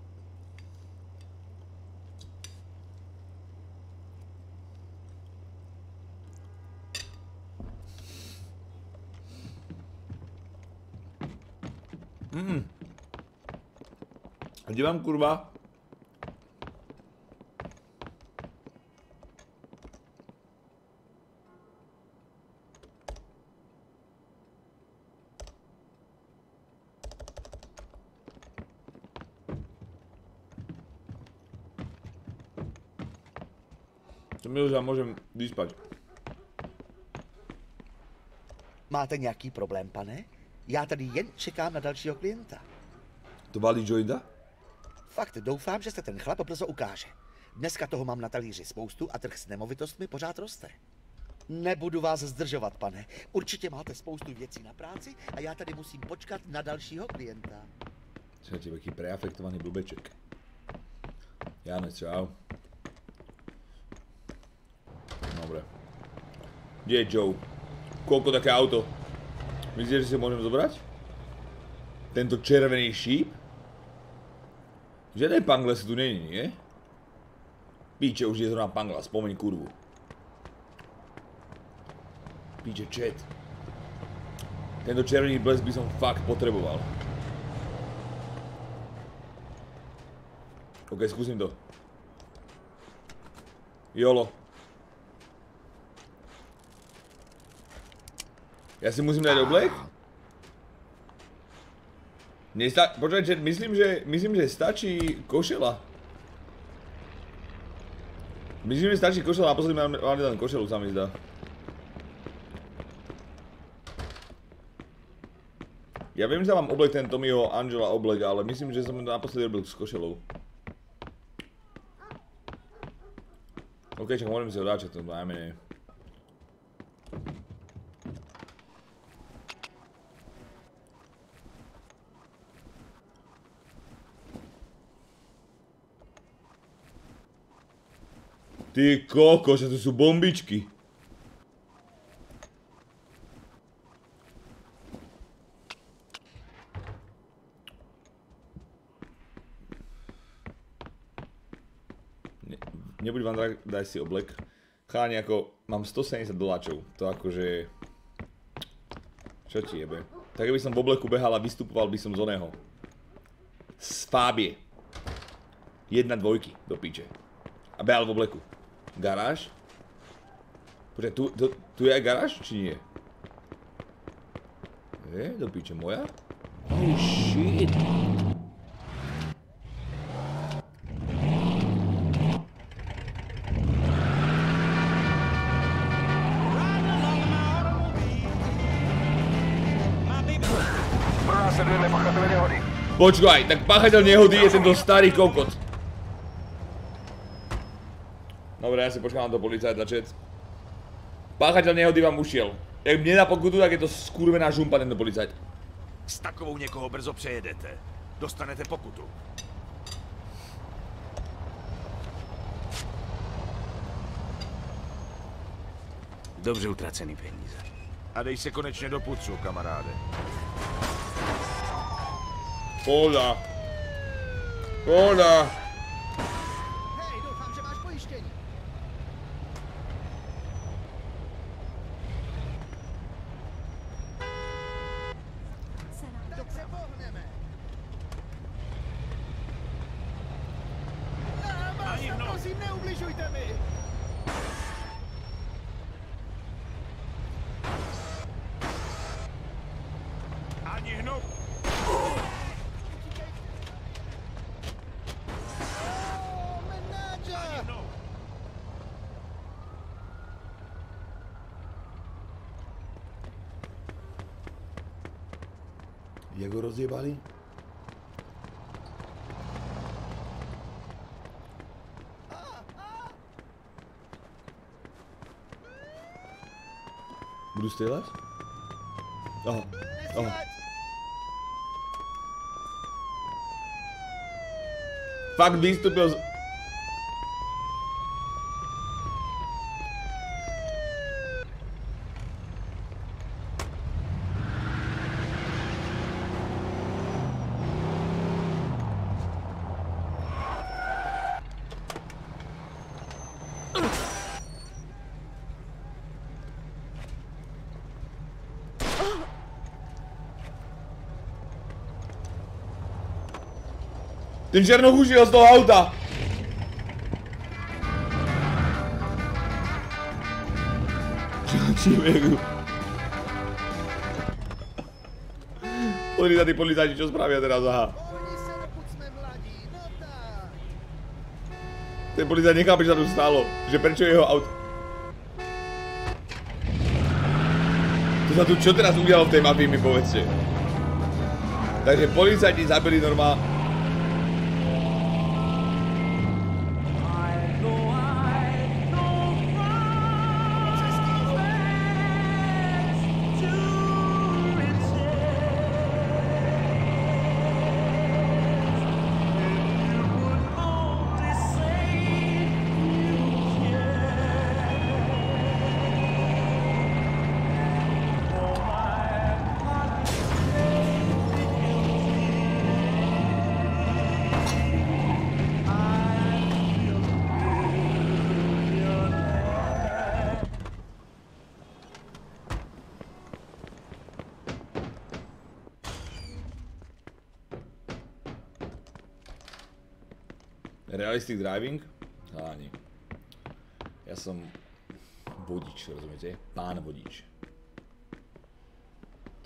C: Mm. A kde mám kurva? To mi už môžem vyspať.
K: Máte nějaký problém, pane? Já tady jen čekám na dalšího klienta.
C: To valí jointa?
K: Fakt, doufám, že se ten chlap brzo ukáže. Dneska toho mám na talíři spoustu a trh s nemovitostmi pořád roste. Nebudu vás zdržovat, pane. Určitě máte spoustu věcí na práci a já tady musím počkat na dalšího klienta.
C: Čakajte, taký preafektovaný blbeček. Janec, čau. Dobre. Kde je Joe? Koľko také auto? Myslíte, že si ho môžem zobrať? Tento červený šíp? Žiadnej pangle si tu není, nie? Píče, už je zrovna pangla, spomeň kurvu. Píče, chat. Tento červený blesk by som fakt potreboval. Ok, skúsim to. Jolo. Ja si musím dať oblek? Nesta... Počkajte, myslím, že... Myslím, že stačí košela. Myslím, že stačí košela, naposledy mám len košelu, sa mi zdá. Ja viem, že mám oblek ten Tommyho Angela oblek, ale myslím, že som naposledy robil s košelou. Ok, čak môžem si ho dať, to najmenej. Ty kokos, to sú bombičky. Ne, nebuď vám daj si oblek. Cháni, ako mám stosedemdesiat doláčov. To akože... Čo ti jebe? Tak keby som v obleku behal a vystupoval by som z oného. Z Fábie. Jedna dvojky do piče. A behal v obleku. Garáž? Počkaj, tu, tu, tu je aj garáž, či nie? Je, do piče moja? Oh shit. Počkaj, tak páchateľ nehody je tento starý kokot. Dobre, ja si počkám na to policajta, chat. Páchateľ nehody vám ušiel. Jak mne na pokutu, tak je to skurvená žumpa tento policajt.
H: S takovou někoho brzo přejedete. Dostanete pokutu.
B: Dobře utracený peníze.
H: A dej se konečně do pucu, kamaráde.
C: Pohoda. Pohoda.
R: hnout.
C: Jak ho rozjebali? Budu střílet? Aha, aha. Fakt výstupil z... Ten černoch už jel z toho auta. Člověku. Podívej tady policajti, čo spravia teraz, aha. Ten policajt nechápe, že sa tu stalo. Že prečo jeho auto... To sa tu čo teraz udialo v tej mafii, mi povedzte. Takže policajti zabili normálne... Realistic driving? Ani. Ja som vodič, rozumiete? Pán vodič. Tu.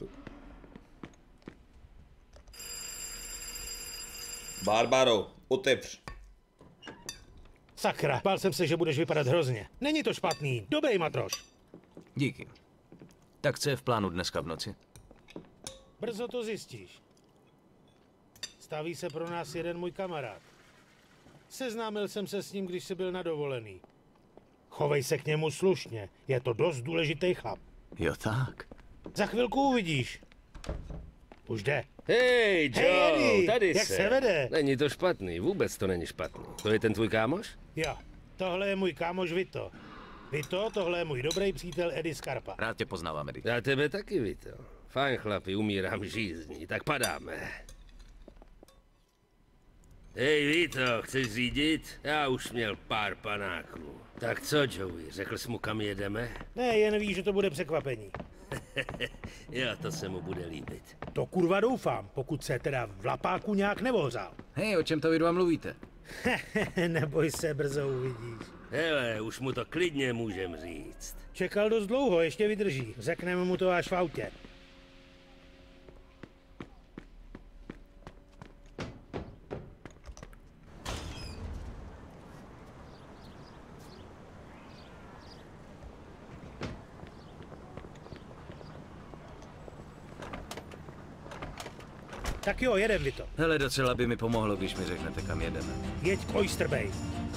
C: Barbaro, otevř.
D: Sakra, bál jsem se, že budeš vypadat hrozně. Není to špatný, dobrý matroš.
B: Díky. Tak co je v plánu dneska v noci?
D: Brzo to zjistíš. Staví se pro nás jeden můj kamarád. Seznámil jsem se s ním, když jsi byl na dovolený. Chovej se k němu slušně, je to dost důležitý chlap.
B: Jo tak.
D: Za chvilku uvidíš. Už jde.
U: Hej, Joe,
D: hey, Eddie,
U: tady
D: jak
U: se.
D: se vede?
U: Není to špatný, vůbec to není špatný. To je ten tvůj kámoš?
D: Jo, tohle je můj kámoš Vito. Vito, tohle je můj dobrý přítel Eddie Scarpa.
B: Rád tě poznávám, Eddie.
U: Já tebe taky, Vito. Fajn chlapi, umírám žízní, tak padáme. Hej, Vito, chceš řídit? Já už měl pár panáků. Tak co, Joey, řekl jsi mu, kam jedeme?
D: Ne, jen ví, že to bude překvapení.
U: Jo, to se mu bude líbit.
D: To kurva doufám, pokud se teda v lapáku nějak nevohřál.
B: Hej, o čem to vy dva mluvíte?
D: Neboj se, brzo uvidíš.
U: Hele, už mu to klidně můžem říct.
D: Čekal dost dlouho, ještě vydrží. Řekneme mu to až v autě. Tak jo, jedem, Vito.
B: Hele, docela by mi pomohlo, když mi řeknete, kam jedeme.
D: Jeď k Oyster Bay.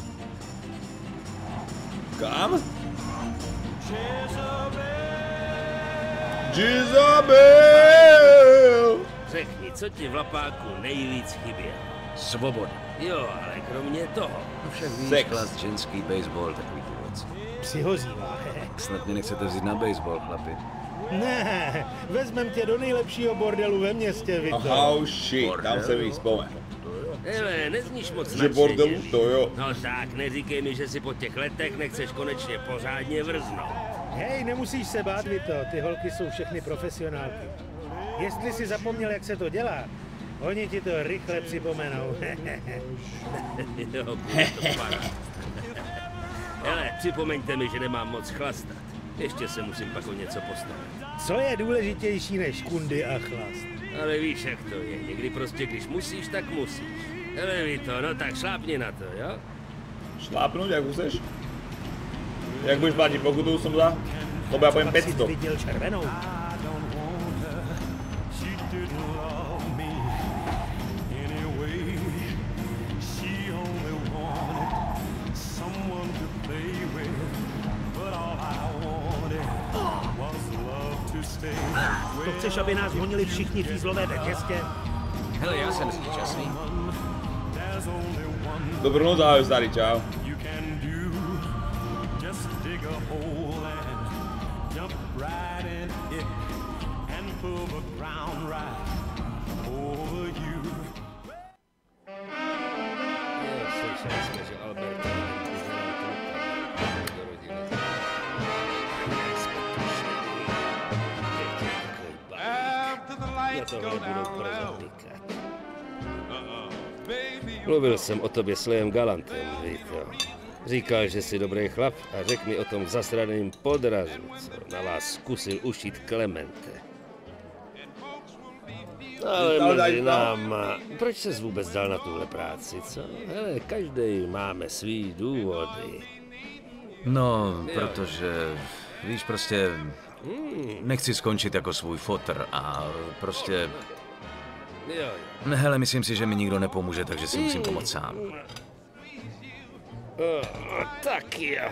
C: Kam? Jezabel!
U: Řekni, co ti v lapáku nejvíc chybělo?
B: Svoboda.
U: Jo, ale kromě toho.
B: No však víš, chlast, ženský, baseball, takový ty věci.
D: Přihozívá.
B: Snad mě nechcete vzít na baseball, chlapi.
D: Ne, vezmem tě do nejlepšího bordelu ve městě, Vito.
C: Oh shit, tam se mi vzpomenu.
U: Hele, nezníš moc
C: Že bordelu, to jo.
U: No tak, neříkej mi, že si po těch letech nechceš konečně pořádně vrznout.
D: Hej, nemusíš se bát, Vito, ty holky jsou všechny profesionálky. Jestli si zapomněl, jak se to dělá, oni ti to rychle připomenou.
U: Jo, bude to paráda. Hele, připomeňte mi, že nemám moc chlastat. Ještě se musím pak o něco postarat.
D: Co je důležitější než kundy a chlast?
U: Ale víš, jak to je. Někdy prostě, když musíš, tak musíš. Hele, Vito, no tak šlápni na to, jo?
C: Šlápnout, jak chceš? Jak budeš platit pokutu, jsem za? To bude, já povím pět set.
D: Viděl červenou. To chceš, aby nás honili všichni fízlové ve městě?
B: Hele, já jsem časný.
C: Dobrou noc, ahoj, starý, čau.
U: Mluvil jsem o tobě s Leem Galantem, Vito. Říkal, že jsi dobrý chlap a řekl mi o tom zasraném podrazu, co na vás zkusil ušít Klemente. Ale mezi náma, proč ses vůbec dal na tuhle práci, co? Hele, každý máme svý důvody.
B: No, protože, víš, prostě, nechci skončit jako svůj fotr a prostě...
U: Jo,
B: jo. Hele, myslím si, že mi nikdo nepomůže, takže si musím pomoct sám.
U: Oh, tak jo.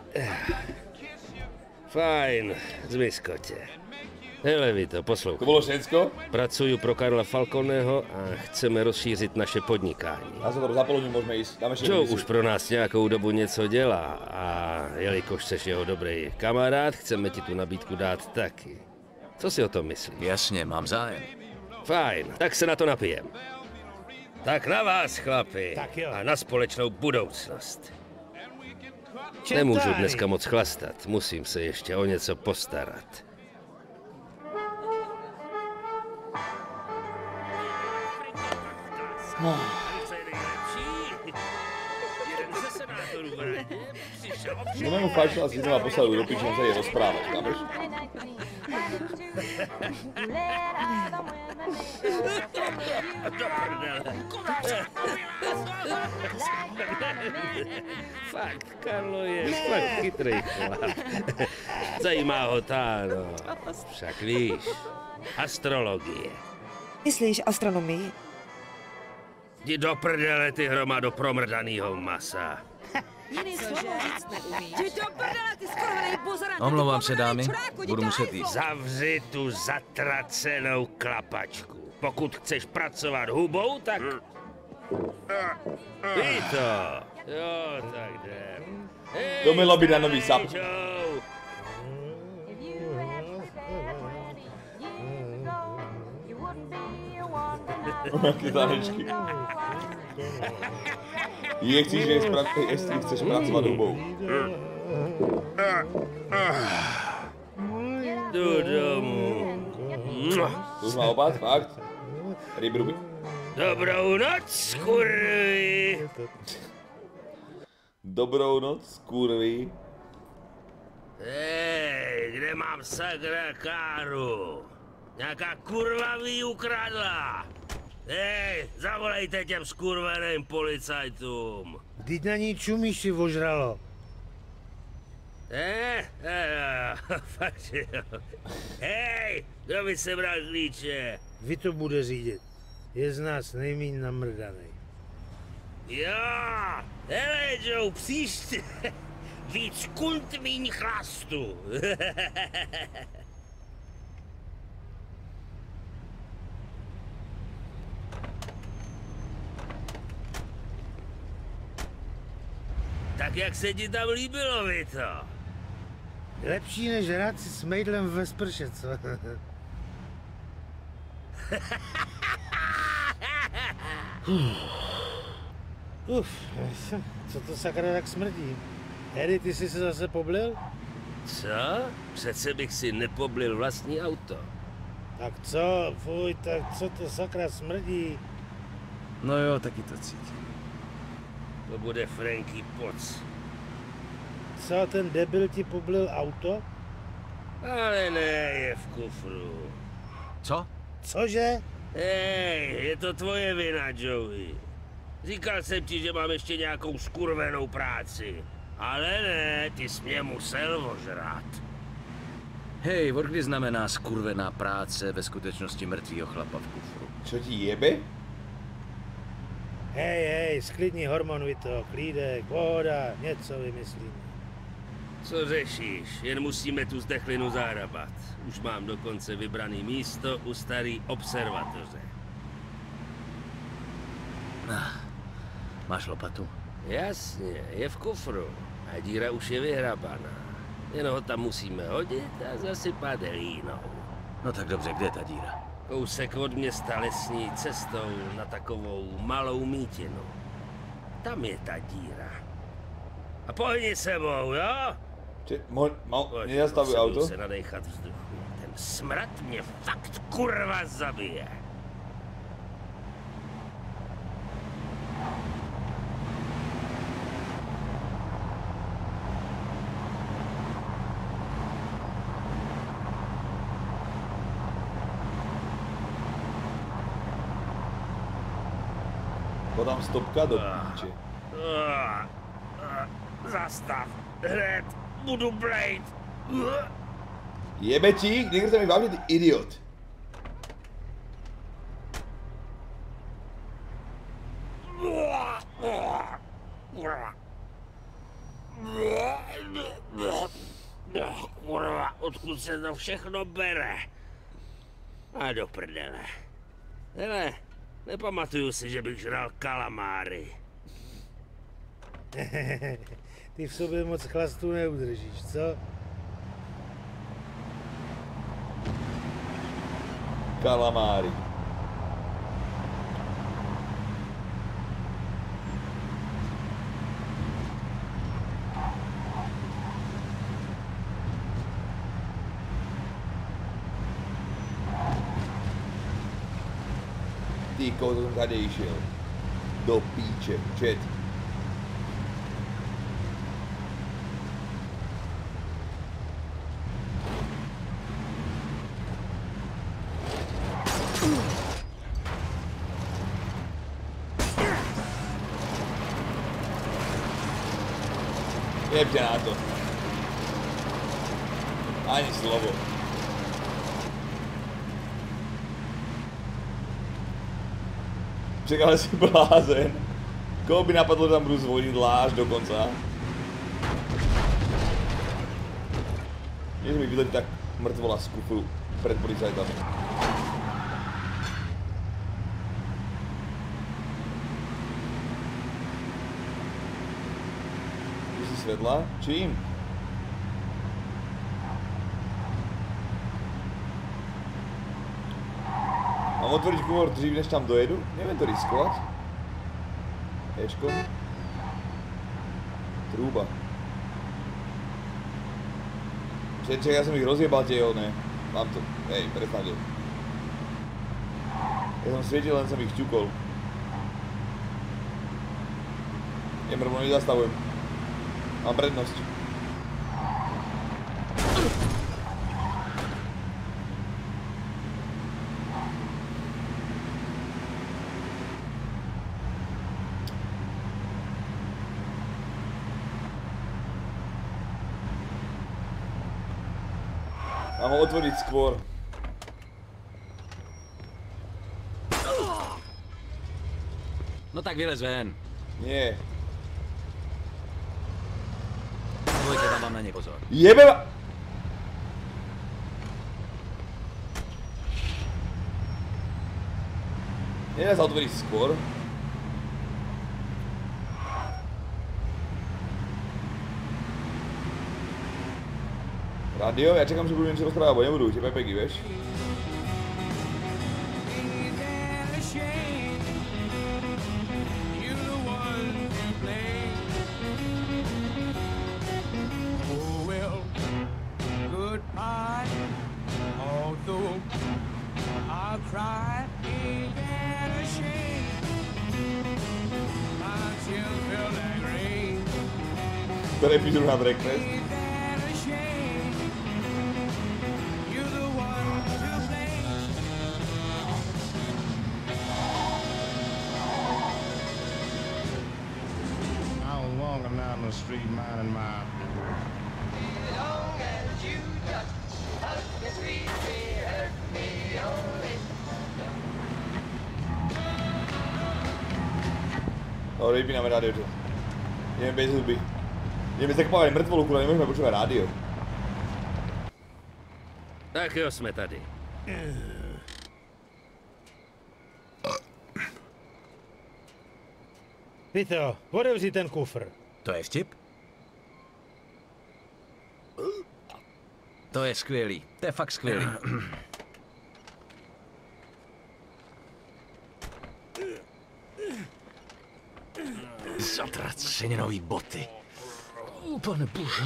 U: Fajn, zmizkotě. Hele, Vito, poslouchej.
C: To bylo všecko?
U: Pracuju pro Karla Falconeho a chceme rozšířit naše podnikání.
C: Já se to za položím, můžeme jít. Dáme
U: Joe už pro nás nějakou dobu něco dělá a jelikož jsi jeho dobrý kamarád, chceme ti tu nabídku dát taky. Co si o tom myslíš?
B: Jasně, mám zájem.
U: Fajn, tak se na to napijem. Tak na vás, chlapi.
D: Tak jo.
U: A na společnou budoucnost. Nemůžu dneska moc chlastat, musím se ještě o něco postarat.
C: No. No mému fajčila si znova poslali do piči, on se je rozprávat, chápeš?
U: Fakt, Karlo je fakt chytrý chlap. Zajímá ho ta, no. Však víš, astrologie.
A: Myslíš astronomii?
U: Jdi do prdele, ty hromado promrdanýho masa.
E: Jiný slovo říct neumí. Jdi do prdele, ty skurvenej bozorant!
B: Omlouvám se, dámy, budu muset jít.
U: Zavři tu zatracenou klapačku. Pokud chceš pracovat hubou, tak... Vito! Jo, tak jdem. Hey,
C: to mělo být na nový sap. Jaký tanečky. Je, chceš, že jestli chceš pracovat hubou.
U: Jdu domů.
C: To už má opat, fakt? Rybruby.
U: Dobrou noc, kurvy.
C: Dobrou noc, kurvy.
U: Hej, kde mám sakra káru? Nějaká kurva mi ukradla. Hej, zavolejte těm skurveným policajtům.
D: Vždyť na ní čumíš, si ožralo.
U: Eh, eh, fakt jo. Hej, kdo by se bral klíče?
D: Vy to bude řídit. Je z nás nejmíň namrdanej.
U: Jo, hele Joe, příště. Víc kunt, míň chlastu. Tak jak se ti tam líbilo, Vito?
D: Lepší než hrát si s mejdlem ve sprše, co? Uf, co to sakra tak smrdí? Eddie, ty jsi se zase poblil?
U: Co? Přece bych si nepoblil vlastní auto.
D: Tak co, fuj, tak co to sakra smrdí?
B: No jo, taky to cítím.
U: To bude Franky Poc.
D: Co, ten debil ti poblil auto?
U: Ale ne, je v kufru.
B: Co?
D: Cože?
U: Hej, je to tvoje vina, Joey. Říkal jsem ti, že mám ještě nějakou skurvenou práci. Ale ne, ty jsi mě musel ožrat.
B: Hej, od kdy znamená skurvená práce ve skutečnosti mrtvýho chlapa v kufru?
C: Co ti jebe?
D: Hej, hej, sklidni hormon, Vito, klídek, voda, něco vymyslíme.
U: Co řešíš? Jen musíme tu zdechlinu zahrabat. Už mám dokonce vybraný místo u starý observatoře.
B: Ah, máš lopatu?
U: Jasně, je v kufru a díra už je vyhrabaná. Jen ho tam musíme hodit a zasypat hlínou.
B: No tak dobře, kde je ta díra?
U: Kousek od města lesní cestou na takovou malou mítinu. Tam je ta díra. A pohni sebou, jo?
C: Či, mo, mo, nezastavuj auto?
U: Se nadechat vzduchu. Ten smrad mě fakt kurva zabije.
C: Podám stopka do píče.
U: Zastav. Hned. Budu Blade.
C: Jebe ti, někde mi vážně, ty idiot.
U: Kurva, odkud se to všechno bere? A do prdele. Hele, nepamatuju si, že bych žral kalamáry.
D: Ty v sobě moc chlastu neudržíš, co?
C: Kalamáry. Ty koho jsem tady šel. Do píče, čet. Jebte na to. Ani slovo. Čekal si blázen. Koho by napadlo, že tam budu zvolnit láž dokonca? Nie, že mi vyletí tak mŕtvola z kufru pred policajtami. Tu si svedla? Čím? Mám otvoriť kufr dřív, než tam dojedu? Neviem to riskovat. Ečko. Trúba. Čekaj, ja som ich rozjebal tie one. Mám to. Hej, prestaň. Ja som svietil, len som ich ťukol. Jem rovno nezastavujem. Mám prednosť. Mám ho otvoriť skôr.
B: No tak vylez ven.
C: Nie.
B: Dvojte, dávám na ně pozor.
C: Jebe ma... Nedá sa otvoriť skôr. Radio, já čekám, že budu něco rozprávat, bo nebudu, že Pepeky, vieš? Ktoré píšu na breakfast?
J: I'm out on the street minding my...
C: No, vypínáme rádio, že? Jdeme bez hudby. Jdeme zakopávat mrtvolu, kule, nemůžeme počívat rádio.
U: Tak jo, jsme tady.
D: Vito, otevři ten kufr.
B: To je vtip? To je skvělý, to je fakt skvělý. Zatraceněnový boty. Pane bože.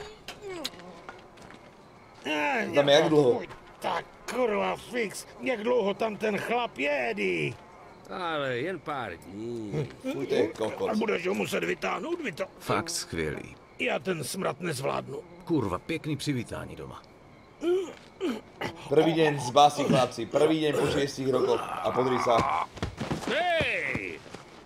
C: Tam jak dlouho?
D: Tak kurva fix, jak dlouho tam ten chlap jedí?
U: Ale jen pár dní.
C: Fuj, to je kokos.
D: A budeš ho muset vytáhnout, Vito.
B: Fakt skvělý.
D: Já ten smrad nezvládnu.
B: Kurva, pěkný přivítání doma.
C: Prvý den z básí chlapci, prvý den po šestých rokoch a podri sa.
U: Hej!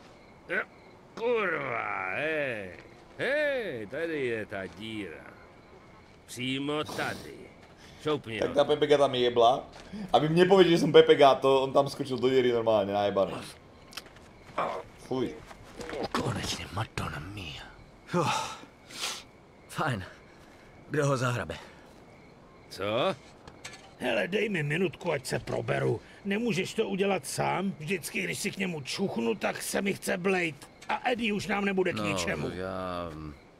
U: Kurva, hej. Hej, tady je ta díra. Přímo tady. Šoupni
C: Tak ta Pepega tam jebla. Aby mě pověděl, že jsem Pepega, to on tam skočil do díry normálně, najebaný. Fuj.
B: Konečně, Madonna mia. Oh. Fajn. Kdo ho zahrabe?
U: Co?
D: Hele, dej mi minutku, ať se proberu. Nemůžeš to udělat sám? Vždycky, když si k němu čuchnu, tak se mi chce blejt. A Eddie už nám nebude k
B: no,
D: ničemu.
B: Já...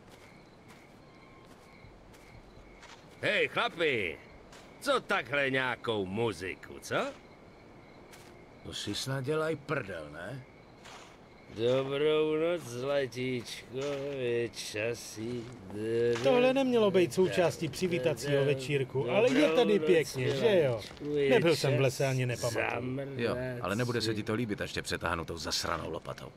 U: Hej, chlapi! Co takhle nějakou muziku, co?
B: To si snad dělaj prdel, ne?
U: Dobrou noc, zlatíčko, časí.
D: Tohle nemělo být součástí přivítacího večírku, ale je tady pěkně, že jo? Nebyl jsem v lese, ani nepamatuju.
B: Jo, ale nebude se ti to líbit, až tě přetáhnu tou zasranou lopatou.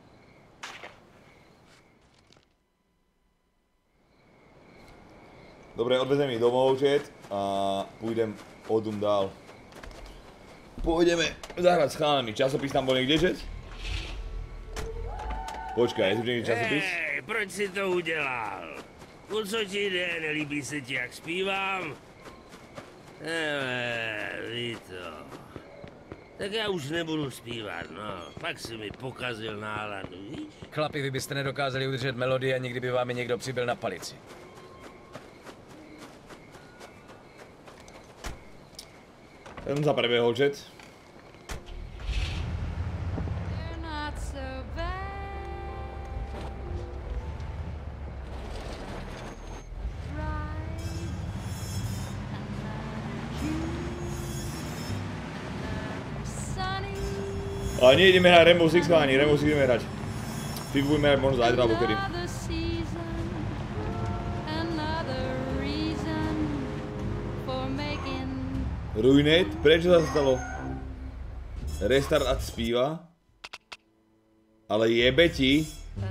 C: Dobre, odvezeme ich domov, Jet, a půjdem odum dál. Pôjdeme zahrať s chalami. Časopis tam bol niekde, Jet? Počkaj, je tu někde časopis?
U: Hej, proč si to udělal? O co ti jde, nelíbí se ti, jak zpívám? Hele, Vito. Tak já už nebudu zpívat, no. Pak si mi pokazil náladu, víš?
B: Chlapi, vy byste nedokázali udržet melodii a nikdy by vám je někdo přibyl na palici.
C: Jen za prvého, Jet. Ale nie, ideme hrať Rainbow Six, chalani, Rainbow Six ideme hrať. Fifu budeme hrať možno zajtra, alebo kedy. Ruinate? Prečo sa stalo? Restart a zpíva? Ale jebe ti.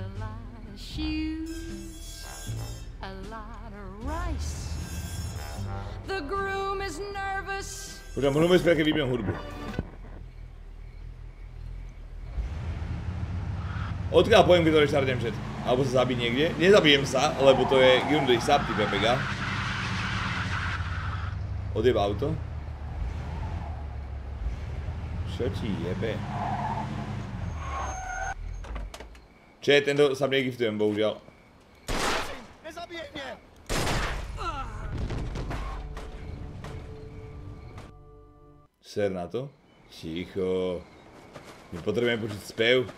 C: Počkaj, možno bude spievať, keď vypnem hudbu. Odkiaľ poviem, keď to reštartujem, Chat? Alebo sa zabiť niekde? Nezabijem sa, lebo to je Gyundry Sub, ty Pepega. Odjeb auto. Čo ti jebe? Chat, tento sub negiftujem, bohužiaľ.
K: Nezabijej mě!
C: Ser na to? Ticho. My potrebujeme počuť spev.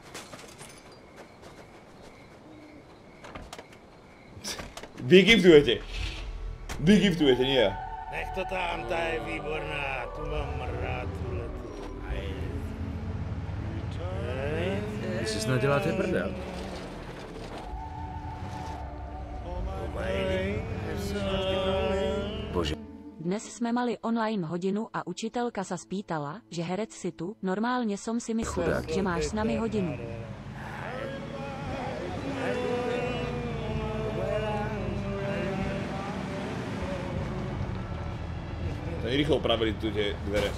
C: Vy giftujete. Vy giftujete, nie ja.
D: Nech to tam, ta je výborná, tu mám rád, tuhletu.
B: Vy si snad děláte prdel. Bože.
G: Dnes jsme mali online hodinu a učitelka sa spýtala, že herec si tu, normálně som si myslel, že máš s nami hodinu.
C: Oni rýchlo opravili tu tie dvere.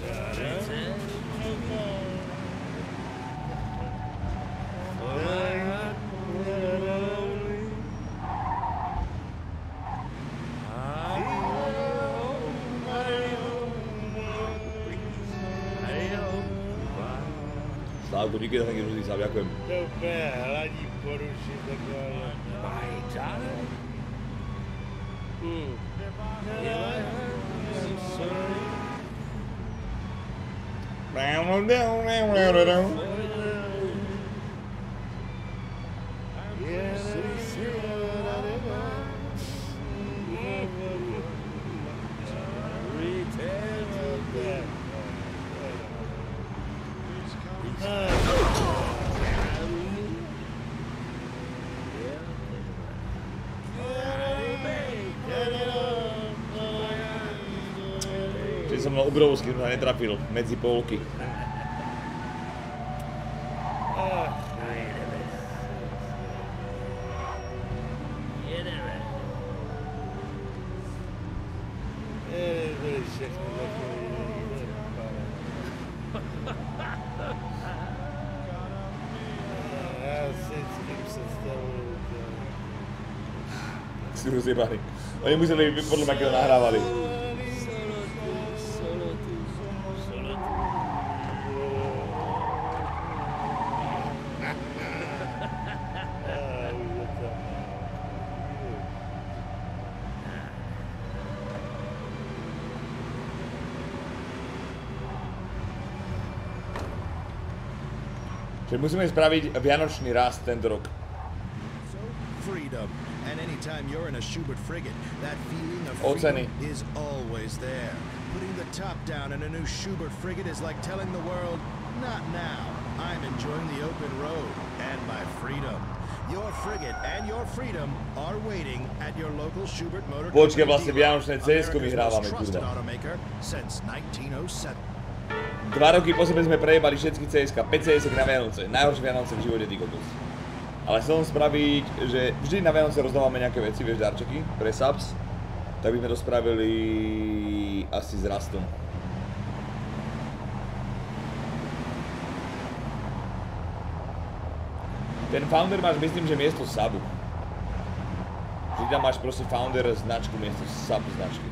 C: Slávku, díky za taky různý sám, ďakujem.
D: To úplně hladí poruši takové. Majda? Hmm.
C: Že som mal obrovský, to netrafil medzi polky. Si rozjebali. Oni museli podľa mňa, keď to nahrávali. Že musíme spraviť vianočný rast tento rok.
M: Freedom. And anytime you're in a Schubert frigate, that feeling of
C: Oceny.
M: freedom is always there. Putting the top down in a new Schubert frigate is like telling the world, not now. I'm enjoying the open road and my freedom. Your frigate and your freedom are waiting at your local Schubert Motor Company.
C: Počkej, vlastne vianočné cé esko my hrávame, kurva.
M: Since nineteen oh seven.
C: Dva roky po sebe sme prejebali všetky cé eska, päť cé esek na Vianoce. Najhoršie Vianoce v živote, ty kokos. Ale chcem spraviť, že vždy na Vianoce rozdávame nejaké veci, vieš, darčeky pre subs. Tak by sme to spravili asi s rastom. Ten founder máš, myslím, že miesto subu. Vždy tam máš proste founder značku miesto sub značky.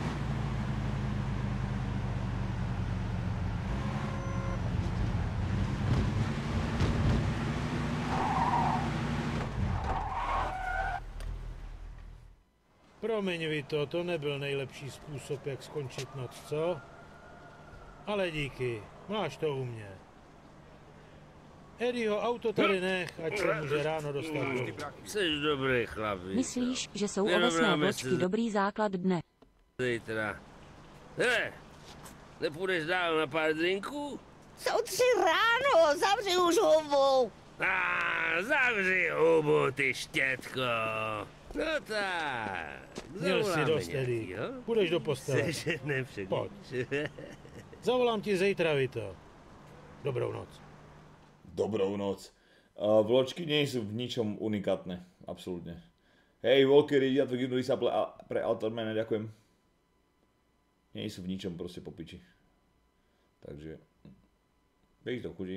D: Promiň, Vito, to nebyl nejlepší způsob, jak skončit noc, co? Ale díky, máš to u mě. Eddieho auto tady nech, ať se může ráno dostat domů.
U: Jsi dobrý chlapi.
G: Myslíš, že jsou ovesné vločky dobrý základ dne?
U: Zítra. Hele, nepůjdeš dál na pár drinků?
E: Jsou tři ráno, zavři už hubu.
U: A zavři hubu, ty štětko. No tak.
D: Měl jsi dost, Eddie. Půjdeš do postele.
U: Jsi nepředníč.
D: Pojď. Zavolám ti zítra, Vito. Dobrou noc.
C: Dobrou noc. Uh, vločky nie sú v ničom unikátne. Absolútne. Hej, Walkery, ja to gibnuli sa pre Altermana, ďakujem. Nie sú v ničom proste po piči. Takže... Bej to chudí.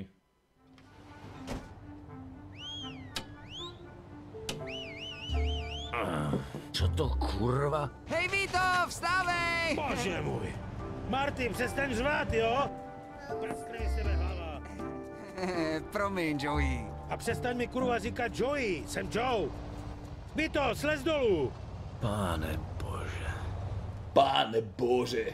U: Co to kurva?
E: Hej Vito, vstávej!
D: Bože můj. Marty, přestaň řvát, jo? Praskne mi sebe hlava.
E: Promiň, Joey.
D: A přestaň mi kurva říkat Joey, jsem Joe. Vito, slez dolů.
B: Pane bože.
C: Pane bože.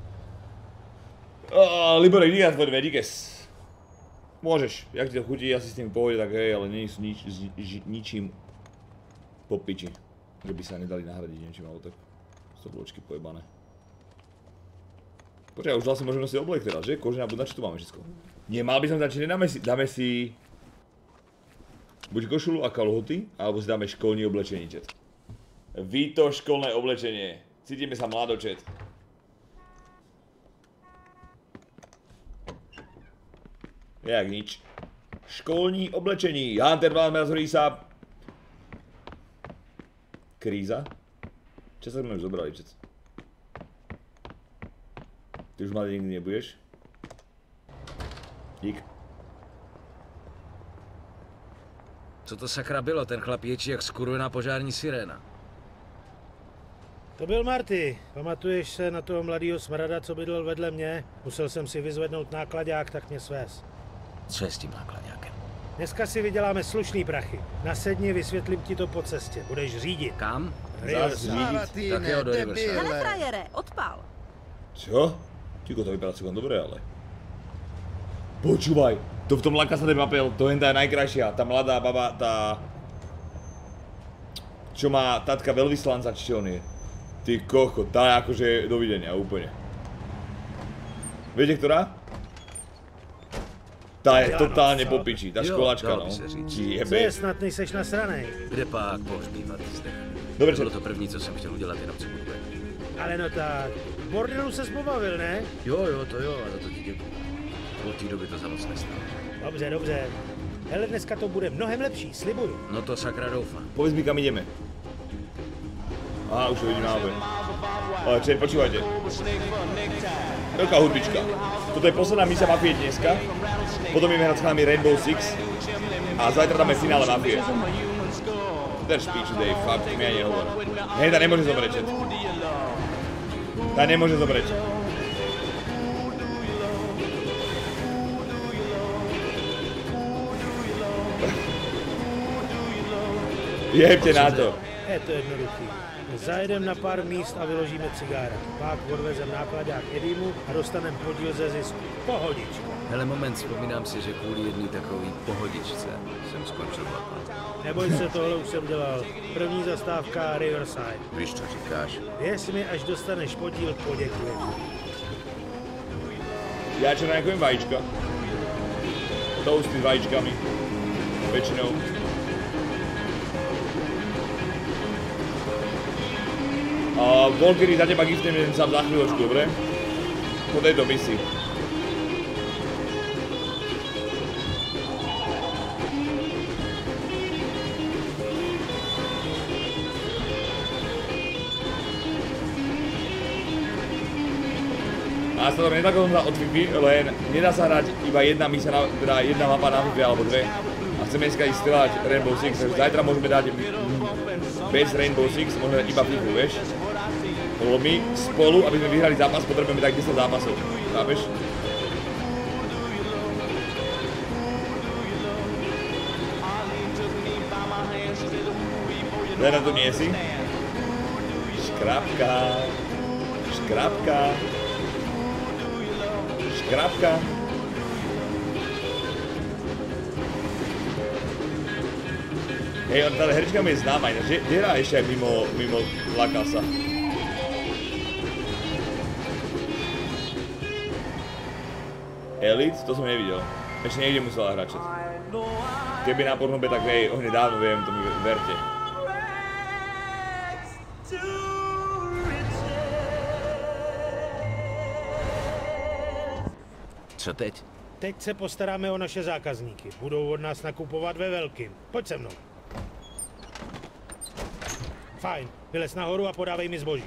C: Oh, Libore, díky za tvoje díkes. Môžeš, jak ti to chutí, asi s tým pohode, tak hej, ale nie sú nič, ži, ničím po piči. Že by sa nedali nahradiť niečím, ale tak sú to vločky pojebané. Počkaj, už vlastne môžeme nosiť oblek teraz, že? Kožená budna, čo tu máme všetko? Nemal by som dať, či nedáme si, dáme si... Buď košulu a kalhoty, alebo si dáme školní oblečenie, čet. Vito, školné oblečenie. Cítime sa mlado, čet. Jak nič. Školní oblečení. Hunter dva zhorí sa. Kríza? Čo sa sme už zobrali, čet? Ty už mladý nikdy nebudeš? Dík.
B: Co to sakra bylo? Ten chlap ječí jak skurvená požární siréna.
D: To byl Marty. Pamatuješ se na toho mladýho smrada, co bydlel vedle mě? Musel jsem si vyzvednout nákladák, tak mě svez.
B: Co je s tím nákladňákem?
D: Dneska si vyděláme slušný prachy. Nasedni, vysvětlím ti to po cestě. Budeš řídit.
B: Kam?
D: Riverside.
B: Tak jo, do Riverside.
E: Hele, frajere, odpal.
C: Čo? Čiko, to vypadá celkom dobré, ale... Počúvaj, to v tom La Casa de Papel, to hentá je najkrajšia. Tá mladá baba, tá... Čo má tatka veľvyslanca, či on je. Ty koko, tá je akože dovidenia, úplne. Viete, ktorá? Tá je totálne po piči, tá školačka, no.
D: Co je, snad nejseš nasranej?
B: Kde pak pohřbívat zdech?
C: Dobře.
B: Bylo to první, co jsem chtěl udělat, jenom co budu.
D: Ale no tak, v bordelu ses pobavil, ne?
B: Jo, jo, to jo, a za to ti děkuji. Od té doby to za moc nestalo.
D: Dobře, dobře. Hele, dneska to bude mnohem lepší, slibuju.
B: No to sakra doufám.
C: Povedz mi, kam ideme. Aha, už to vidím na obe. Ale čej, počúvajte. Veľká hudbička. Toto je posledná misia Mafie dneska. Potom ideme hrať s nami Rainbow Six. A zajtra dáme finále Mafie. Ten špíč, dej, fakt, mi ani nehovor. Hej, tá nemôže zomrieť, čet. Tá nemôže zomrieť. Jebte na to.
D: Je to jednoduchý. Zajedem na pár míst a vyložíme cigára. Pak odvezem nákladák Edimu a dostanem podíl ze zisku. Pohodička.
B: Hele, moment, vzpomínám si, že kvůli jedný takový pohodičce jsem skončil vlak.
D: Neboj se, tohle už jsem dělal. První zastávka Riverside.
B: Víš, co říkáš?
D: Věř mi, až dostaneš podíl, poděkuješ.
C: Ja čo nakujem vajíčka. Toasty s vajíčkami. Väčšinou. A Volkery, za teba giftem jeden sám za chvíľočku, dobre? Po tejto misii. A sa to nedá na od Fifi, len nedá sa hrať iba jedna misia, teda jedna mapa na Fifi alebo dve. A chceme dneska ísť strelať Rainbow Six, takže zajtra môžeme dať bez Rainbow Six, môžeme dať iba Fifu, vieš? Lebo my spolu, aby sme vyhrali zápas, potrebujeme tak desať zápasov, chápeš? Teda tu nie si? Škrapka. Škrapka. Škrapka. Hej, on, tá herečka mi je známa, ináč, kde hrá ešte aj mimo, mimo La Casa? Elite? To som nevidel. Ešte niekde musela hrať. Keby na Pornhube, tak hej, ohne dávno viem, to mi verte.
B: Co teď?
D: Teď se postaráme o naše zákazníky. Budou od nás nakupovat ve velkým. Pojď se mnou. Fajn, vylez nahoru a podávej mi zboží.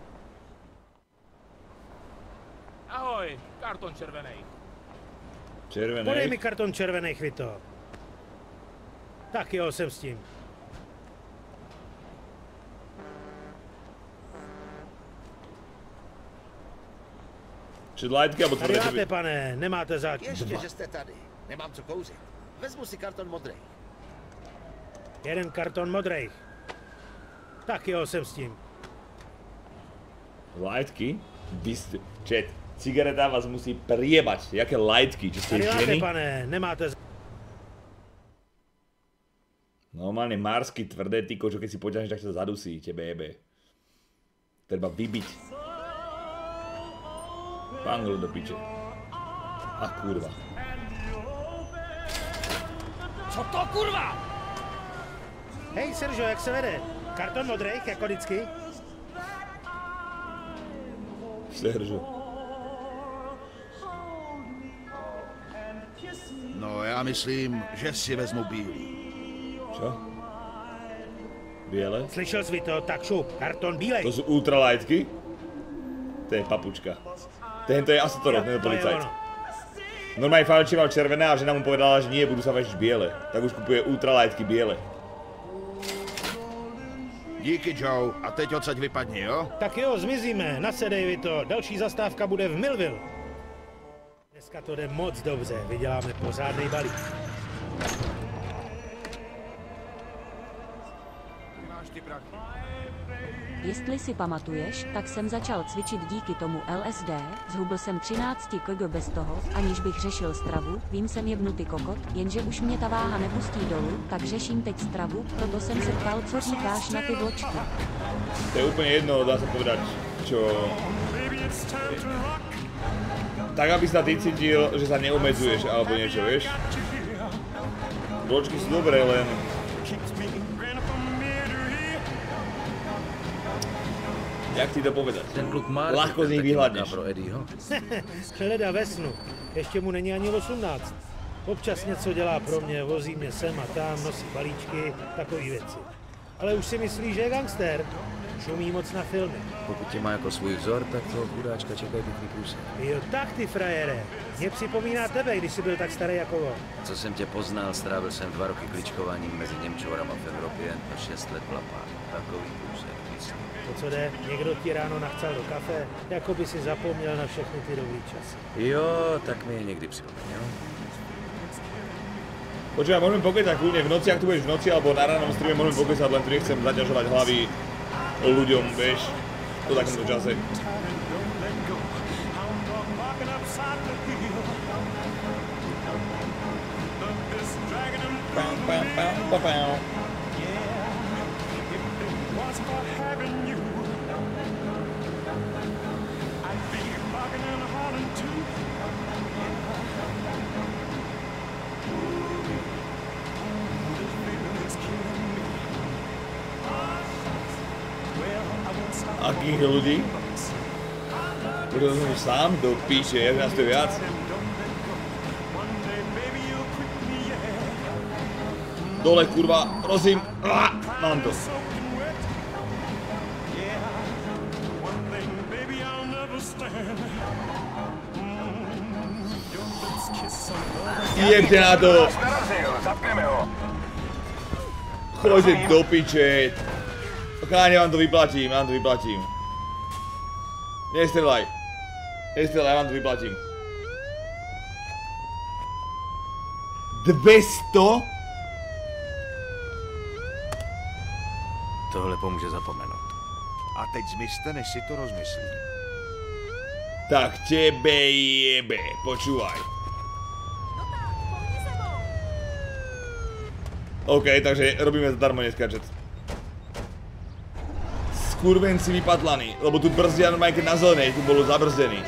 Q: Ahoj, karton červenej.
C: Červenej?
D: Podej mi karton červenej, Chvito. Tak jo, jsem s tím.
C: Před lightky, alebo
D: tady máte, pane, nemáte zač.
K: Ještě, že jste tady. Nemám co kouřit. Vezmu si karton modrej.
D: Jeden karton modrej. Tak jo, jsem s tím.
C: Lightky? Vy ste... Čet, cigareta vás musí priebať. Jaké lightky? Čo ste
D: tady
C: ženy?
D: máte, pane, nemáte zač.
C: Normálne marsky tvrdé, ty kočo, keď si poťahneš, tak sa zadusí, tebe jebe. Treba vybiť. Pangl do piče. A kurva.
D: Co to, kurva? Hej, Seržo, jak se vede? Karton modrejch, jako vždycky?
C: Seržo.
S: No, já myslím, že si vezmu bílý.
C: Čo? Biele?
D: Slyšel jsi to? Tak šup, karton bílej.
C: To sú ultralightky? To je papučka. Tento je Asatorov, tento policajt. Normálne Falči mal červené a žena mu povedala, že nie, budú sa vešiť biele. Tak už kupuje ultralightky biele.
S: Díky, Joe. A teď odsaď vypadni, jo?
D: Tak jo, zmizíme. Nasedej, Vito. Další zastávka bude v Millville. Dneska to jde moc dobře, vyděláme pořádnej balík.
G: Jestli si pamatuješ, tak jsem začal cvičit díky tomu L S D, zhubl jsem třináct kilogramů bez toho, aniž bych řešil stravu, vím jsem jebnutý kokot, jenže už mě ta váha nepustí dolů, tak řeším teď stravu, proto jsem se ptal, co říkáš na ty vločky.
C: To je úplně jedno, dá se povedať, čo... Tak, aby sa ty cítil, že sa neobmedzuješ, alebo niečo, vieš? Vločky sú dobré, len... Jak ti to povedat?
B: Ten kluk má
C: Lahko z nich vyhladneš.
B: pro Eddieho.
D: Leda ve snu. Ještě mu není ani osmnáct. Občas něco dělá pro mě, vozí mě sem a tam, nosí balíčky, takové věci. Ale už si myslí, že je gangster. Šumí moc na filmy.
B: Pokud tě má jako svůj vzor, tak toho chudáčka čekají pěkný průse.
D: Jo, tak ty frajere. Mě připomíná tebe, když jsi byl tak starý jako on.
B: Co jsem tě poznal, strávil jsem dva roky kličkováním mezi Němčorama v Evropě a šest let v Lapánu. Takový průsek, myslím.
D: To, co jde, někdo ti ráno nachcal do kafe, jako by si zapomněl na všechny ty dobrý časy.
B: Jo, tak mi je někdy připomenul.
C: Počúvaj, môžeme pokecať kľudne v noci, ak tu budeš v noci, alebo na ránom streame môžeme pokecať, len tu nechcem zaťažovať hlavy ľuďom, vieš, po takomto čase. Pam, pam, pam, pam, pam. Akých ľudí? Budem som sám do píče, jak nás to viac. Dole, kurva, prosím. Ah, mám to. Jebte na to. Choďte do piče. Cháne, vám to vyplatím, vám to vyplatím. Nestrelaj. Nestrelaj, vám to vyplatím. dvesto?
B: Tohle pomůže zapomenout.
P: A teď zmizte, než si to rozmyslí.
C: Tak tebe jebe, počúvaj. OK, takže robíme zadarmo neskáčet. Skurvenci vypadlaní, lebo tu brzdia normálne keď na zelenej, tu bolo zabrzdený.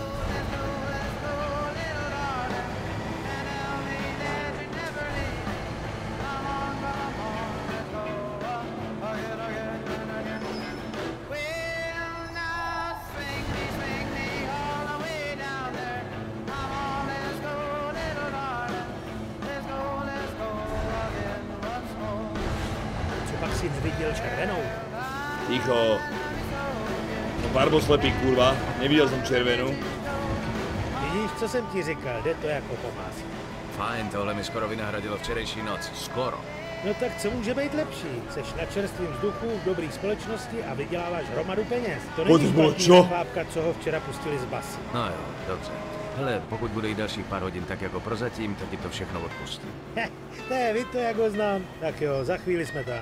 D: Co pak si viděl červenou?
C: Ticho. No barboslepý, kurva. Neviděl jsem červenou.
D: Vidíš, co jsem ti říkal, jde to jako po másle.
B: Fajn, tohle mi skoro vynahradilo včerejší noc. Skoro.
D: No tak co může být lepší? Seš na čerstvém vzduchu, v dobré společnosti a vyděláváš hromadu peněz. To není špatný chlápka, co ho včera pustili z basy.
B: No jo, dobře. Hele, pokud bude i dalších pár hodin tak jako prozatím, tak ti to všechno odpustím.
D: Heh, ne, vy to, jak ho znám. Tak jo, za chvíli jsme tam.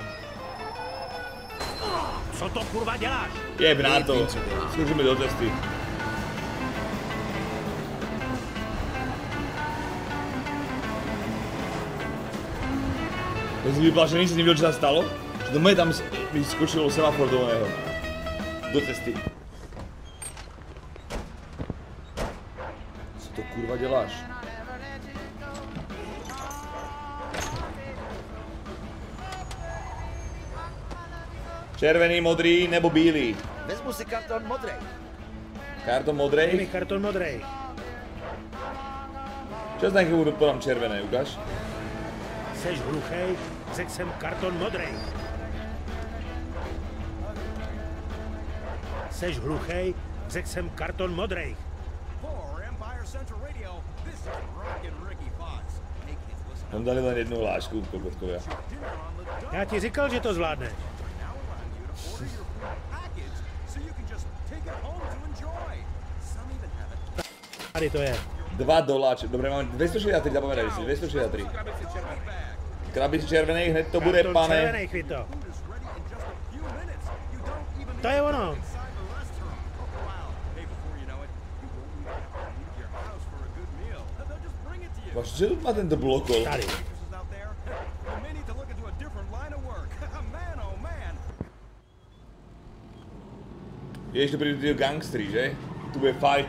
D: Co to kurva děláš?
C: Jeb na to. Skúšime do testy. To si vyplašený, si nevidel, čo sa stalo? Že to moje tam vyskočilo semafor do oného. Do cesty. Co to kurva děláš? Červený, modrý nebo bílý?
K: Vezmu si karton modrej.
C: Karton modrej?
D: Dej mi karton modrej.
C: Čas na chvíľu podám červené, ukáž?
D: Seš hluchej, řekl jsem karton modrej. Seš hluchej, řekl jsem karton modrej.
C: Tam dali len jednu hlášku, kokotkovia.
D: Já ti říkal, že to zvládneš. Tady to je.
C: Dva doláče. Dobre, máme dvestošesťdesiattri, zapovedaj si, dvestošesťdesiattri. Krabici červenej, hned to bude, pane.
D: Červenej, Kvito. To je ono.
C: Vaš, čo tu má tento blokol?
D: Tady.
C: Jež to prídu tí gangstri, že? Tu bude fight.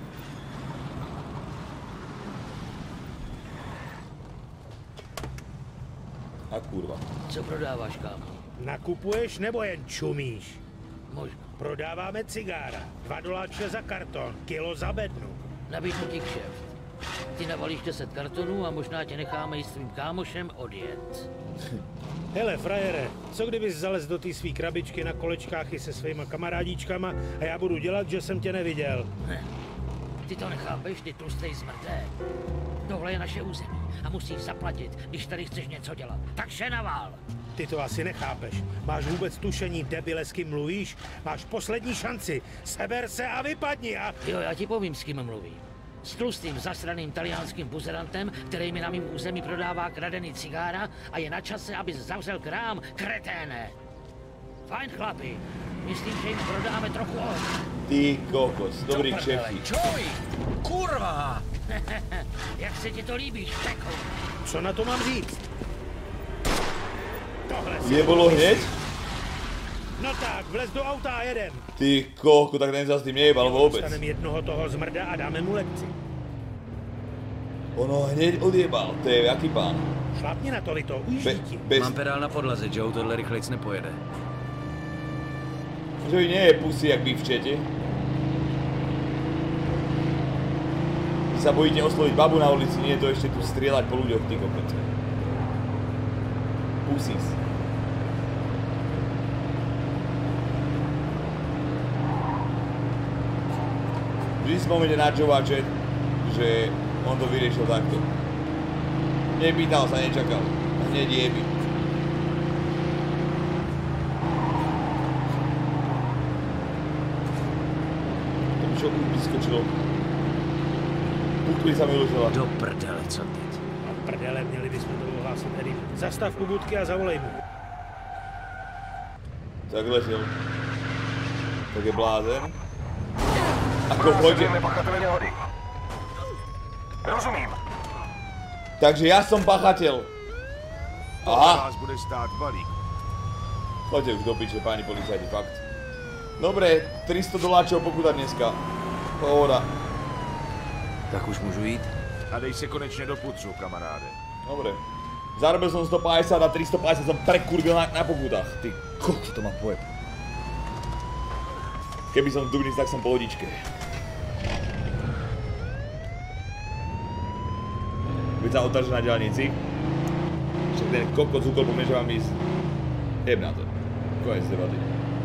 C: A kurva.
R: Co prodáváš, kámo?
D: Nakupuješ nebo jen čumíš?
R: Možná.
D: Prodáváme cigára. Dva doláče za karton, kilo za bednu.
R: Nabídnu ti kšeft. Ty navalíš deset kartonů a možná tě necháme i s tvým kámošem odjet.
D: Hele, frajere, co kdybys zalez do té svý krabičky na kolečkách i se svýma kamarádíčkama a já budu dělat, že jsem tě neviděl.
R: Ne. Ty to nechápeš, ty tlustej zmrdé. Tohle je naše území a musíš zaplatit, když tady chceš něco dělat. Takže navál.
D: Ty to asi nechápeš. Máš vůbec tušení, debile, s kým mluvíš? Máš poslední šanci. Seber se a vypadni a...
R: Jo, já ti povím, s kým mluvím. S tlustým zasraným taliánským buzerantem, který mi na mým území prodává kradený cigára a je na čase, abys zavřel krám, kreténe. Fajn, chlapi. Myslím, že jim prodáme trochu ohně.
C: Ty kokos, dobrý kšefti.
R: Čoj! Kurva! Jak se ti to líbí, špeko?
D: Co na to mám říct? Tohle si...
C: Jebolo hneď?
D: No tak, vlez do auta a jedem.
C: Ty koko, tak ten sa s tým nejebal vôbec.
D: Dostanem jednoho toho zmrda a dáme mu lekci.
C: Ono hneď odjebal, to je jaký pán.
D: Šlapni na to, Vito, ujíždí ti.
B: Bez... Mám pedál na podlaze, Joe, tohle rychlejc nepojede.
C: Joey nie je pusy, jak vy v čete. Vy sa bojíte osloviť babu na ulici, nie je to ešte tu strieľať po ľuďoch, ty kokot. Pusis. Vždy spomene na Joea, že, že on to vyriešil takto. Nepýtal sa, nečakal. Hneď jebi. To by čo už vyskočilo. Budky sa mi uložila.
B: Do prdele, co teď?
D: A prdele, měli bychom to ohlásit, Eddie. Zastav u budky a zavolej mu.
C: Tak ležel. Tak je blázen. Ako pôjde.
T: Rozumím.
C: Takže ja som pachateľ. Aha.
P: Vás bude stát balík.
C: Choďte už do piče, páni policajti, fakt. Dobre, tristo doláčov pokuta dneska. Pohoda.
B: Tak už môžu jít?
P: A dej se konečne do pucu, kamaráde.
C: Dobre. Zarobil som stopäťdesiat a tristopäťdesiat som prekurvil na, na pokutách. Ty kokos, to má pojeb. Keby som dubnic, tak som po lodičke. Keď sa otáže na diaľnici. Však ten kokot z úkol po mne, že mám ísť. Jeb na to. Konec debaty.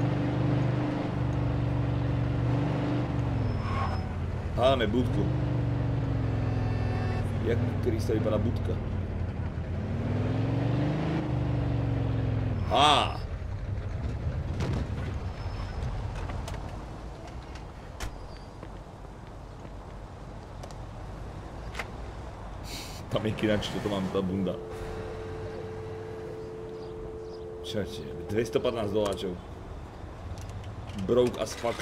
C: Hľadáme budku. Jak Krista vypadá budka? Á! Tam je kinač, toto mám tá bunda. Čače, dvestopätnásť doláčov. Broke as fuck.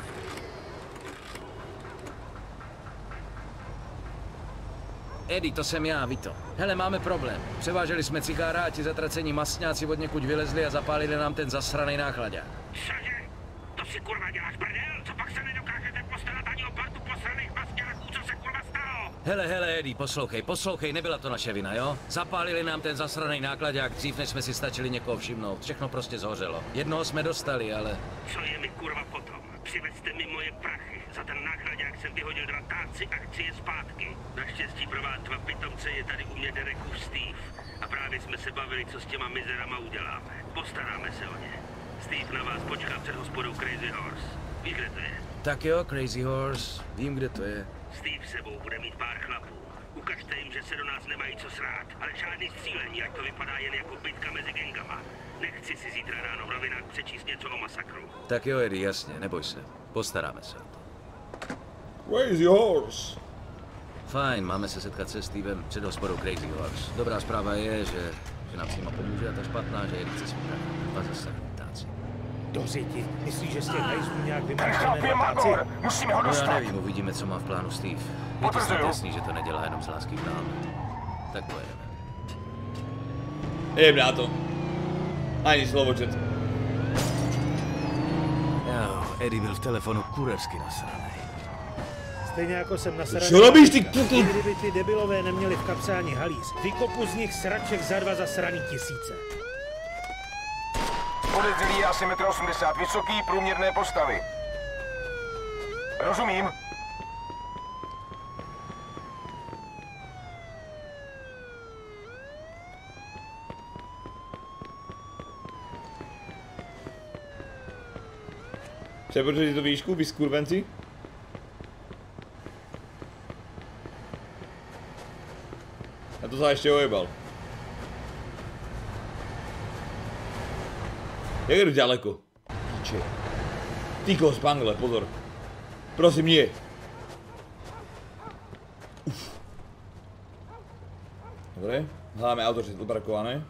B: Eddie, to jsem já, Vito. Hele, máme problém. Převáželi jsme cigára a ti zatracení masňáci od někud vylezli a zapálili nám ten zasranej nákladák.
D: Cože? To si kurva děláš prdel? Co pak se nedokážete postarat ani o partu posraných masňáků, co se kurva stalo?
B: Hele, hele, Eddie, poslouchej, poslouchej, nebyla to naše vina, jo? Zapálili nám ten zasranej nákladák dřív, než jsme si stačili někoho všimnout. Všechno prostě zhořelo. Jednoho jsme dostali, ale...
D: Co je mi kurva potom? Přivezte mi moje prachy. Za ten nákladák jsem vyhodil dva táci a chci je zpátky. Naštěstí pro vás dva pitomce je tady u mě Derekův Steve. A právě jsme se bavili, co s těma mizerama uděláme. Postaráme se o ně. Steve na vás počká před hospodou Crazy Horse. Víš, kde to je?
B: Tak jo, Crazy Horse, vím, kde to je.
D: Steve sebou bude mít pár chlapů. Ukažte jim, že se do nás nemají co srát, ale žádný střílení, ať to vypadá jen jako bitka mezi gengama. Nechci si zítra ráno v novinách přečíst něco o masakru.
B: Tak jo, Eddie, jasně, neboj se. Postaráme se o to.
C: Crazy Horse.
B: Fajn, máme se setkat se Stevem před hospodou Crazy Horse. Dobrá zpráva je, že, že nám s nima pomůže, a ta špatná, že Eddie chce svůj a zase ptáci.
D: Do řiti. Myslíš, že z těch hajzlů nějak vymáčkeme na ptáci?
T: Musíme ho
B: No
T: dostat.
B: já nevím, uvidíme, co má v plánu Steve. Je to snad jasný, že to nedělá jenom z lásky k nám. Tak pojedeme.
C: Jdem na to. Ani slovo, čet.
B: Jo, Eddie byl v telefonu kurersky nasranej.
D: Stejně jako jsem nasraný.
C: Co robíš, ty kuku?
D: Kdyby ty debilové neměli v kapse ani halíř, vykopu z nich sraček za dva zasraný tisíce.
T: Podezřelý je asi metr osmdesát, vysoký, průměrné postavy. Rozumím.
C: Přepočteš to výšku, vy skurvenci? A to se ještě ojebal. Jak jdu daleko? Píče. Týko, spangle, pozor. Prosím, nie. Uf. Dobre, hľadáme auto, že je odparkované.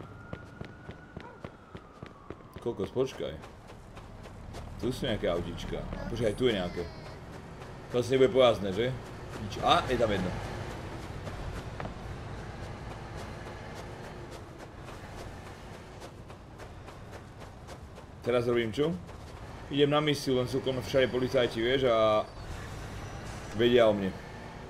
C: Kokos, počkaj. Tu sú nejaké autíčka. Počkaj, tu je nejaké. To asi nebude pojazné, že? Píče. A, je tam jedno. Teraz robím čo? Idem na misiu, len sú okolo všade policajti, vieš, a vedia o mne.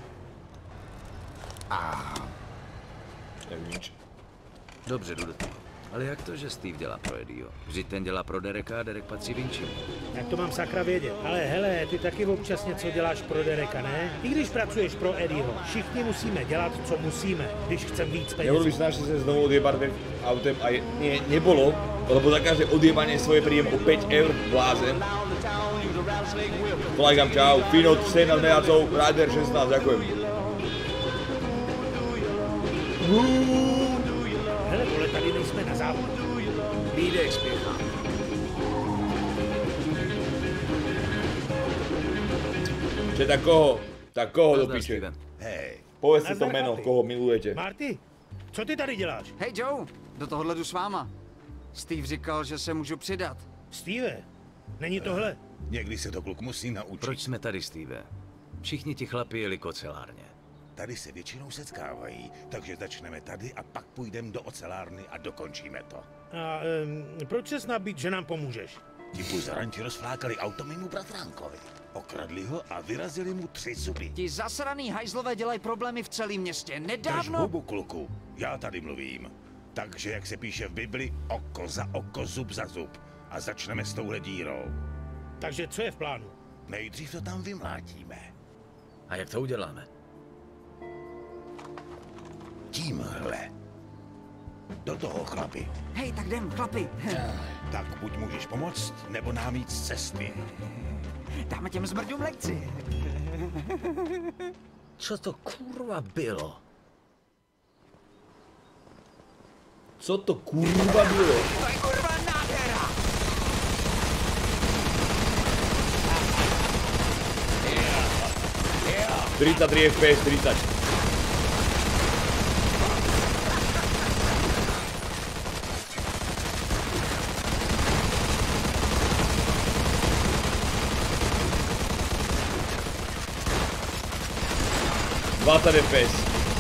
C: Tak nič.
B: Dobře, jdu do toho. Ale jak to, že Steve dělá pro Eddieho? Vždyť ten dělá pro Dereka a Derek patří Vinčimu.
D: Jak to mám sakra vědět? Ale hele, ty taky občas něco děláš pro Dereka, ne? I když pracuješ pro Eddieho, všichni musíme dělat, co musíme, když chcem víc peněz.
C: Nebolo by snažil sa znovu odjebať autem a je, nie, nebolo, lebo za každé odjebanie svoje príjem o päť eur blázen. Flagam čau, Finot sedemnásť mesiacov, Rider šestnásť, ďakujem.
D: Hele, vole, tady nejsme na závod.
B: Lídek spěchá.
C: Že tak koho? Tak koho do piče?
D: Hej.
C: Povedzte to meno, koho milujete.
D: Marty, co ty tady děláš?
L: Hej Joe, do tohohle jdu s váma. Steve říkal, že se můžu přidat.
D: Steve, není tohle?
V: Někdy se to kluk musí naučit.
B: Proč jsme tady, Steve? Všichni ti chlapi jeli k ocelárně.
V: Tady se většinou setkávají, takže začneme tady a pak půjdeme do ocelárny a dokončíme to.
D: A um, proč ses nabít, že nám pomůžeš?
V: Ti buzeranti rozflákali auto mému bratránkovi. Okradli ho a vyrazili mu tři zuby.
L: Ti zasraný hajzlové dělají problémy v celém městě.
V: Drž
L: Nedávno...
V: hubu, kluku. Já tady mluvím. Takže, jak se píše v Bibli, oko za oko, zub za zub. A začneme s touhle dírou.
D: Takže co je v plánu?
V: Nejdřív to tam vymlátíme.
B: A jak to uděláme?
V: Tímhle. Do toho, chlapi.
L: Hej, tak jdem, chlapi.
V: Tak buď můžeš pomoct, nebo nám jít z cesty.
L: Dáme těm zmrdům lekci.
B: Co to kurva bylo?
C: Co to kurva bylo?
L: To je kurva nádhera!
C: tridsaťtri ef pé es, tridsať. dvadsať ef pé es.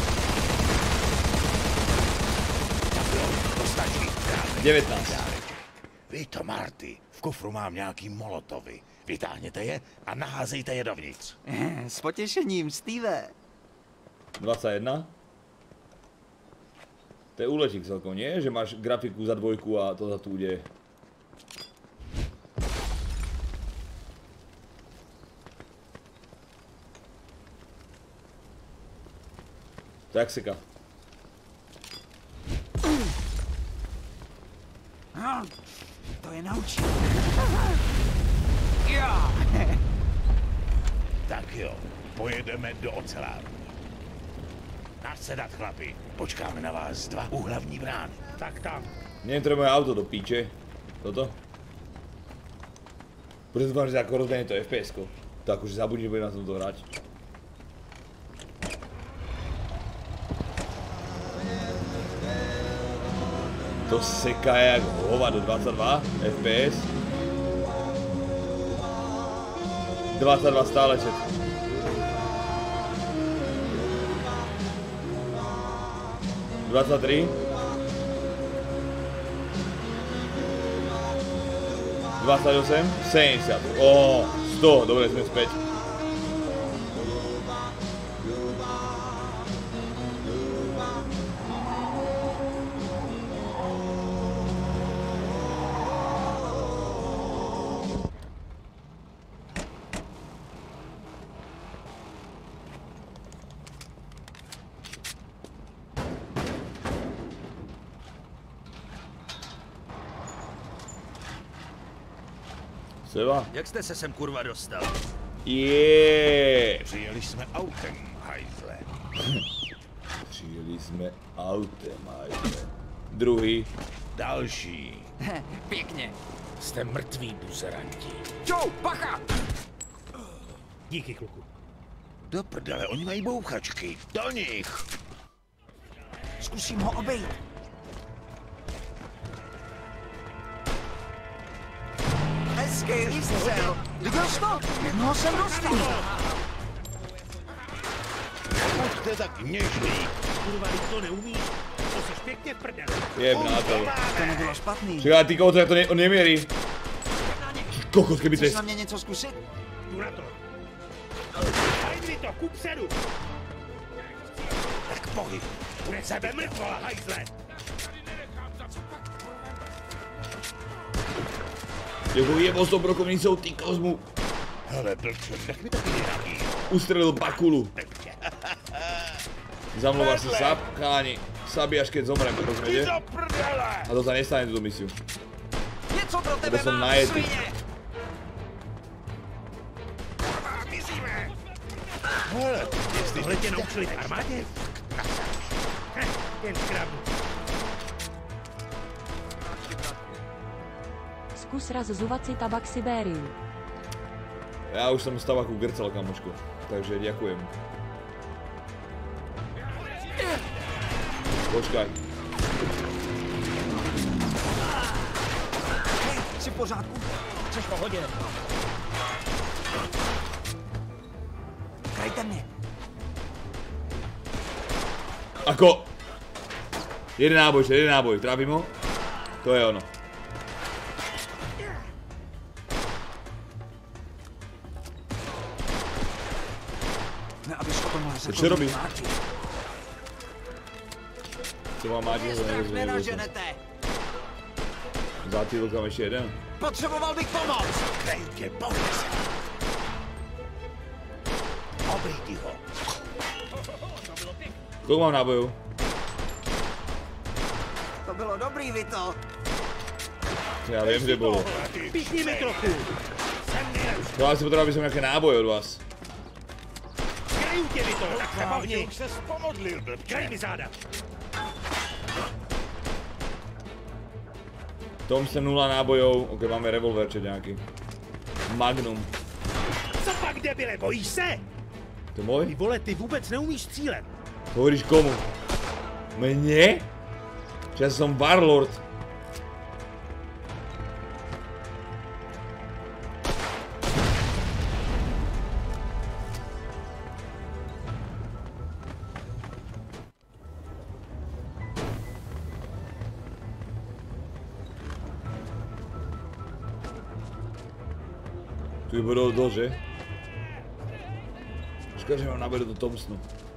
C: devätnásť.
V: Vy to, Marty, v kufru mám nějaký molotovy. Vytáhněte je a naházejte je dovnitř.
L: S potěšením, Steve.
C: dvadsaťjeden. To je úlečík celkom, nie? Že máš grafiku za dvojku a to za tu udeje. Tak seka.
L: No, to je naučí.
V: Tak jo, pojedeme do ocelárny. Nasedat, chlapi. Počkáme na vás dva u hlavní brány.
D: Tak tam.
C: Neviem, to je moje auto do píče. Toto. Preto dúfam, že ako rozdané to ef pé esko. To akože zabudni, že budem na tomto hrať. To seká jak hovado, dvacet dva F P S. dvacet dva stále čet. dvacet tři. dvacet osm. sedmdesát. Oh, sto. Dobre, sme späť. Seba?
V: Jak jste se sem kurva dostal?
C: Jeee.
V: Přijeli jsme autem, hajzle.
C: Přijeli jsme autem, hajzle. Druhý.
V: Další.
R: Pěkně.
D: Jste mrtví, buzeranti.
R: Čau, bacha!
D: Díky, kluku.
V: Do prdele, oni mají bouchačky. Do nich!
R: Zkusím ho obejít. Hezký výstřel. Viděl jsi to? Jednoho jsem dostal.
V: Buďte tak něžný.
D: Kurva, když to neumíš, to seš pěkně v prdeli.
C: Jebná to.
R: To nebylo špatný.
C: Čeká, ty koho, to ne, on neměří. Kokos, keby
R: Chceš
C: ty...
R: na mě něco zkusit?
D: Jdu na to. Hajď mi to, kupředu.
V: Tak pohyb.
D: Bude sebe mrtvola, hajzle.
C: Jako jebo s tou brokovnicou, ty kozmu.
V: Hele, blbče, nech mi taky nějaký.
C: Ustrelil bakulu. Zamlouvá se sap, cháni. Sabi až keď zomrem, rozumiete? A to sa nestane túto misiu.
R: Něco pro tebe
C: som
R: mám,
C: najetý.
R: svině.
V: Hele,
D: Tohle tě naučili v armádě? Heh, jen zkrábnu.
G: Zkus razzovat si tabak Sibériu.
C: Ja už som z tabaku grcal, kamoško. Takže ďakujem. Počkaj.
R: Hej, jsi v pořádku? Jsi v pohodě. Krajte mě.
C: Ako? Jeden náboj, jeden náboj. Trápim ho? To je ono.
R: Ne, abys o tomhle řekl.
C: čo robí?
R: Máti.
C: Co má Máti?
R: Mě strach nenaženete.
C: Zátýlok tam ještě jeden.
R: Potřeboval bych pomoc.
V: Krejtě, pohne se. Obejdi ho.
C: Kolik mám nábojů?
R: To bylo dobrý, Vito.
C: Já vím, kde bylo.
D: Píchni mi trochu. Jsem nejlepší.
C: To asi potřeba, aby jsem nějaké náboje od vás.
D: Kraju tě, Vito, tak se pohni.
V: Už se pomodlil, blbče.
D: Kraj mi záda.
C: Tom jsem nula nábojů. Ok, máme revolverček nějaký. Magnum.
D: Co pak, debile, bojíš se?
C: To je můj?
D: Ty vole, ty vůbec neumíš střílet.
C: To hovoríš komu? Mně? Že já jsem Warlord. Tu by bylo dole, že? Škoda, že mám náboj do Thompsonu.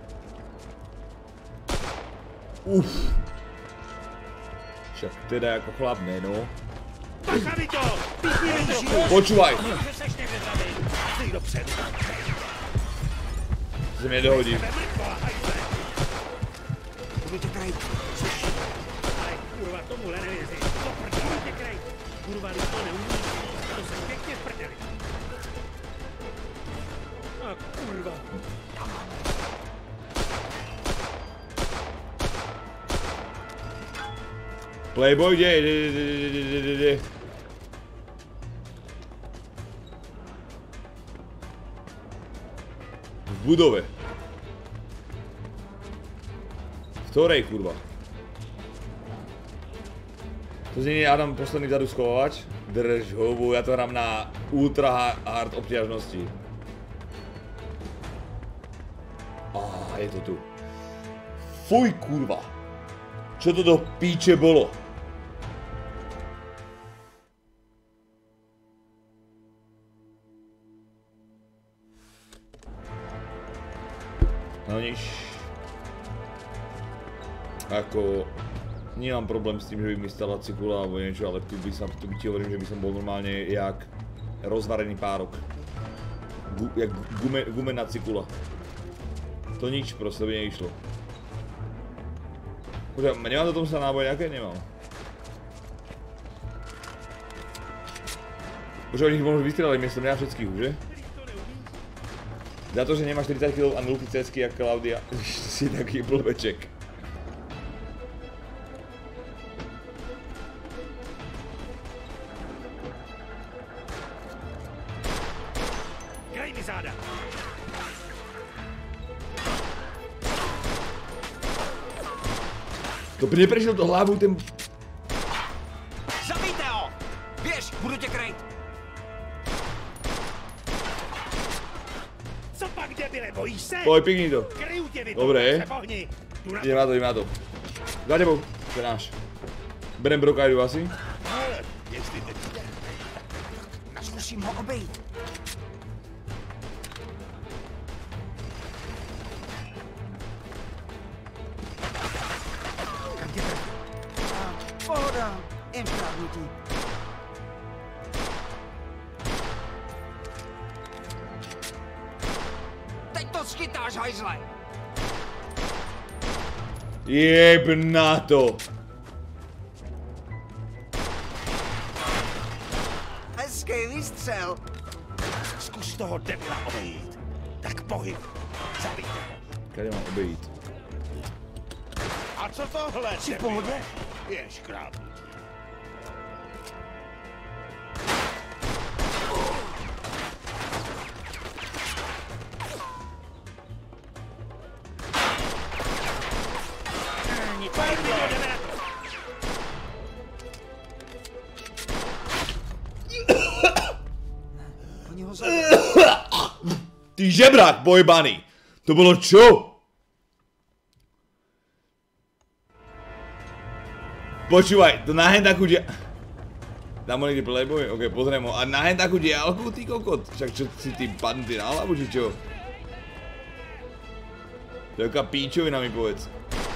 C: Uf. Však teda jako chlap, ne no.
D: Bacha, Vito! Píchni mi trochu!
C: Počúvaj!
D: Že seš nevěřavý. Jsi dopředu.
C: Se mě dohodí.
R: Budu tě krajit.
D: Ale kurva, tomuhle nevěřím. Co prdele tě kraj? Kurva, když to neumíš, to seš pěkně v prdeli. A kurva.
C: Playboy, jde, jde, jde, jde, jde, jde. V budove. V ktorej, kurva? To zní Adam posledný vzadu schovávač. Drž hubu, já to hrám na ultra hard obťažnosti. A ah, je to tu. Fuj kurva. Čo to do píče bolo? No nič. Ako... Nemám problém s tým, že by mi stala cikula alebo niečo, ale tu by, sa, tu by ti hovorím, že by som bol normálne jak rozvarený párok. Gu, jak gume, gumená cikula. To nič, proste by neišlo. Počkaj, nemám do tom sa náboje nejaké? Nemám. Počkaj, oni ich možno vystrelali miesto mňa všetkých už, že? Za to, že nemá štyridsať kilogramov a nulky céčky jak Klaudia, si taký blbeček. To by neprešiel do hlavu ten...
L: Zabijte ho! Běž, budu tě krejt!
D: Co pak, debile, bojíš se?
C: Pojď, pikni to.
D: Kryju tě, Vito,
C: dobré.
D: se pohni.
C: Jdem na to, jdem na to. Za tebou, to je náš. Berem Brokajdu asi.
L: Jestli teď jde. Zkusím ho obejít. Pohoda, jen škrátnutí. Teď to schytáš, hajzle!
C: Jeb na to!
L: Hezký výstřel!
D: Zkus toho debila obejít. Tak pohyb, zabijte ho.
C: Kde mám obejít?
D: A co tohle?
L: Jsi v pohodě?
D: Je škrábnutí.
C: Ty žebrák pojebaný! To bylo čo? Počúvaj, to na hen takú dia... Tam bol niekde playboy? Ok, pozriem ho. A na hen takú diálku, ty kokot? Však čo si ty padnutý na hlavu, či čo? To je jaká píčovina, mi povedz.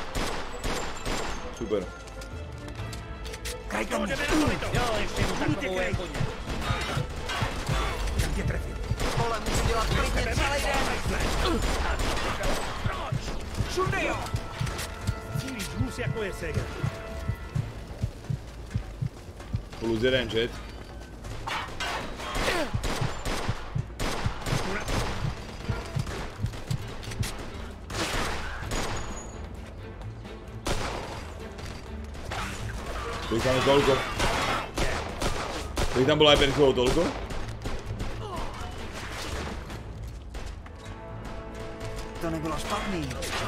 C: Super.
L: Krajte mě!
D: Jo, ještě mu takovou jako ně. Tam tě trefím.
L: Tohle můžu dělat klidně celý den. Všude jo!
D: Cílíš hůz jako je Sega.
C: Plus jeden jet. To jich tam je toľko. To jich tam bolo aj perchov toľko?
L: To nebylo špatný.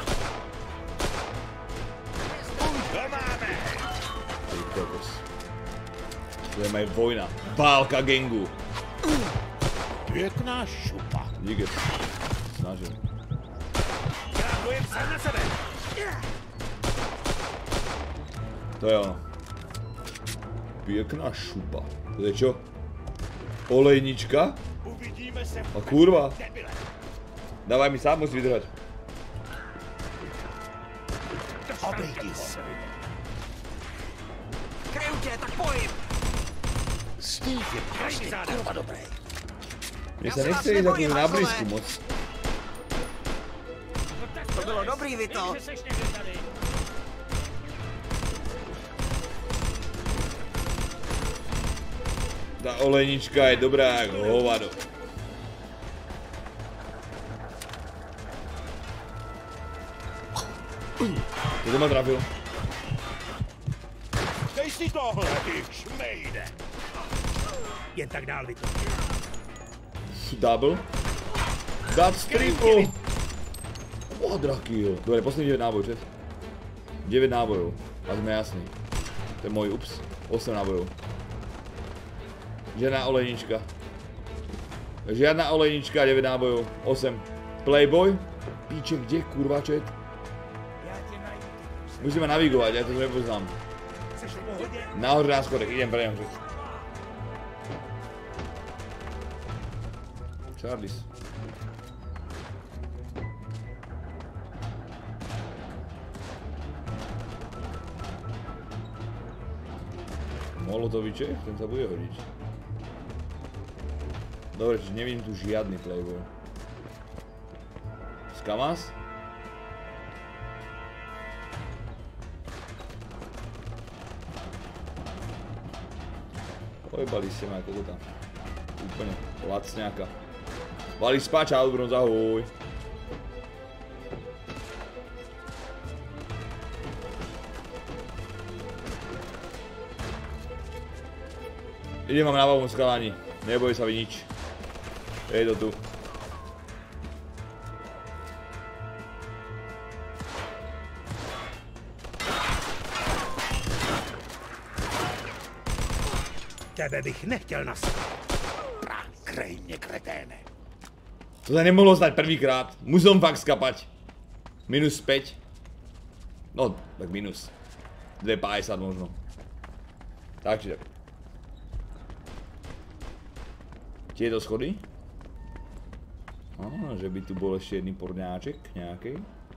D: To máme!
C: Ty kokos. To je maj vojna. Válka gangu.
D: Pěkná šupa.
C: Díky. Snažím.
D: Já bojím sám na sebe.
C: To je ono. Pěkná šupa. To je čo? Olejnička?
D: Uvidíme se.
C: A kurva. Dávaj mi sám, musí vydržať.
L: Obejdi se. Kryju tě, tak pohyb.
D: Steve je prostě kurva dobrý.
C: Mně se nechce jít takový na blízku moc.
L: To bylo dobrý, Vito.
C: Ta olejnička je dobrá jak hovado. To ma trafil.
D: Dej si tohle, ty šmejde. Jen tak dál, Vito.
C: Double. That's triple. Quadra-kill. Dobre, posledný deväť nábojov, čet. deväť nábojov. A sme jasný. To je môj ups. osem nábojov. Žiadna olejnička. Žiadna olejnička, deväť nábojov. osem. Playboy? Píče, kde kurva, čo je? Musíme navigovať, ja to nepoznám. Nahoře na schodek, idem pre ňom. Charlies. Molotoviček, ten sa bude hodiť. Dobre, čiže nevidím tu žiadny playboy. Skamas? Ojebali ste ma ako to tam. Úplne lacňáka. Valí spáč, Albron, ahoj. Idem vám na pomoc, skalani. Neboj sa vy nič. Je to tu.
D: Tebe bych nechtěl nasrat.
V: Krej mě, kreténe.
C: To sa nemohlo stať prvýkrát. Musím fakt skapať. Minus päť. No, tak minus. dva päťdesiat možno. Takže. Tieto schody? Á, že by tu bol ešte jedný porňáček nejaký.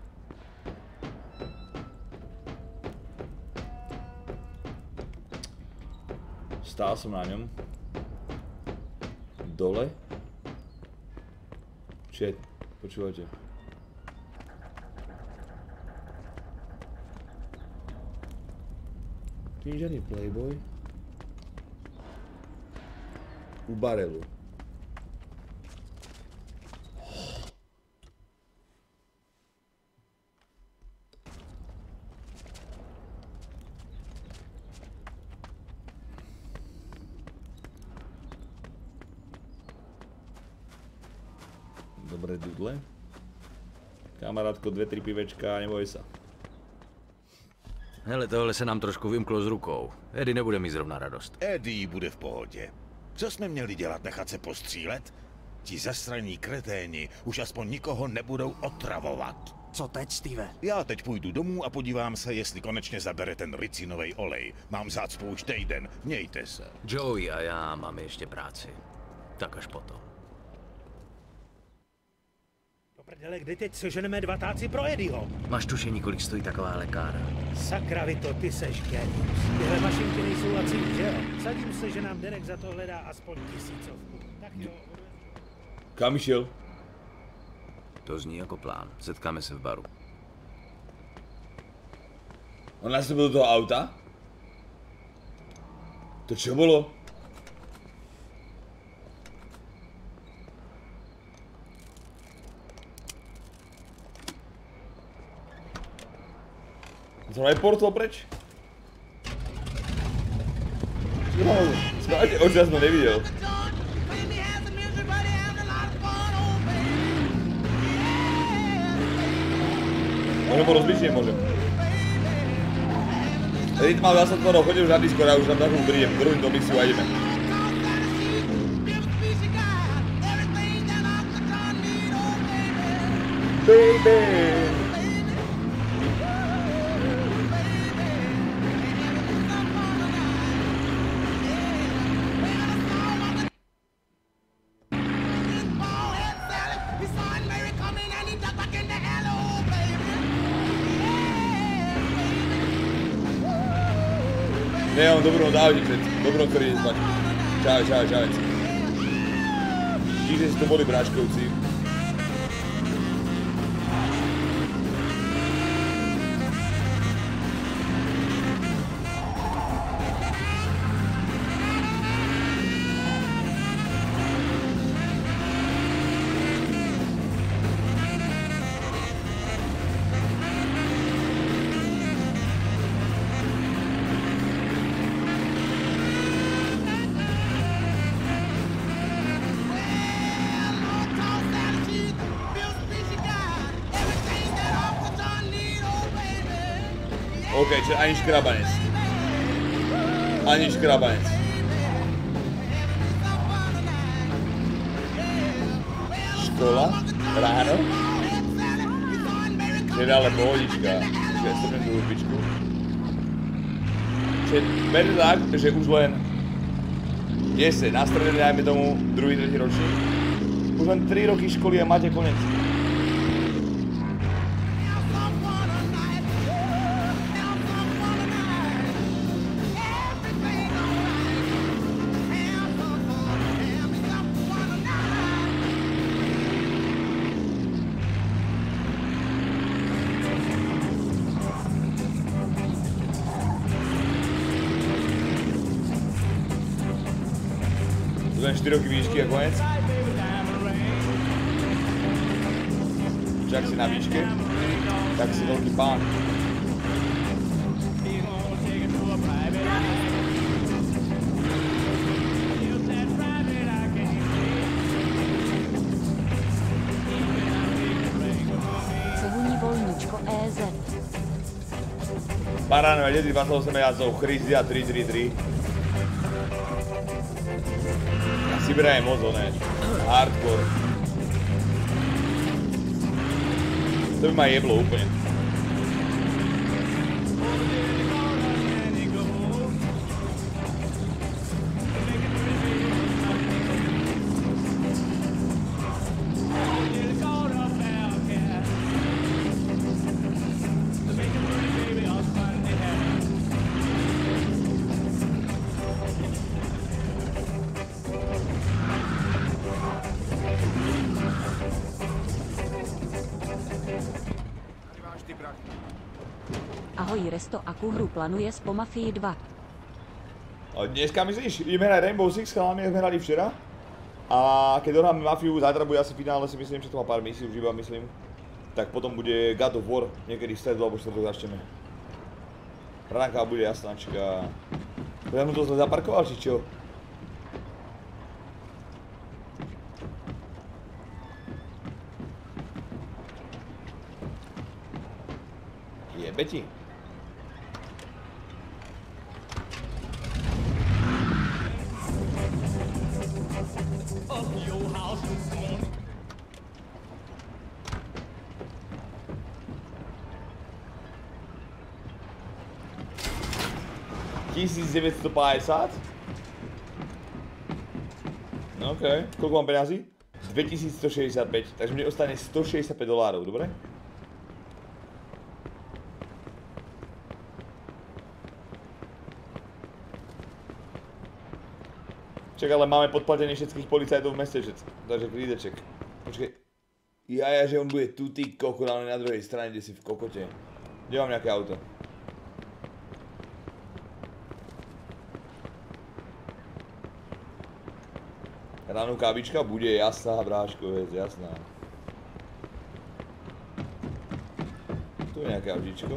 C: Stál som na ňom. Dole. Chat, počúvajte. Tu nie je žiadny playboy. U barelu. Dobre, dudle. Kamarátko, dve, tri pivečka, neboj sa.
B: Hele, tohle se nám trošku vymklo z rukou. Eddie nebude mít zrovna radost.
V: Eddie bude v pohodě. Co jsme měli dělat, nechat se postřílet? Ti zasraní kreténi už aspoň nikoho nebudou otravovat.
K: Co teď, Steve?
V: Já teď půjdu domů a podívám se, jestli konečně zabere ten ricinovej olej. Mám zácpu už týden, mějte se.
B: Joey a já máme ještě práci. Tak až potom.
D: Prdele, kdy teď seženeme dva táci pro Eddieho?
B: Máš tušení, kolik stojí taková lékárna?
D: Sakra, Vito, ty seš genius. Tyhle mašinky nejsou laciný, že jo? Sadím se, že nám Derek za to hledá aspoň tisícovku. Tak jo.
C: Kam šel?
B: To zní jako plán. Setkáme se v baru.
C: On nastoupil do toho auta? To čo bolo? Som aj portol preč? Skladne, oči ja som to nevidel. Môžem ho rozbiť, či nemôžem? Rytma zase to chodil už na Discord a už tam takú prídem, druhým do misiu a ideme. Baby! Ne, on dobrou dávidí před, dobrou, ktorý ide spať. Čau, čau, čau. Díky, že si to boli bráčkovci. OK, čiže ani škrabanec. Ani škrabanec. Škola? Ráno? Čiže ale pohodička. Čiže ja strnem tú hudbičku. Čiže berte tak, že už len jeseň, na strede dajme tomu druhý, tretí ročník. Už len tri roky školy a máte konec. Len štyri roky výšky a konec. Čiže ak si na výške, tak si veľký pán.
G: Cehuní volníčko é zet.
C: Paránové deti dvadsaťosem jazdcov, Chryzia tri tri tri. Sibira je moc oné, hardcore. To by ma jeblo úplne.
G: Ahoj Resto, akú hru plánuje po Mafii dva?
C: Dneska myslíš, ideme hrať Rainbow Six, chalami sme hrali včera. A keď dohráme Mafiu, zajtra bude asi finále, si myslím, že to má pár misií už iba myslím. Tak potom bude God of War, niekedy v stredu alebo štvrtok začneme. Ranka bude jasnačka. Ja mu to zle zaparkoval, či čo? Jebe ti. tisícdeväťstopäťdesiat? No okej, okay. Koľko mám peňazí? dvetisícstošesťdesiatpäť, takže mne ostane stošesťdesiatpäť dolárov, dobre? Čak, ale máme podplatených všetkých policajtov v meste, takže klídeček. Počkej. Jaja, že on bude tu, ty kokot, ale na druhej strane, kde si v kokote. Kde mám nejaké auto? Ráno kávička bude jasná, bráško, vec, jasná. Tu je nejaké autíčko.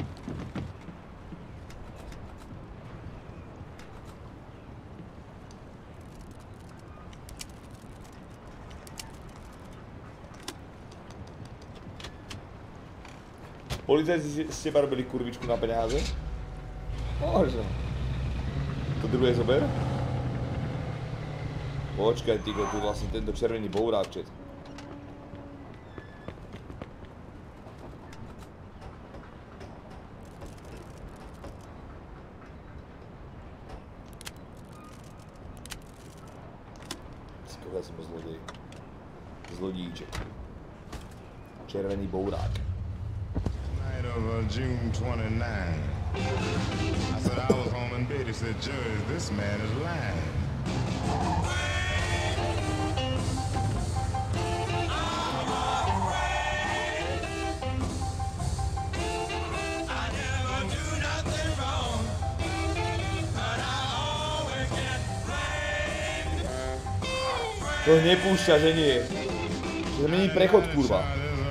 C: Policajti z teba robili kurvičku na peniaze? Možno. To druhé zober? Počkaj, tyko, tu vlastne tento červený bouráčet. Skoľa som zlodej. Zlodíček. Červený bourák.
F: Night of June twenty-ninth. I said I was home in bed. He said, Judge, this man is lying.
C: To nepúšťa, že nie. Že mení prechod, kurva.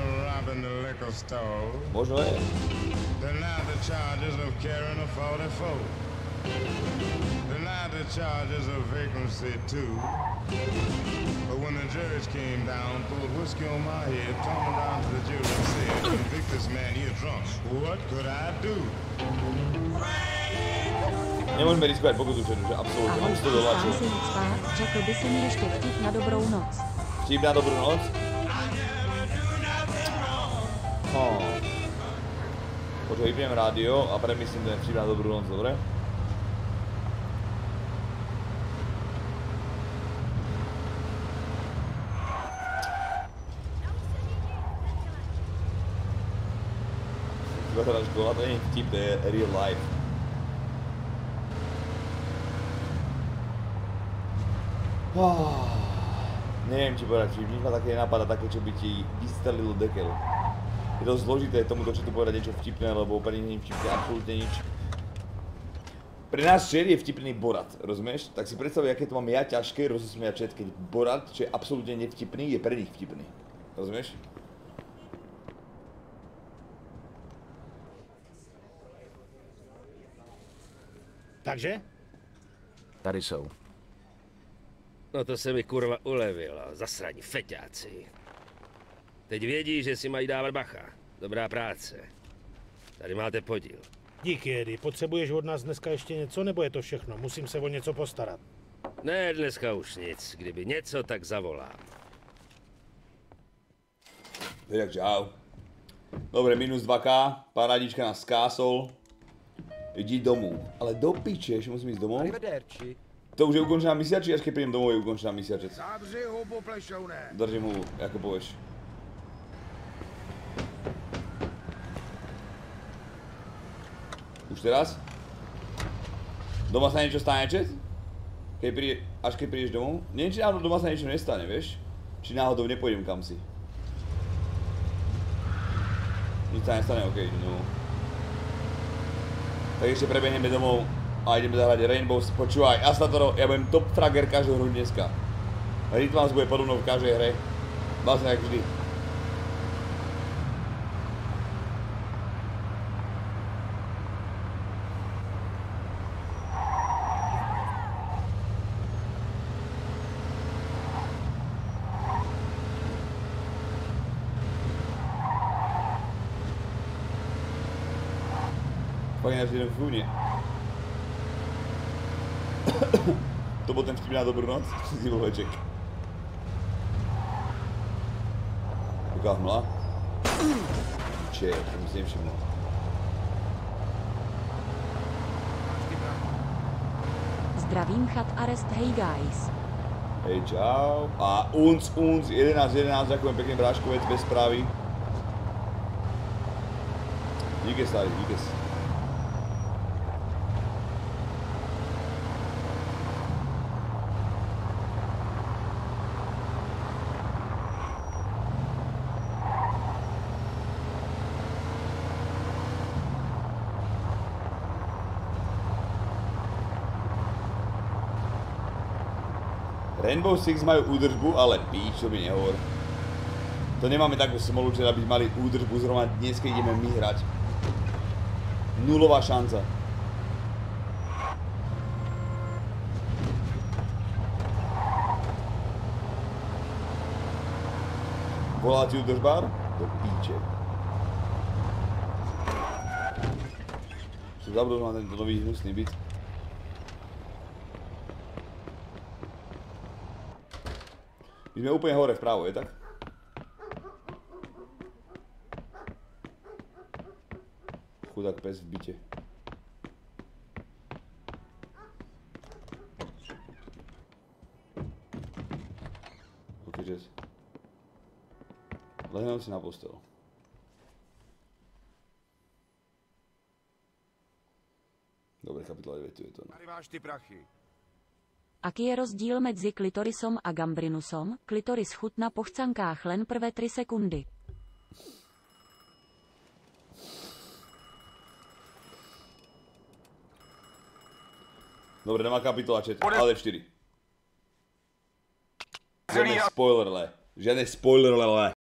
C: Možno je.
F: Denied the charges of carrying a forty-four. Denied the charges of vagrancy too. But when the judge came down, pulled whiskey on my head, turned around to the jury and said, convict this man, you're drunk. What could I do?
C: Nemůžeme riskovat pokutu, že absolutně, mám sto dolarů.
G: Řekl by si mi ještě vtip na dobrou noc.
C: Vtip na dobrou noc? Oh. Počkej, vypnem rádio a premyslím ten vtip na dobrou noc, dobre? Teda škola, to není vtip, to je real life. Oh, neviem či povedať, či ma také napadá také, čo by ti vystrelilo dekel. Je to zložité tomuto četu povedať niečo vtipné, lebo úplne není vtipné, absolútne nič. Pre nás čet je vtipný Borat, rozumieš? Tak si predstav, aké to mám ja ťažké rozosmiať čet, keď Borat, čo je absolútne nevtipný, je pre nich vtipný. Rozumieš?
D: Takže?
B: Tady jsou.
U: No to se mi kurva ulevilo, zasraní feťáci. Teď vědí, že si mají dávat bacha. Dobrá práce. Tady máte podíl.
D: Díky, Eddie. Potřebuješ od nás dneska ještě něco, nebo je to všechno? Musím se o něco postarat.
U: Ne, dneska už nic. Kdyby něco, tak zavolám.
C: Tak čau. Dobre, minus dva ká, parádička nás skásol. Jdi domů. Ale do piče, že musím ísť domů? To už je ukončená misia, či až keď prídem domov je ukončená misia, čet?
H: Zavři hubu, plešouné.
C: Držím hubu, ako povieš. Už teraz? Doma sa niečo stane, čet? Keď príde, až keď prídeš domov? Neviem, či náhodou doma sa niečo nestane, vieš? Či náhodou nepôjdem kam si. Nič sa nestane, okej, idem domov. Tak ešte prebehneme domov a ideme zahrať Rainbow. Počúvaj, Astatoro, ja budem top fragger každú hru dneska. Rytmans bude podobno v každej hre. Vlastne jak vždy. Fakt ináč idem v fúne. To bol ten vtip na dobrú noc? Si bol veček. Taká hmla? Če, to mi si nevšimol.
G: Zdravím chat Arrest, hej guys.
C: Hej, čau. A unc, unc, jedenásť jedenásť, ďakujem pekne bráškovec, bez správy. Díky starý, díky. Rainbow Six majú údržbu, ale píč, to by nehovor. To nemáme takú smolu, že aby mali údržbu zrovna dnes, keď ideme my hrať. Nulová šanca. Volá ti údržbár? Do píče. Som zabudol na tento nový hnusný byt. My sme úplne hore vpravo, je tak? Chudák pes v byte. Ok, Jess. Lehnem si na postel. Dobre, kapitola deväť, tu je to.
V: Tady máš ty prachy.
G: Aký je rozdíl mezi klitorisom a gambrinusom? Klitoris chutná po chcankách len prvé tři sekundy.
C: Dobre, nemá kapitola chat, ale štyri. Žiadne spoilerle. Žiadne spoilerle.